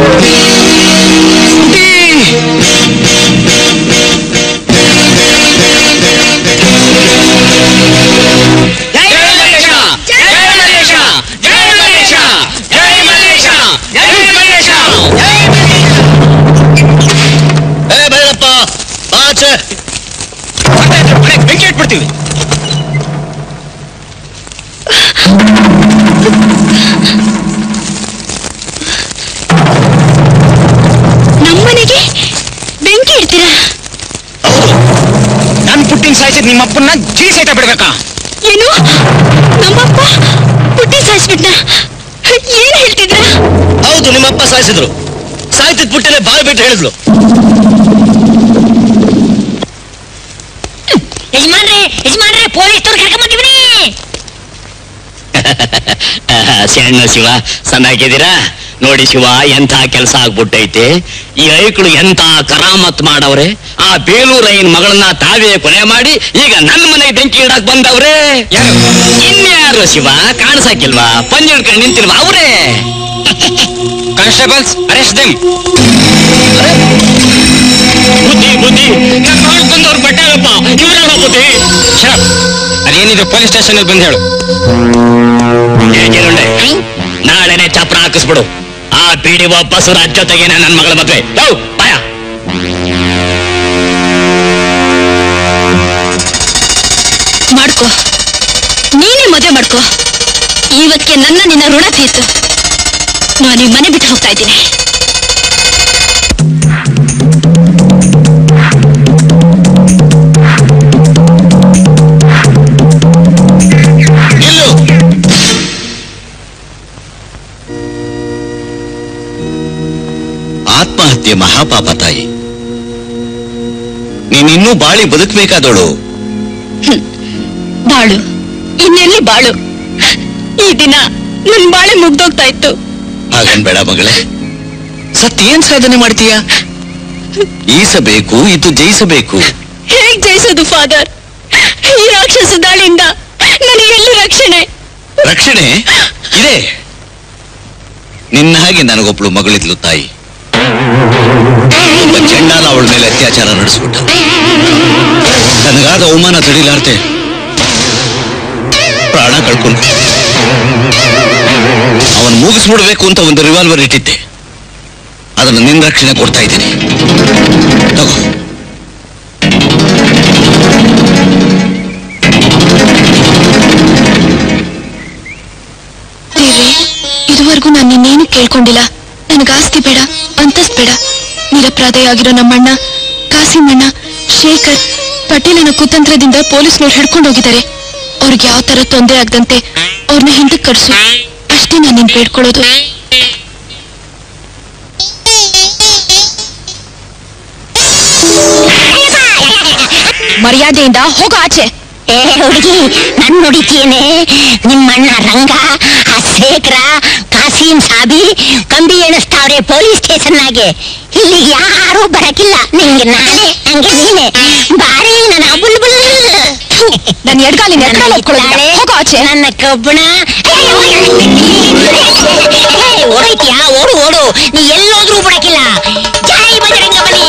ಬೆಂಕಿ ಇಟ್ಬಿಡ್ತೀವಿ. ನಮ್ಮನೆಗೆ ಬೆಂಕಿ ಇಡ್ತೀರಾ? ನನ್ ಪುಟ್ಟಿನ ಸಾಯಿಸಿದ್ ನಿಮ್ಮಪ್ಪನ್ನ ಜೀ ಸಹಿತ ಬಿಡ್ಬೇಕಾ? ಏನು ನಮ್ಮಪ್ಪ ಪುಟ್ಟಿ ಸಾಯಿಸ್ಬಿಟ್ನ? ಏನ್ ಹೇಳ್ತಿದ್ರ? ಹೌದು, ನಿಮ್ಮಪ್ಪ ಸಾಯಿಸಿದ್ರು. ಸಾಯ್ತಿದ್ ಪುಟ್ಟಿನೇ ಬಾಯ್ ಬಿಟ್ಟು ಹೇಳಿದ್ಲು. ಯಜಮಾನ್ರೆ ಯಜಮಾನ್ರೆ ಪೊಲೀಸ್ ಕರ್ಕೊಂಬಂದಿವ್ರಿ. ಸಣ್ಣ ಶಿವ, ಚೆನ್ನಾಗಿದ್ದೀರಾ? ನೋಡಿ ಶಿವ, ಎಂಥ ಕೆಲಸ ಆಗ್ಬಿಟ್ಟೈತೆ. ಈ ಐಕ್ಳು ಎಂತ ಕರಾಮತ್ ಮಾಡವ್ರೆ. ಆ ಬೇಲೂರೈನ್ ಮಗಳನ್ನ ತಾವೇ ಕೊಲೆ ಮಾಡಿ ಈಗ ನನ್ನ ಮನೆಗೆ ಬೆಂಕಿ ಇಡಕ್ ಬಂದವ್ರೆ. ಇನ್ಯಾರು ಶಿವ? ಕಾಣಿಸಕ್ಕಿಲ್ವಾ? ಪಂಜ್ ಹಿಡ್ಕೊಂಡು ನಿಂತಿಲ್ವಾ ಅವ್ರೆ? Constables, arrest them. ಬುದ್ಧಿ ಬುದ್ಧಿ ನಾನು ಮಾಡ್ಕೊಂಡವ್ರು ಬಟ್ಟೆಪ್ಪ, ಇವ್ರಾಗ ಬುದ್ಧಿ. ಅದೇನಿದೆ ಪೊಲೀಸ್ ಸ್ಟೇಷನ್ ಅಲ್ಲಿ ಬಂದು ಹೇಳು. ನಾಳೆನೆ ಚಪ್ರ ಹಾಕಿಸ್ಬಿಡು. ಆ ಪಿಡಿ ಬಸವರಾಜ್ ಜೊತೆಗೆ ನನ್ನ ಮಗಳ ಮದುವೆ. ಭಯ ಮಾಡ್ಕೋ, ನೀನೇ ಮದುವೆ ಮಾಡ್ಕೋ. ಇವಕ್ಕೆ ನನ್ನ ನಿನ್ನ ಋಣ ತೀರ್ತು. ನಾನು ಈ ಮನೆ ಬಿಟ್ಟು ಹೋಗ್ತಾ ಇದ್ದೀನಿ. ಆತ್ಮಹತ್ಯೆ ಮಹಾಪಾಪ ತಾಯಿ. ನೀನಿನ್ನೂ ಬಾಳಿ ಬದುಕಬೇಕಾದವಳು. ಬಾಳು, ಇನ್ನೆಲ್ಲಿ ಬಾಳು? ಈ ದಿನ ನನ್ ಬಾಳೆ ಮುಗ್ದೋಗ್ತಾ ಇತ್ತು. ಹಾಗನ್ಬೇಡ ಮಗಳೇ. ಸತ್ಯ ಏನ್ ಸಾಧನೆ ಮಾಡ್ತೀಯ? ಈಸಬೇಕು, ಇದು ಜಯಿಸಬೇಕು. ಹೇಗ್ ಜಯಿಸೋದು ಫಾದರ್? ಈ ರಾಕ್ಷಸ ದಾಳಿಯಿಂದ ನನಗೆ ಎಲ್ಲಿ ರಕ್ಷಣೆ? ರಕ್ಷಣೆ ಇದೆ. ನಿನ್ನ ಹಾಗೆ ನನಗೊಬ್ಳು ಮಗಳಿದ್ಲು ತಾಯಿ. ಒಬ್ಬ ಚಂಡಾಲ ಅವಳ ಮೇಲೆ ಅತ್ಯಾಚಾರ ನಡೆಸ್ಬಿಟ್ಟ. ನನಗಾದ ಅವಮಾನ ತಡಿಲಾರ್ದೆ ಪ್ರಾಣ ಕಳ್ಕೊಂಡು ಅವನು ಮುಗಿಸ್ಬಿಡ್ಬೇಕು ಅಂತ ಒಂದು ರಿವಾಲ್ವರ್ ಇಟ್ಟಿದ್ದೆ. ಅದನ್ನು ನಿನ್ನ ರಕ್ಷಣೆ ಕೊಡ್ತಾ ಇದ್ದೀನಿ. ತಗೋ. ಇದುವರೆಗೂ ನಾನು ನಿನ್ನೇನು ಕೇಳ್ಕೊಂಡಿಲ್ಲ. ನನಗೆ ಆಸ್ತಿ ಬೇಡ, ಅಂತಸ್ತು ಬೇಡ. ನಿರಪರಾಧಿಯಾಗಿರೋ ನಮ್ಮಣ್ಣ, ಕಾಸಿಮಣ್ಣ, ಶೇಖರ್, ಪಟೇಲನ ಕುತಂತ್ರದಿಂದ ಪೊಲೀಸ್ನವ್ರು ಹಿಡ್ಕೊಂಡು ಹೋಗಿದ್ದಾರೆ. ಅವ್ರಿಗೆ ಯಾವ ತರ ತೊಂದರೆ ಆಗದಂತೆ ಅವ್ರನ್ನ ಹಿಂದಕ್ಕೆ ಕರ್ಸು. ಅಷ್ಟೇ ನಾನು ನಿನ್ ಬೇಡ್ಕೊಳ್ಳೋದು. ಮರ್ಯಾದೆಯಿಂದ ಹೋಗೋ ಆಚೆ. ಏ ಹುಡುಗಿ, ನನ್ ನುಡಿತೇನೆ. ನಿಮ್ಮಣ್ಣ ರಂಗ, ಆ ಶೇಖರ, ಕಾಸಿಂ ಸಾಬಿ ಕಂಬಿ ಎಣಿಸ್ತಾವ್ರೆ ಪೊಲೀಸ್ ಸ್ಟೇಷನ್ನಾಗೆ. ಇಲ್ಲಿ ಯಾರು ಬರಕಿಲ್ಲ. ನಿಂಗೆ ನಾನೇ, ಹಂಗೆ ನೀನೆ. ಬಾರಿ ನನ್ನ ಬುಲ್ಬುಲ್. ನನ್ನ ಎಡ್ಗಾಲಿನ ಹೋಗೋ ಆಚೆ. ನನ್ನ ಕಬ್ಬಣ ಓಡೈತಿಯಾ? ಓಡು ಓಡು, ನೀ ಎಲ್ಲೋದ್ರೂ ಬಿಡಕಿಲ್ಲ. ಜೈ ಬಜರಂಗ ಬಲಿ.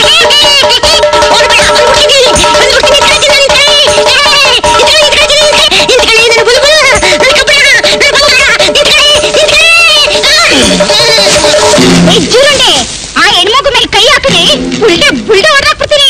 ಜೀರುಂಡೆ, ಆ ಹೆಣ್ಮಗು ಮೇಲೆ ಕೈ ಹಾಕಿದ್ರೆ ಬುಲ್ಡೆ ಬುಲ್ಡೆ ಹೊರಹಾಕ್ಬಿಡ್ತೀನಿ.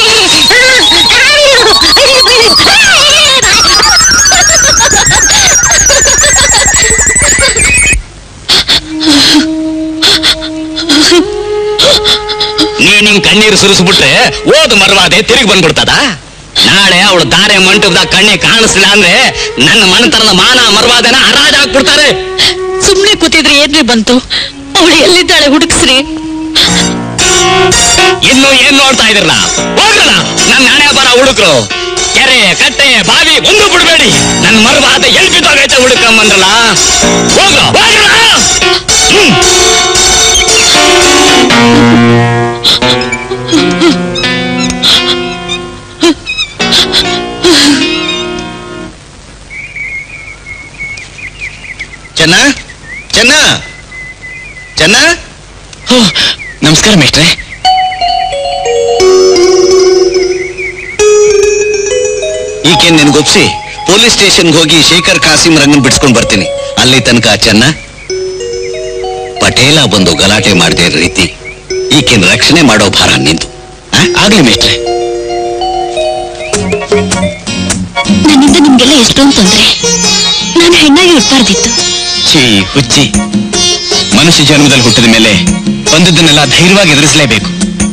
ನೀನ್ ನಿಮ್ ಕಣ್ಣೀರು ಸುರಿಸ್ಬಿಟ್ರೆ ಓದ್ ಮರವಾದೆ ತಿರುಗಿ ಬಂದ್ಬಿಡ್ತದ. ನಾಳೆ ಅವಳು ದಾರೆ ಮಂಟಪದಾಗ ಕಣ್ಣಿ ಕಾಣಿಸ್ಲಿಲ್ಲ ಅಂದ್ರೆ ನನ್ನ ಮನೆತನದ ಮಾನ ಮರವಾದೆನ ಹರಾಜ್ ಹಾಕ್ಬಿಡ್ತಾರೆ. ಸುಮ್ನೆ ಕೂತಿದ್ರೆ ಏನ್ರಿ ಬಂತು? ಅವಳು ಎಲ್ಲಿದ್ದಾಳೆ ಹುಡುಕ್ಸ್ರಿ. ಇನ್ನು ಏನ್ ನೋಡ್ತಾ ಇದ್ರಲ್ಲ, ಹೋಗ್ರಲ್ಲ. ನನ್ನ ಹಣೆ ಬರ ಹುಡುಕ್ರು. ಕೆರೆ ಕಟ್ಟೆ ಬಾವಿ ಒಂದು ಬಿಡ್ಬೇಡಿ. ನನ್ನ ಮರವಾದ ಎಲ್ಲಿ ಬಿದ್ದೋಗೈತೆ ಹುಡುಕಂಬಂದ್ರಲ್ಲ, ಹೋಗ್ರ ಹೋಗ್ರ. ಹ್ಮ್ ಚೆನ್ನ ಚೆನ್ನ ಚೆನ್ನ. ನಮಸ್ಕಾರ ಮೇಷ್ಟ್ರೆ. ಈಕೆ ನಿನ್ಗೊಪ್ಸಿ ಪೊಲೀಸ್ ಸ್ಟೇಷನ್ಗೆ ಹೋಗಿ ಶೇಖರ್ ಕಾಸಿಂ ರಂಗನ್ ಬಿಡ್ಸ್ಕೊಂಡ್ ಬರ್ತೀನಿ. ಅಲ್ಲಿ ತನಕ ಚೆನ್ನ ಪಟೇಲ ಬಂದು ಗಲಾಟೆ ಮಾಡದೆ ರೀತಿ ಈಕೆನ್ ರಕ್ಷಣೆ ಮಾಡೋ ಭಾರ ನಿಂತು. ಆಗ್ಲಿ ಮೇಷ್ಟ್ರೆ. ನನ್ನಿಂದ ನಿಮ್ಗೆಲ್ಲ ಎಷ್ಟೊಂದು ತೊಂದ್ರೆ. ನಾನು ಹೆಣ್ಣಾಗಿ ಹುಟ್ಬಾರ್ದಿತ್ತು. ಛೀ ಹುಚ್ಚಿ, ಮನುಷ್ಯ ಜನ್ಮದಲ್ಲಿ ಹುಟ್ಟಿದ ಮೇಲೆ ಬಂದದ್ದನ್ನೆಲ್ಲ ಧೈರ್ಯವಾಗಿ ಎದುರಿಸಲೇಬೇಕು.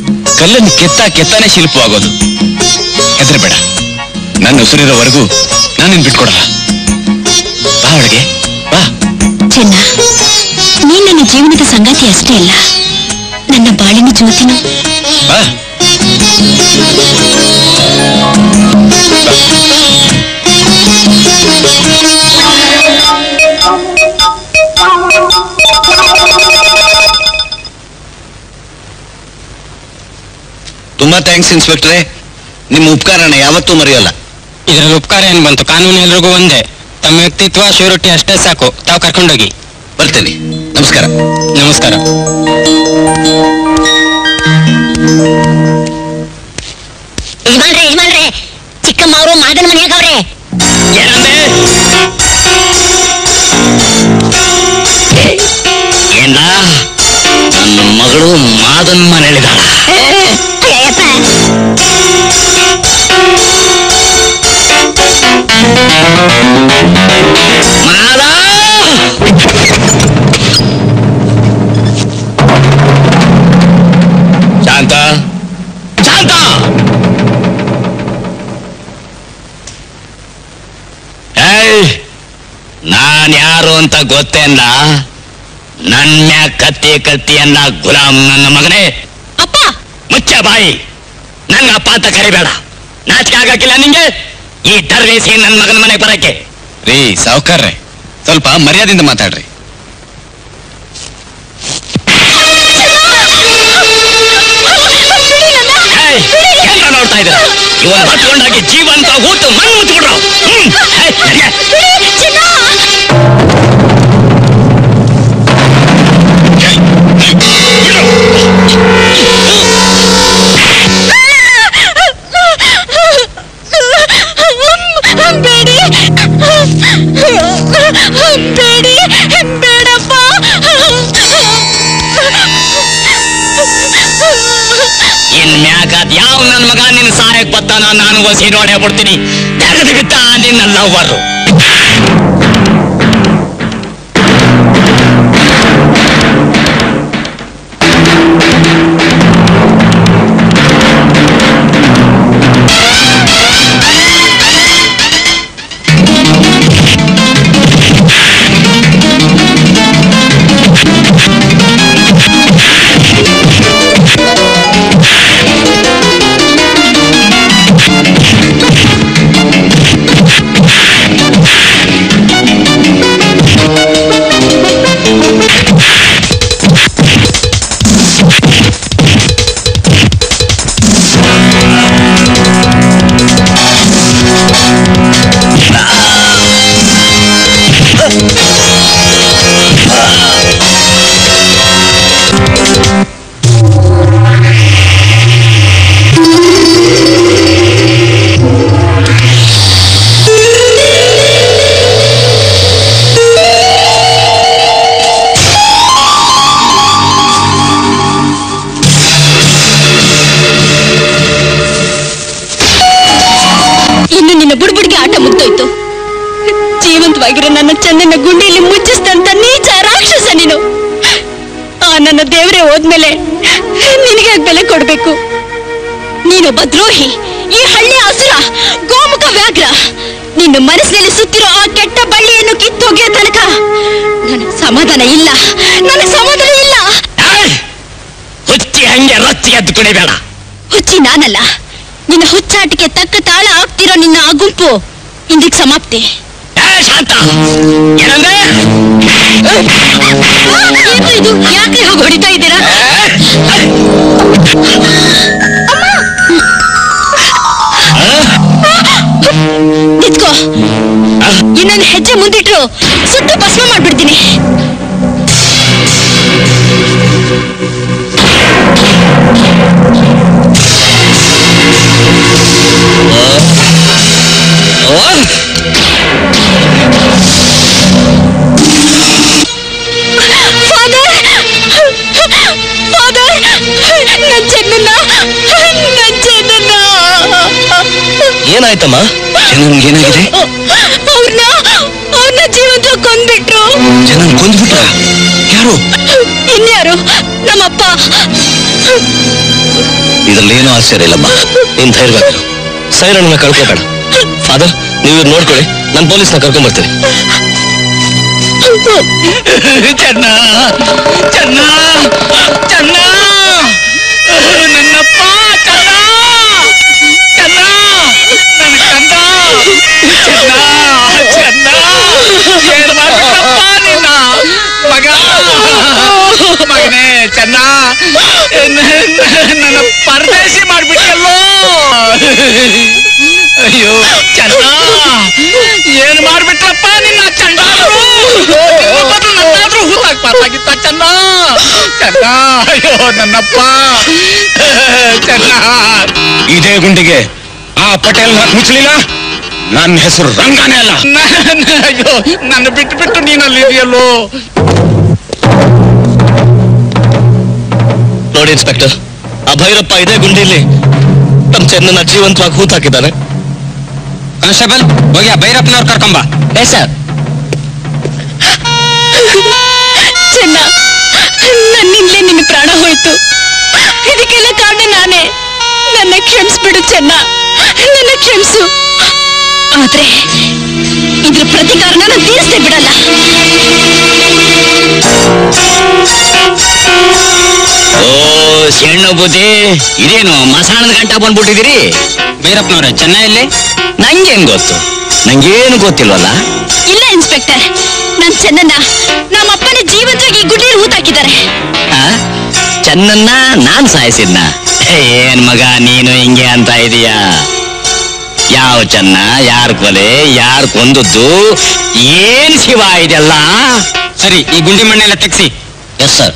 ಕಲ್ಲನ್ನು ಕೆತ್ತ ಕೆತ್ತಾನೆ ಶಿಲ್ಪವಾಗೋದು. ಹೆದರಬೇಡ, ನನ್ನ ಉಸಿರಿರೋವರೆಗೂ ನಾನೇನ್ ಬಿಟ್ಕೊಡಲ್ಲ. ಬಾ ಒಳಗೆ ಬಾ. ಚೆನ್ನ, ನೀನ್ ನನ್ನ ಜೀವನದ ಸಂಗಾತಿ ಅಷ್ಟೇ ಅಲ್ಲ, ನನ್ನ ಬಾಳಿನ ಜ್ಯೋತಿನು. ಬಾ. ತುಂಬಾ ಥ್ಯಾಂಕ್ಸ್ ಇನ್ಸ್ಪೆಕ್ಟ್ರೆ, ನಿಮ್ಮ ಉಪಕಾರನ ಯಾವತ್ತೂ ಮರೆಯಲ್ಲ. ಇದರಲ್ಲಿ ಉಪಕಾರ ಏನ್ ಬಂತು? ಕಾನೂನು ಎಲ್ರಿಗೂ ಒಂದೇ. ತಮ್ಮ ವ್ಯಕ್ತಿತ್ವ ಶ್ಯೂರಿಟಿ ಅಷ್ಟೇ ಸಾಕು. ತಾವು ಕರ್ಕೊಂಡೋಗಿ. ಬರ್ತೇನೆ. ನಮಸ್ಕಾರ. ನಮಸ್ಕಾರ. ಯಜಮಾನ್ರೆ ಯಜಮಾನ್ರೆ, ಚಿಕ್ಕಮ್ಮ ಅವರು ಮಾದನ ಮನೆಯಾಗವ್ರೆ. ಏನ ನನ್ನ ಮಗಳು ಮಾದನ್ ಮನೆಯಲ್ಲಿದ್ದಾಳ? ಮಾದ, ಶಾಂತ ಶಾಂತ, ಏಯ್, ನಾನ್ ಯಾರು ಅಂತ ಗೊತ್ತೇನ? ನನ್ನ ಕತ್ತಿ ಕತ್ತಿ ಅನ್ನ ಗುಲಾಮ್ ನನ್ನ ಮಗನೇ. ಅಪ್ಪ, ಮುಚ್ಚ ಬಾಯಿ. ನನ್ನ ಅಪ್ಪ ಅಂತ ಕರಿಬೇಡ. ನಾಚಿಕೆ ಆಗಕ್ಕಿಲ್ಲ ನಿಂಗೆ? ಈ ದರ್ವೇಸಿ ನನ್ನ ಮಗನ ಮನೆಗೆ ಬರಕ್ಕೆ? ರೀ ಸಾವುಕಾರ್ರೆ, ಸ್ವಲ್ಪ ಮರ್ಯಾದೆಯಿಂದ ಮಾತಾಡ್ರಿ. ಏನ್ ನೋಡ್ತಾ ಇದ್ರ? ಇವನ್ ಹತ್ಕೊಂಡಾಗಿ ಜೀವಂತ ಊಟ ಮಣ್ಣು ಮುಚ್ಚಿಬಿಡ್ರು. ಬೇಡಿ ಬೇಡಿ ಬೇಡಪ್ಪ. ಇನ್ಮ್ಯಾಗ ಯಾವ ನನ್ ಮಗ ನಿನ್ ಸಹಾಯಕ್ ಬತ್ತಾನ ನಾನು ಒಸಿ ನೋಡೇ ಬಿಡ್ತೀನಿ. ತೆಗೆದು ಬಿಟ್ಟ ನಿನ್ನ ಲವ್ವರು. ನನ್ನ ಚೆನ್ನನ ಗುಂಡಿಯಲ್ಲಿ ಮುಚ್ಚಿಸಿದಂತ ನೀಚ ರಾಕ್ಷಸ ನೀನು. ಆ ನನ್ನ ದೇವರೇ ಹೋದ್ಮೇಲೆ ನಿನಗೆ ಬೆಲೆ ಕೊಡ್ಬೇಕು. ನೀನೊಬ್ಬ ದ್ರೋಹಿ, ಈ ಹಳ್ಳಿ ಅಸುರ, ಗೋಮುಖ ವ್ಯಾಘ್ರ. ನಿನ್ನ ಮನಸ್ಸಿನಲ್ಲಿ ಸುತ್ತಿರೋ ಆ ಕೆಟ್ಟ ಬಳ್ಳಿಯನ್ನು ಕಿತ್ತೋಗಿಯೋ ತನಕ ನನಗೆ ಸಮಾಧಾನ ಇಲ್ಲ, ನನಗೆ ಸಮಾಧಾನ ಇಲ್ಲ. ಹುಚ್ಚಿ ಹಂಗೆ ರೊಚ್ಚಿ ಎದ್ದು ಕುಡಿಬೇಡ. ಹುಚ್ಚಿ ನಾನಲ್ಲ, ನಿನ್ನ ಹುಚ್ಚಾಟಿಗೆ ತಕ್ಕ ತಾಳ ಆಗ್ತಿರೋ ನಿನ್ನ ಆ ಗುಂಪು ಇಂದಿಗೆ ಸಮಾಪ್ತಿ. ಶಾಂತ, ಏನಂದ್ರೆ ಇದು? ಯಾಕೆ ಹೋಗಿ ಹೊಡಿತಾ ಇದ್ದೀರಾ? ನಿತ್ಕೋ, ಇನ್ನೊಂದು ಹೆಜ್ಜೆ ಮುಂದಿಟ್ರು ಸುಟ್ಟು ಭಸ್ಮ ಮಾಡ್ಬಿಡ್ತೀನಿ. ಏನಾಯ್ತಮ್ಮ? ಏನಾಗಿದೆ? ಅವ್ರನ್ನ ಅವ್ರನ್ನ ಜೀವಂತ ಕೊಂದ್ಬಿಟ್ರು. ಜನ ಕೊಂದ್ಬಿಟ್ರ? ಯಾರು? ಇನ್ಯಾರು? ನಮ್ಮಪ್ಪ. ಇದ್ರಲ್ಲೇನೂ ಆಶ್ಚರ್ಯ ಇಲ್ಲಮ್ಮ. ನೀನ್ ಧೈರ್ಯವಾಗಿರು, ಸೈರಣ್ಣ ಕಳ್ಕೋಬೇಡ. ಫಾದರ್, ನೀವು ನೋಡ್ಕೊಳ್ಳಿ, ನಾನು ಪೊಲೀಸ್ನ ಕರ್ಕೊಂಡ್ ಬರ್ತೀನಿ. ಚೆನ್ನ ಚೆನ್ನ ಚೆನ್ನ ನನ್ನಪ್ಪ ಚೆನ್ನ ಚೆನ್ನ ನನ್ನ ಕಂದ ಚೆನ್ನ ಚೆನ್ನ ಏನ್ ಮಾಡ್ಬಿಟ್ಟಪ್ಪ ನಿನ್ನ ಮಗ ಮಗನೇ ಚೆನ್ನ ನನ್ನ ಪರದೇಶಿ ಮಾಡ್ಬಿಟ್ಟಲ್ಲೋ. ಅಯ್ಯೋ ಚೆನ್ನ ಏನ್ ಮಾಡ್ಬಿಟ್ರಪ್ಪ ನಿನ್ನ ಚಂಡಾದ್ರು ನನ್ನಾದ್ರೂ ಹೂತಾಕ್ಬಾರ್ದಾಗಿತ್ತ ಚೆನ್ನ ಚೆನ್ನ. ಅಯ್ಯೋ ನನ್ನಪ್ಪ ಚೆನ್ನ. ಇದೇ ಗುಂಡಿಗೆ ಆ ಪಟೇಲ್ ಮುಚ್ಚಲಿಲ್ಲ, ನನ್ನ ಹೆಸರು ರಂಗಾನೇ ಅಲ್ಲ. ಅಯ್ಯೋ ನನ್ನ ಬಿಟ್ಟು ಬಿಟ್ಟು ನೀನಲ್ಲಿ ಇದೆಯಲ್ಲೋ. ನೋಡಿ ಇನ್ಸ್ಪೆಕ್ಟರ್, ಆ ಭೈರಪ್ಪ ಇದೇ ಗುಂಡಿಲಿ ತಮ್ಮ ಚೆನ್ನನ್ನ ಜೀವಂತವಾಗಿ ಹೂತಾಕಿದ್ದಾನೆ. ಕಾನ್ಸ್ಟೇಬಲ್, ಹೋಗಿ ಆ ಭೈರಪ್ಪನವ್ರು ಕರ್ಕೊಂಬ. Yes sir. ಚೆನ್ನ, ನನ್ನಿಂದಲೇ ನಿನ್ನ ಪ್ರಾಣ ಹೋಯ್ತು. ಇದಕ್ಕೆಲ್ಲ ಕಾರಣ ನಾನೇ. ನನ್ನ ಕ್ಷಮಿಸ್ಬಿಡು ಚೆನ್ನ, ನನ್ನ ಕ್ಷಮಿಸು. ಆದ್ರೆ ಇದ್ರ ಪ್ರತಿಕಾರನ ನಾನು ತೀರಿಸೇ ಬಿಡಲ್ಲ. ಓ ಸಣ್ಣ ಬುದ್ಧಿ, ಇದೇನು ಮಸಾಣದ ಗಂಟ ಬಂದ್ಬಿಟ್ಟಿದ್ದೀರಿ? ಭೈರಪ್ಪನವ್ರೆ, ಚೆನ್ನೈಯಲ್ಲಿ ನಂಗೇನ್ ಗೊತ್ತು? ನಂಗೇನು ಗೊತ್ತಿಲ್ವಲ್ಲ. ಇಲ್ಲ ಇನ್ಸ್ಪೆಕ್ಟರ್, ನನ್ ಚೆನ್ನನ್ನ ನಮ್ಮಪ್ಪನ ಜೀವಂತವಾಗಿ ಈ ಗುಡ್ಡೆಯಲ್ಲಿ ಹೂತಾಕಿದ್ದಾರೆ. ಚೆನ್ನನ್ನ ನಾನ್ ಸಾಯಿಸಿದ್ನ? ಏನ್ ಮಗ ನೀನು ಹಿಂಗೆ ಅಂತ ಇದೀಯಾ? ಯಾವ ಚೆನ್ನ, ಯಾರ್ ಕೊಲೆ, ಯಾರ್ ಕೊಂದದ್ದು, ಏನ್ ಶಿವ ಇದೆಲ್ಲ? ಸರಿ, ಈ ಗುಂಡಿ ಮಣ್ಣೆಲ್ಲ ತೆಗ್ಸಿ. Yes sir.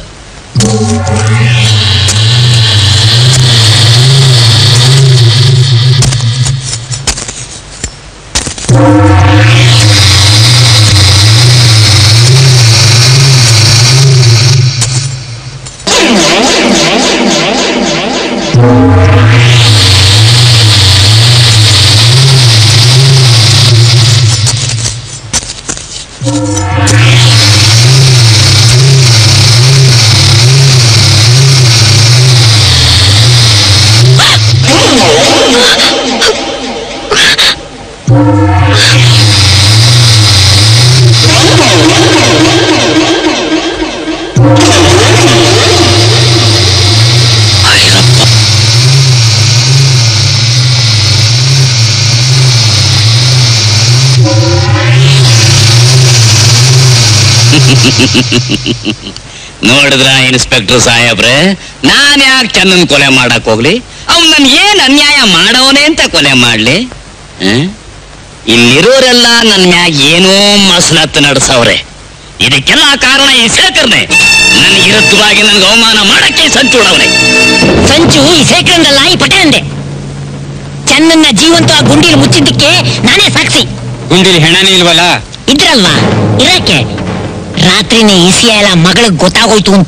ನೋಡಿದ್ರ ಇನ್ಸ್ಪೆಕ್ಟರ್ ಸಾಹೇಬ್ರೆ, ನಾನ್ ಯಾಕೆ ಚೆನ್ನನ್ ಕೊಲೆ ಮಾಡಕ್ ಹೋಗ್ಲಿ? ಅವ್ನ್ ನನ್ ಏನ್ ಅನ್ಯಾಯ ಮಾಡವನೇ ಅಂತ ಕೊಲೆ ಮಾಡ್ಲಿ? ಇಲ್ಲಿರೋರೆಲ್ಲ ನನ್ ಮ್ಯಾಗ ಏನೋ ಮಸಲತ್ತು ನಡೆಸವ್ರೆ. ಇದಕ್ಕೆಲ್ಲ ಕಾರಣ ಈ ಶೇಖರ್ನೆ. ನನ್ ವಿರುದ್ಧವಾಗಿ ನನ್ಗೆ ಅವಮಾನ ಮಾಡಕ್ಕೆ ಸಂಚು ಹೊಡವ್ರೆ. ಸಂಚು ಈ ಶೇಖರಂದಲ್ಲ, ಈ ಪಟೇಲಂದೆ. ಚೆನ್ನನ್ನ ಜೀವಂತವಾಗಿ ಗುಂಡಿಲಿ ಮುಚ್ಚಿದ್ದಕ್ಕೆ ನಾನೇ ಸಾಕ್ಷಿ. ಗುಂಡಿಲಿ ಹೆಣನೇ ಇಲ್ವಲ್ಲ? ಇದ್ರಲ್ವಾ ಇರಕ್ಕೆ. ರಾತ್ರಿನೇ ಇಸಿಯ ಎಲ್ಲ ಮಗಳಿಗೆ ಗೊತ್ತಾಗೋಯ್ತು ಅಂತ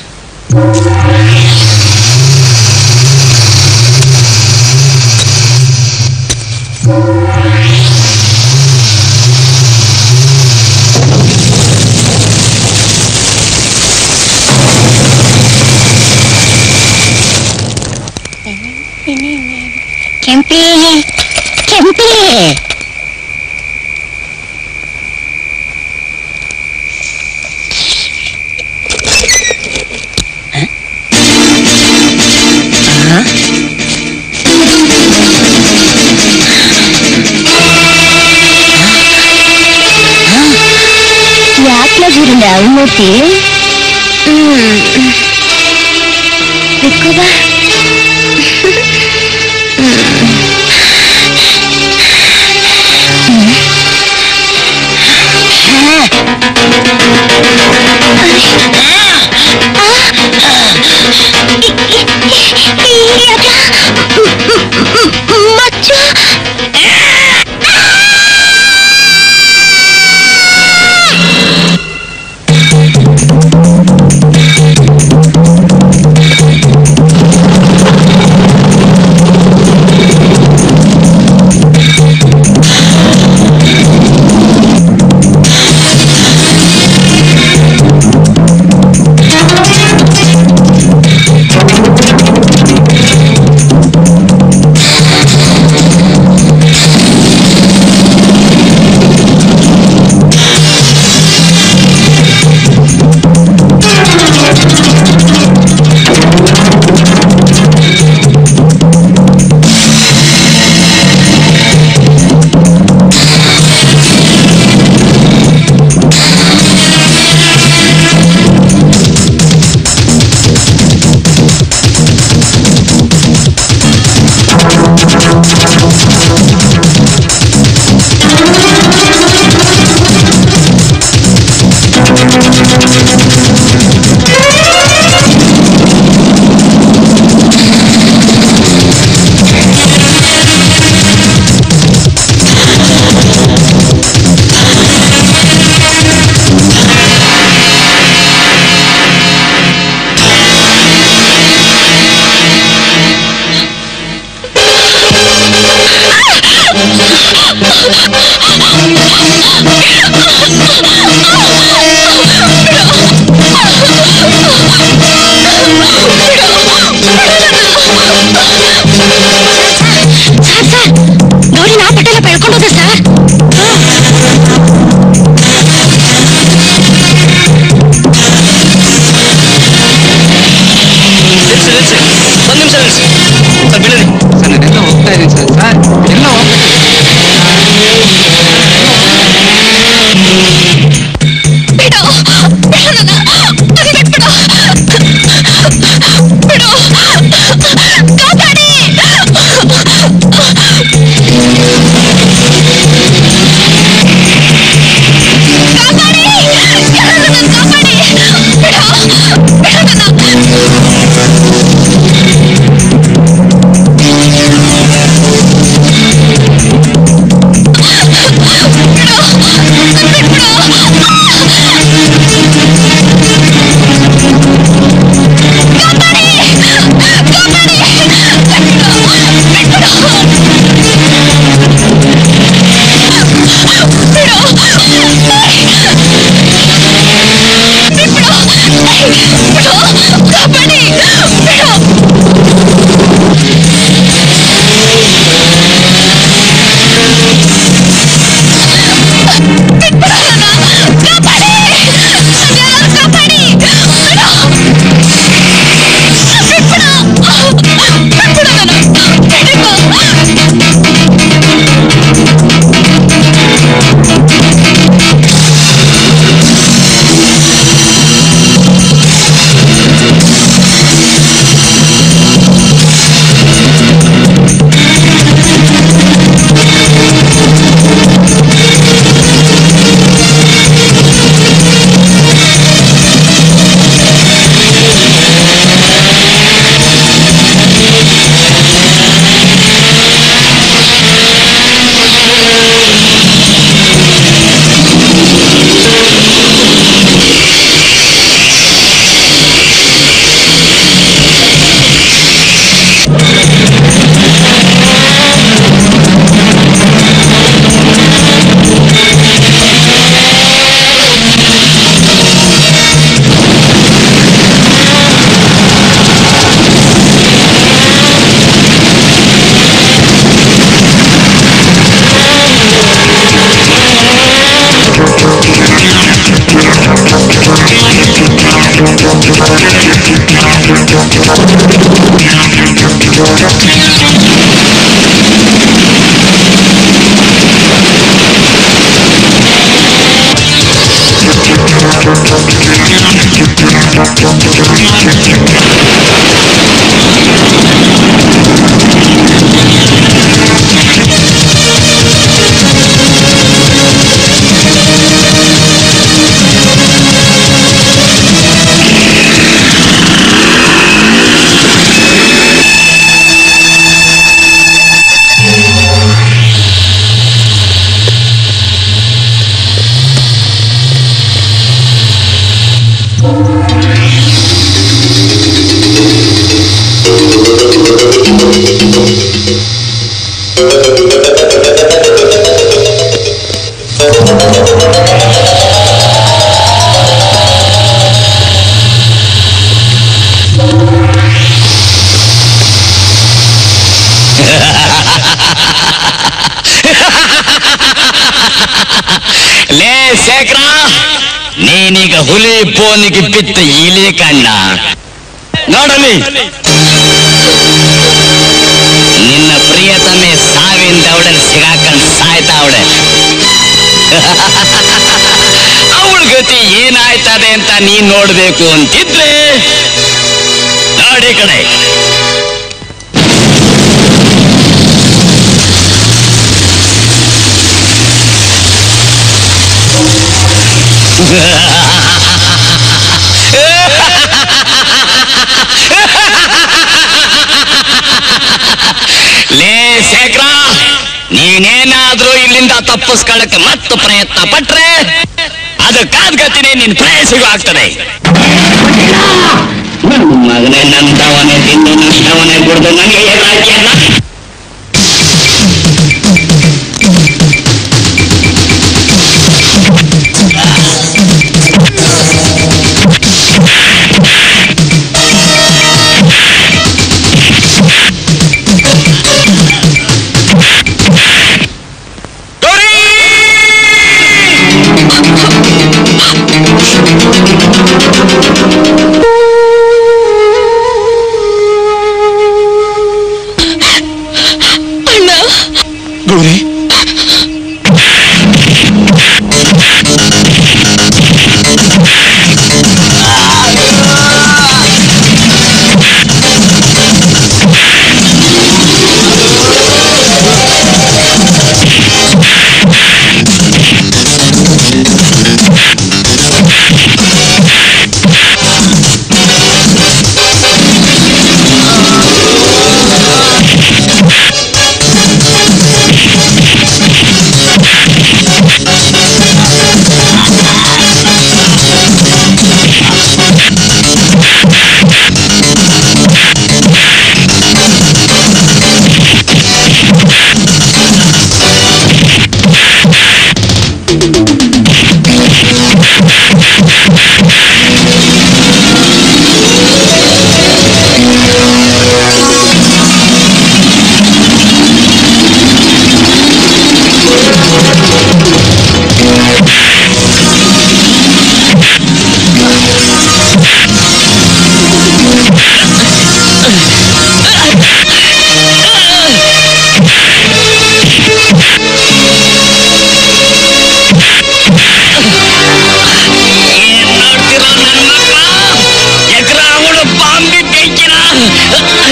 ಕೆಂಪಿ ಕೆಂಪಿ ಯಾಕೆ ಗುರುಂಡ ಅವ್ ನೋಡ್ತಿ ಬಿಕ್ಕೋಬಾ ಮಚ್ಚ ನಿಲ್ಸಿ ಒಂದ್ ನಿಮಿಷ ನಿಲ್ಸಿ ಸರ್ ಬಿಡಿ ಸರ್ ನಾನೆಲ್ಲ ಹೋಗ್ತಾ ಇದ್ದೀನಿ ಸರ್ ಸರ್ ಎಲ್ಲ ಬಿಡು ಬಿಡು ನನ್ನ ಬಿಟ್ಬಿಡು ಬಿಡು ಕಾಪಾಡಿ ಕಾಪಾಡಿ ಯಾರಾದ್ರೂ ನನ್ನ ಕಾಪಾಡಿ ಬಿಡು ಬಿಡು ಲೇ ಶೇಖರ, ನೀನೀಗ ಹುಲಿ ಬೋನಿಗೆ ಬಿತ್ತ ಇಲಿ ಕಣ್ಣ ನೋಡಲಿ. ನಿನ್ನ ಪ್ರಿಯತಮೆ ಸಾವಿಂದ ಅವಳಲ್ಲಿ ಸಿಗಾಕೊಂಡು ಸಾಯ್ತಾವಳೆ. ಅವಳ ಗತಿ ಏನಾಯ್ತದೆ ಅಂತ ನೀನ್ ನೋಡ್ಬೇಕು ಅಂತಿದ್ರೆ ನೋಡಿ ಕಡೆ. ಲೇ ಶೇಖರ, ನೀನೇನಾದ್ರೂ ಇಲ್ಲಿಂದ ತಪ್ಪಿಸ್ಕೊಳ್ಳಕ್ಕೆ ಮತ್ತೆ ಪ್ರಯತ್ನ ಪಟ್ರೆ ಅದಕ್ಕಾದ ಗತಿನೇ ನಿನ್ ಪ್ರಯಸಿಗೂ ಆಗ್ತದೆ. ಮಗನೇ ನಂದವನೇ ತಿಂದು ನಷ್ಟವನೇ ಕುಡ್ದು ನನಗೆ ಏನಾಯ್ತಿಯಲ್ಲ.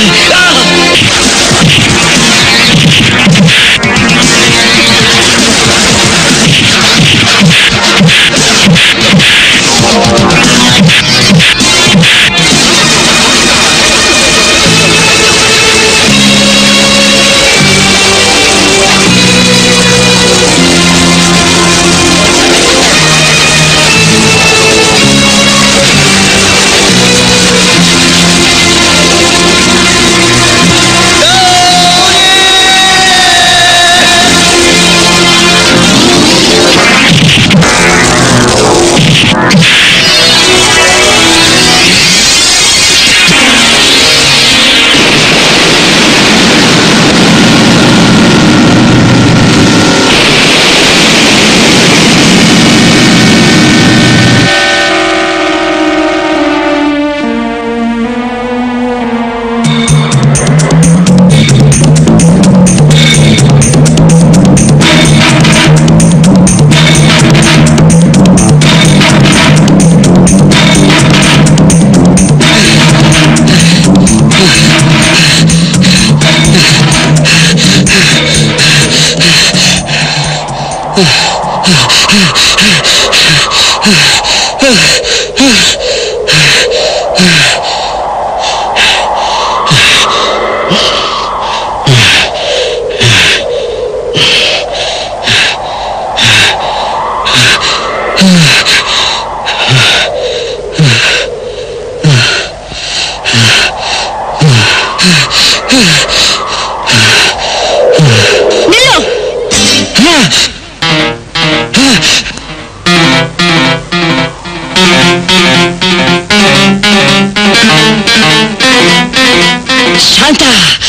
ಶಾಂತ,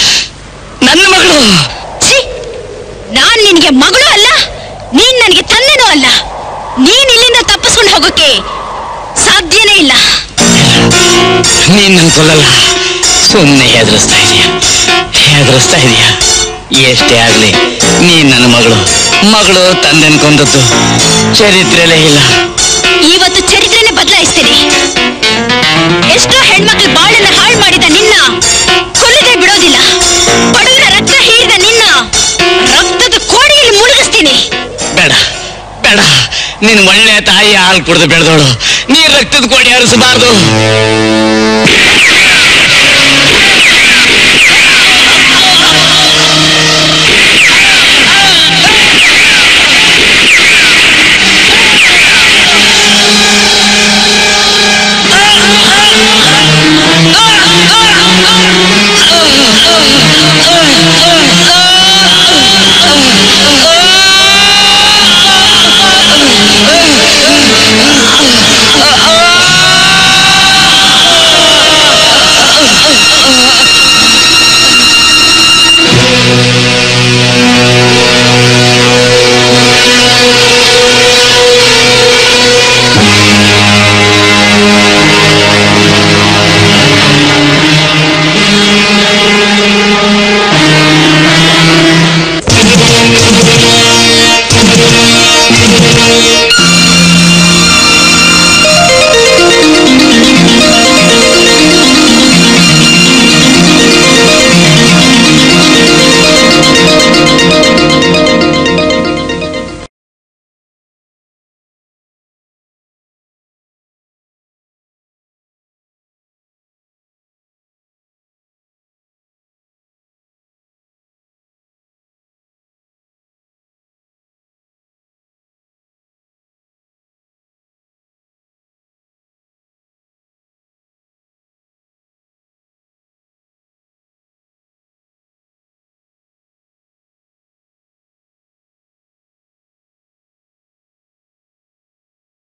ನನ್ನ ಮಗಳು. ನಾನ್ ನಿನಗೆ ಮಗಳು ಅಲ್ಲ, ನೀನ್ ನನಗೆ ತಂದೆನೂ ಅಲ್ಲ. ನೀನ್ ಇಲ್ಲಿಂದ ತಪ್ಪಿಸ್ಕೊಂಡು ಹೋಗೋಕೆ ಸಾಧ್ಯನೇ ಇಲ್ಲ. ನೀನ್ ನನ್ ಕೊಲ್ಲಲ್ಲ, ಸುಮ್ಮನೆ ಹೆದರಿಸ್ತಾ ಇದೀಯ ಹೆದರಿಸ್ತಾ ಇದೀಯ ಎಷ್ಟೇ ಆಗ್ಲಿ ನೀನ್ ನನ್ನ ಮಗಳು. ಮಗಳು ತಂದೆನ್ ಕೊಂದದ್ದು ಚರಿತ್ರೆಲೇ ಇಲ್ಲ. ಇವತ್ತು ಚರಿತ್ರೆನೇ ಬದಲಾಯಿಸ್ತೀನಿ. ಎಷ್ಟೋ ಹೆಣ್ಮಕ್ಳು ಬಾಳನ್ನ ಹಾಳು ಮಾಡಿದ ನಿನ್ನ ಕೊಲ್ಲದೆ ಬಿಡೋದಿಲ್ಲ. ಬಡವರ ರಕ್ತ ಹೀರಿದ ನಿನ್ನ ರಕ್ತದ ಕೋಡಿಯಲ್ಲಿ ಮುಳುಗಿಸ್ತೀನಿ. ಬೇಡ ಬೇಡ, ನಿನ್ ಒಳ್ಳೆ ತಾಯಿ ಹಾಲು ಕುಡಿದು ಬೆಳೆದೋಳು, ನೀ ರಕ್ತದ ಕೋಡಿ ಹರಿಸಬಾರ್ದು.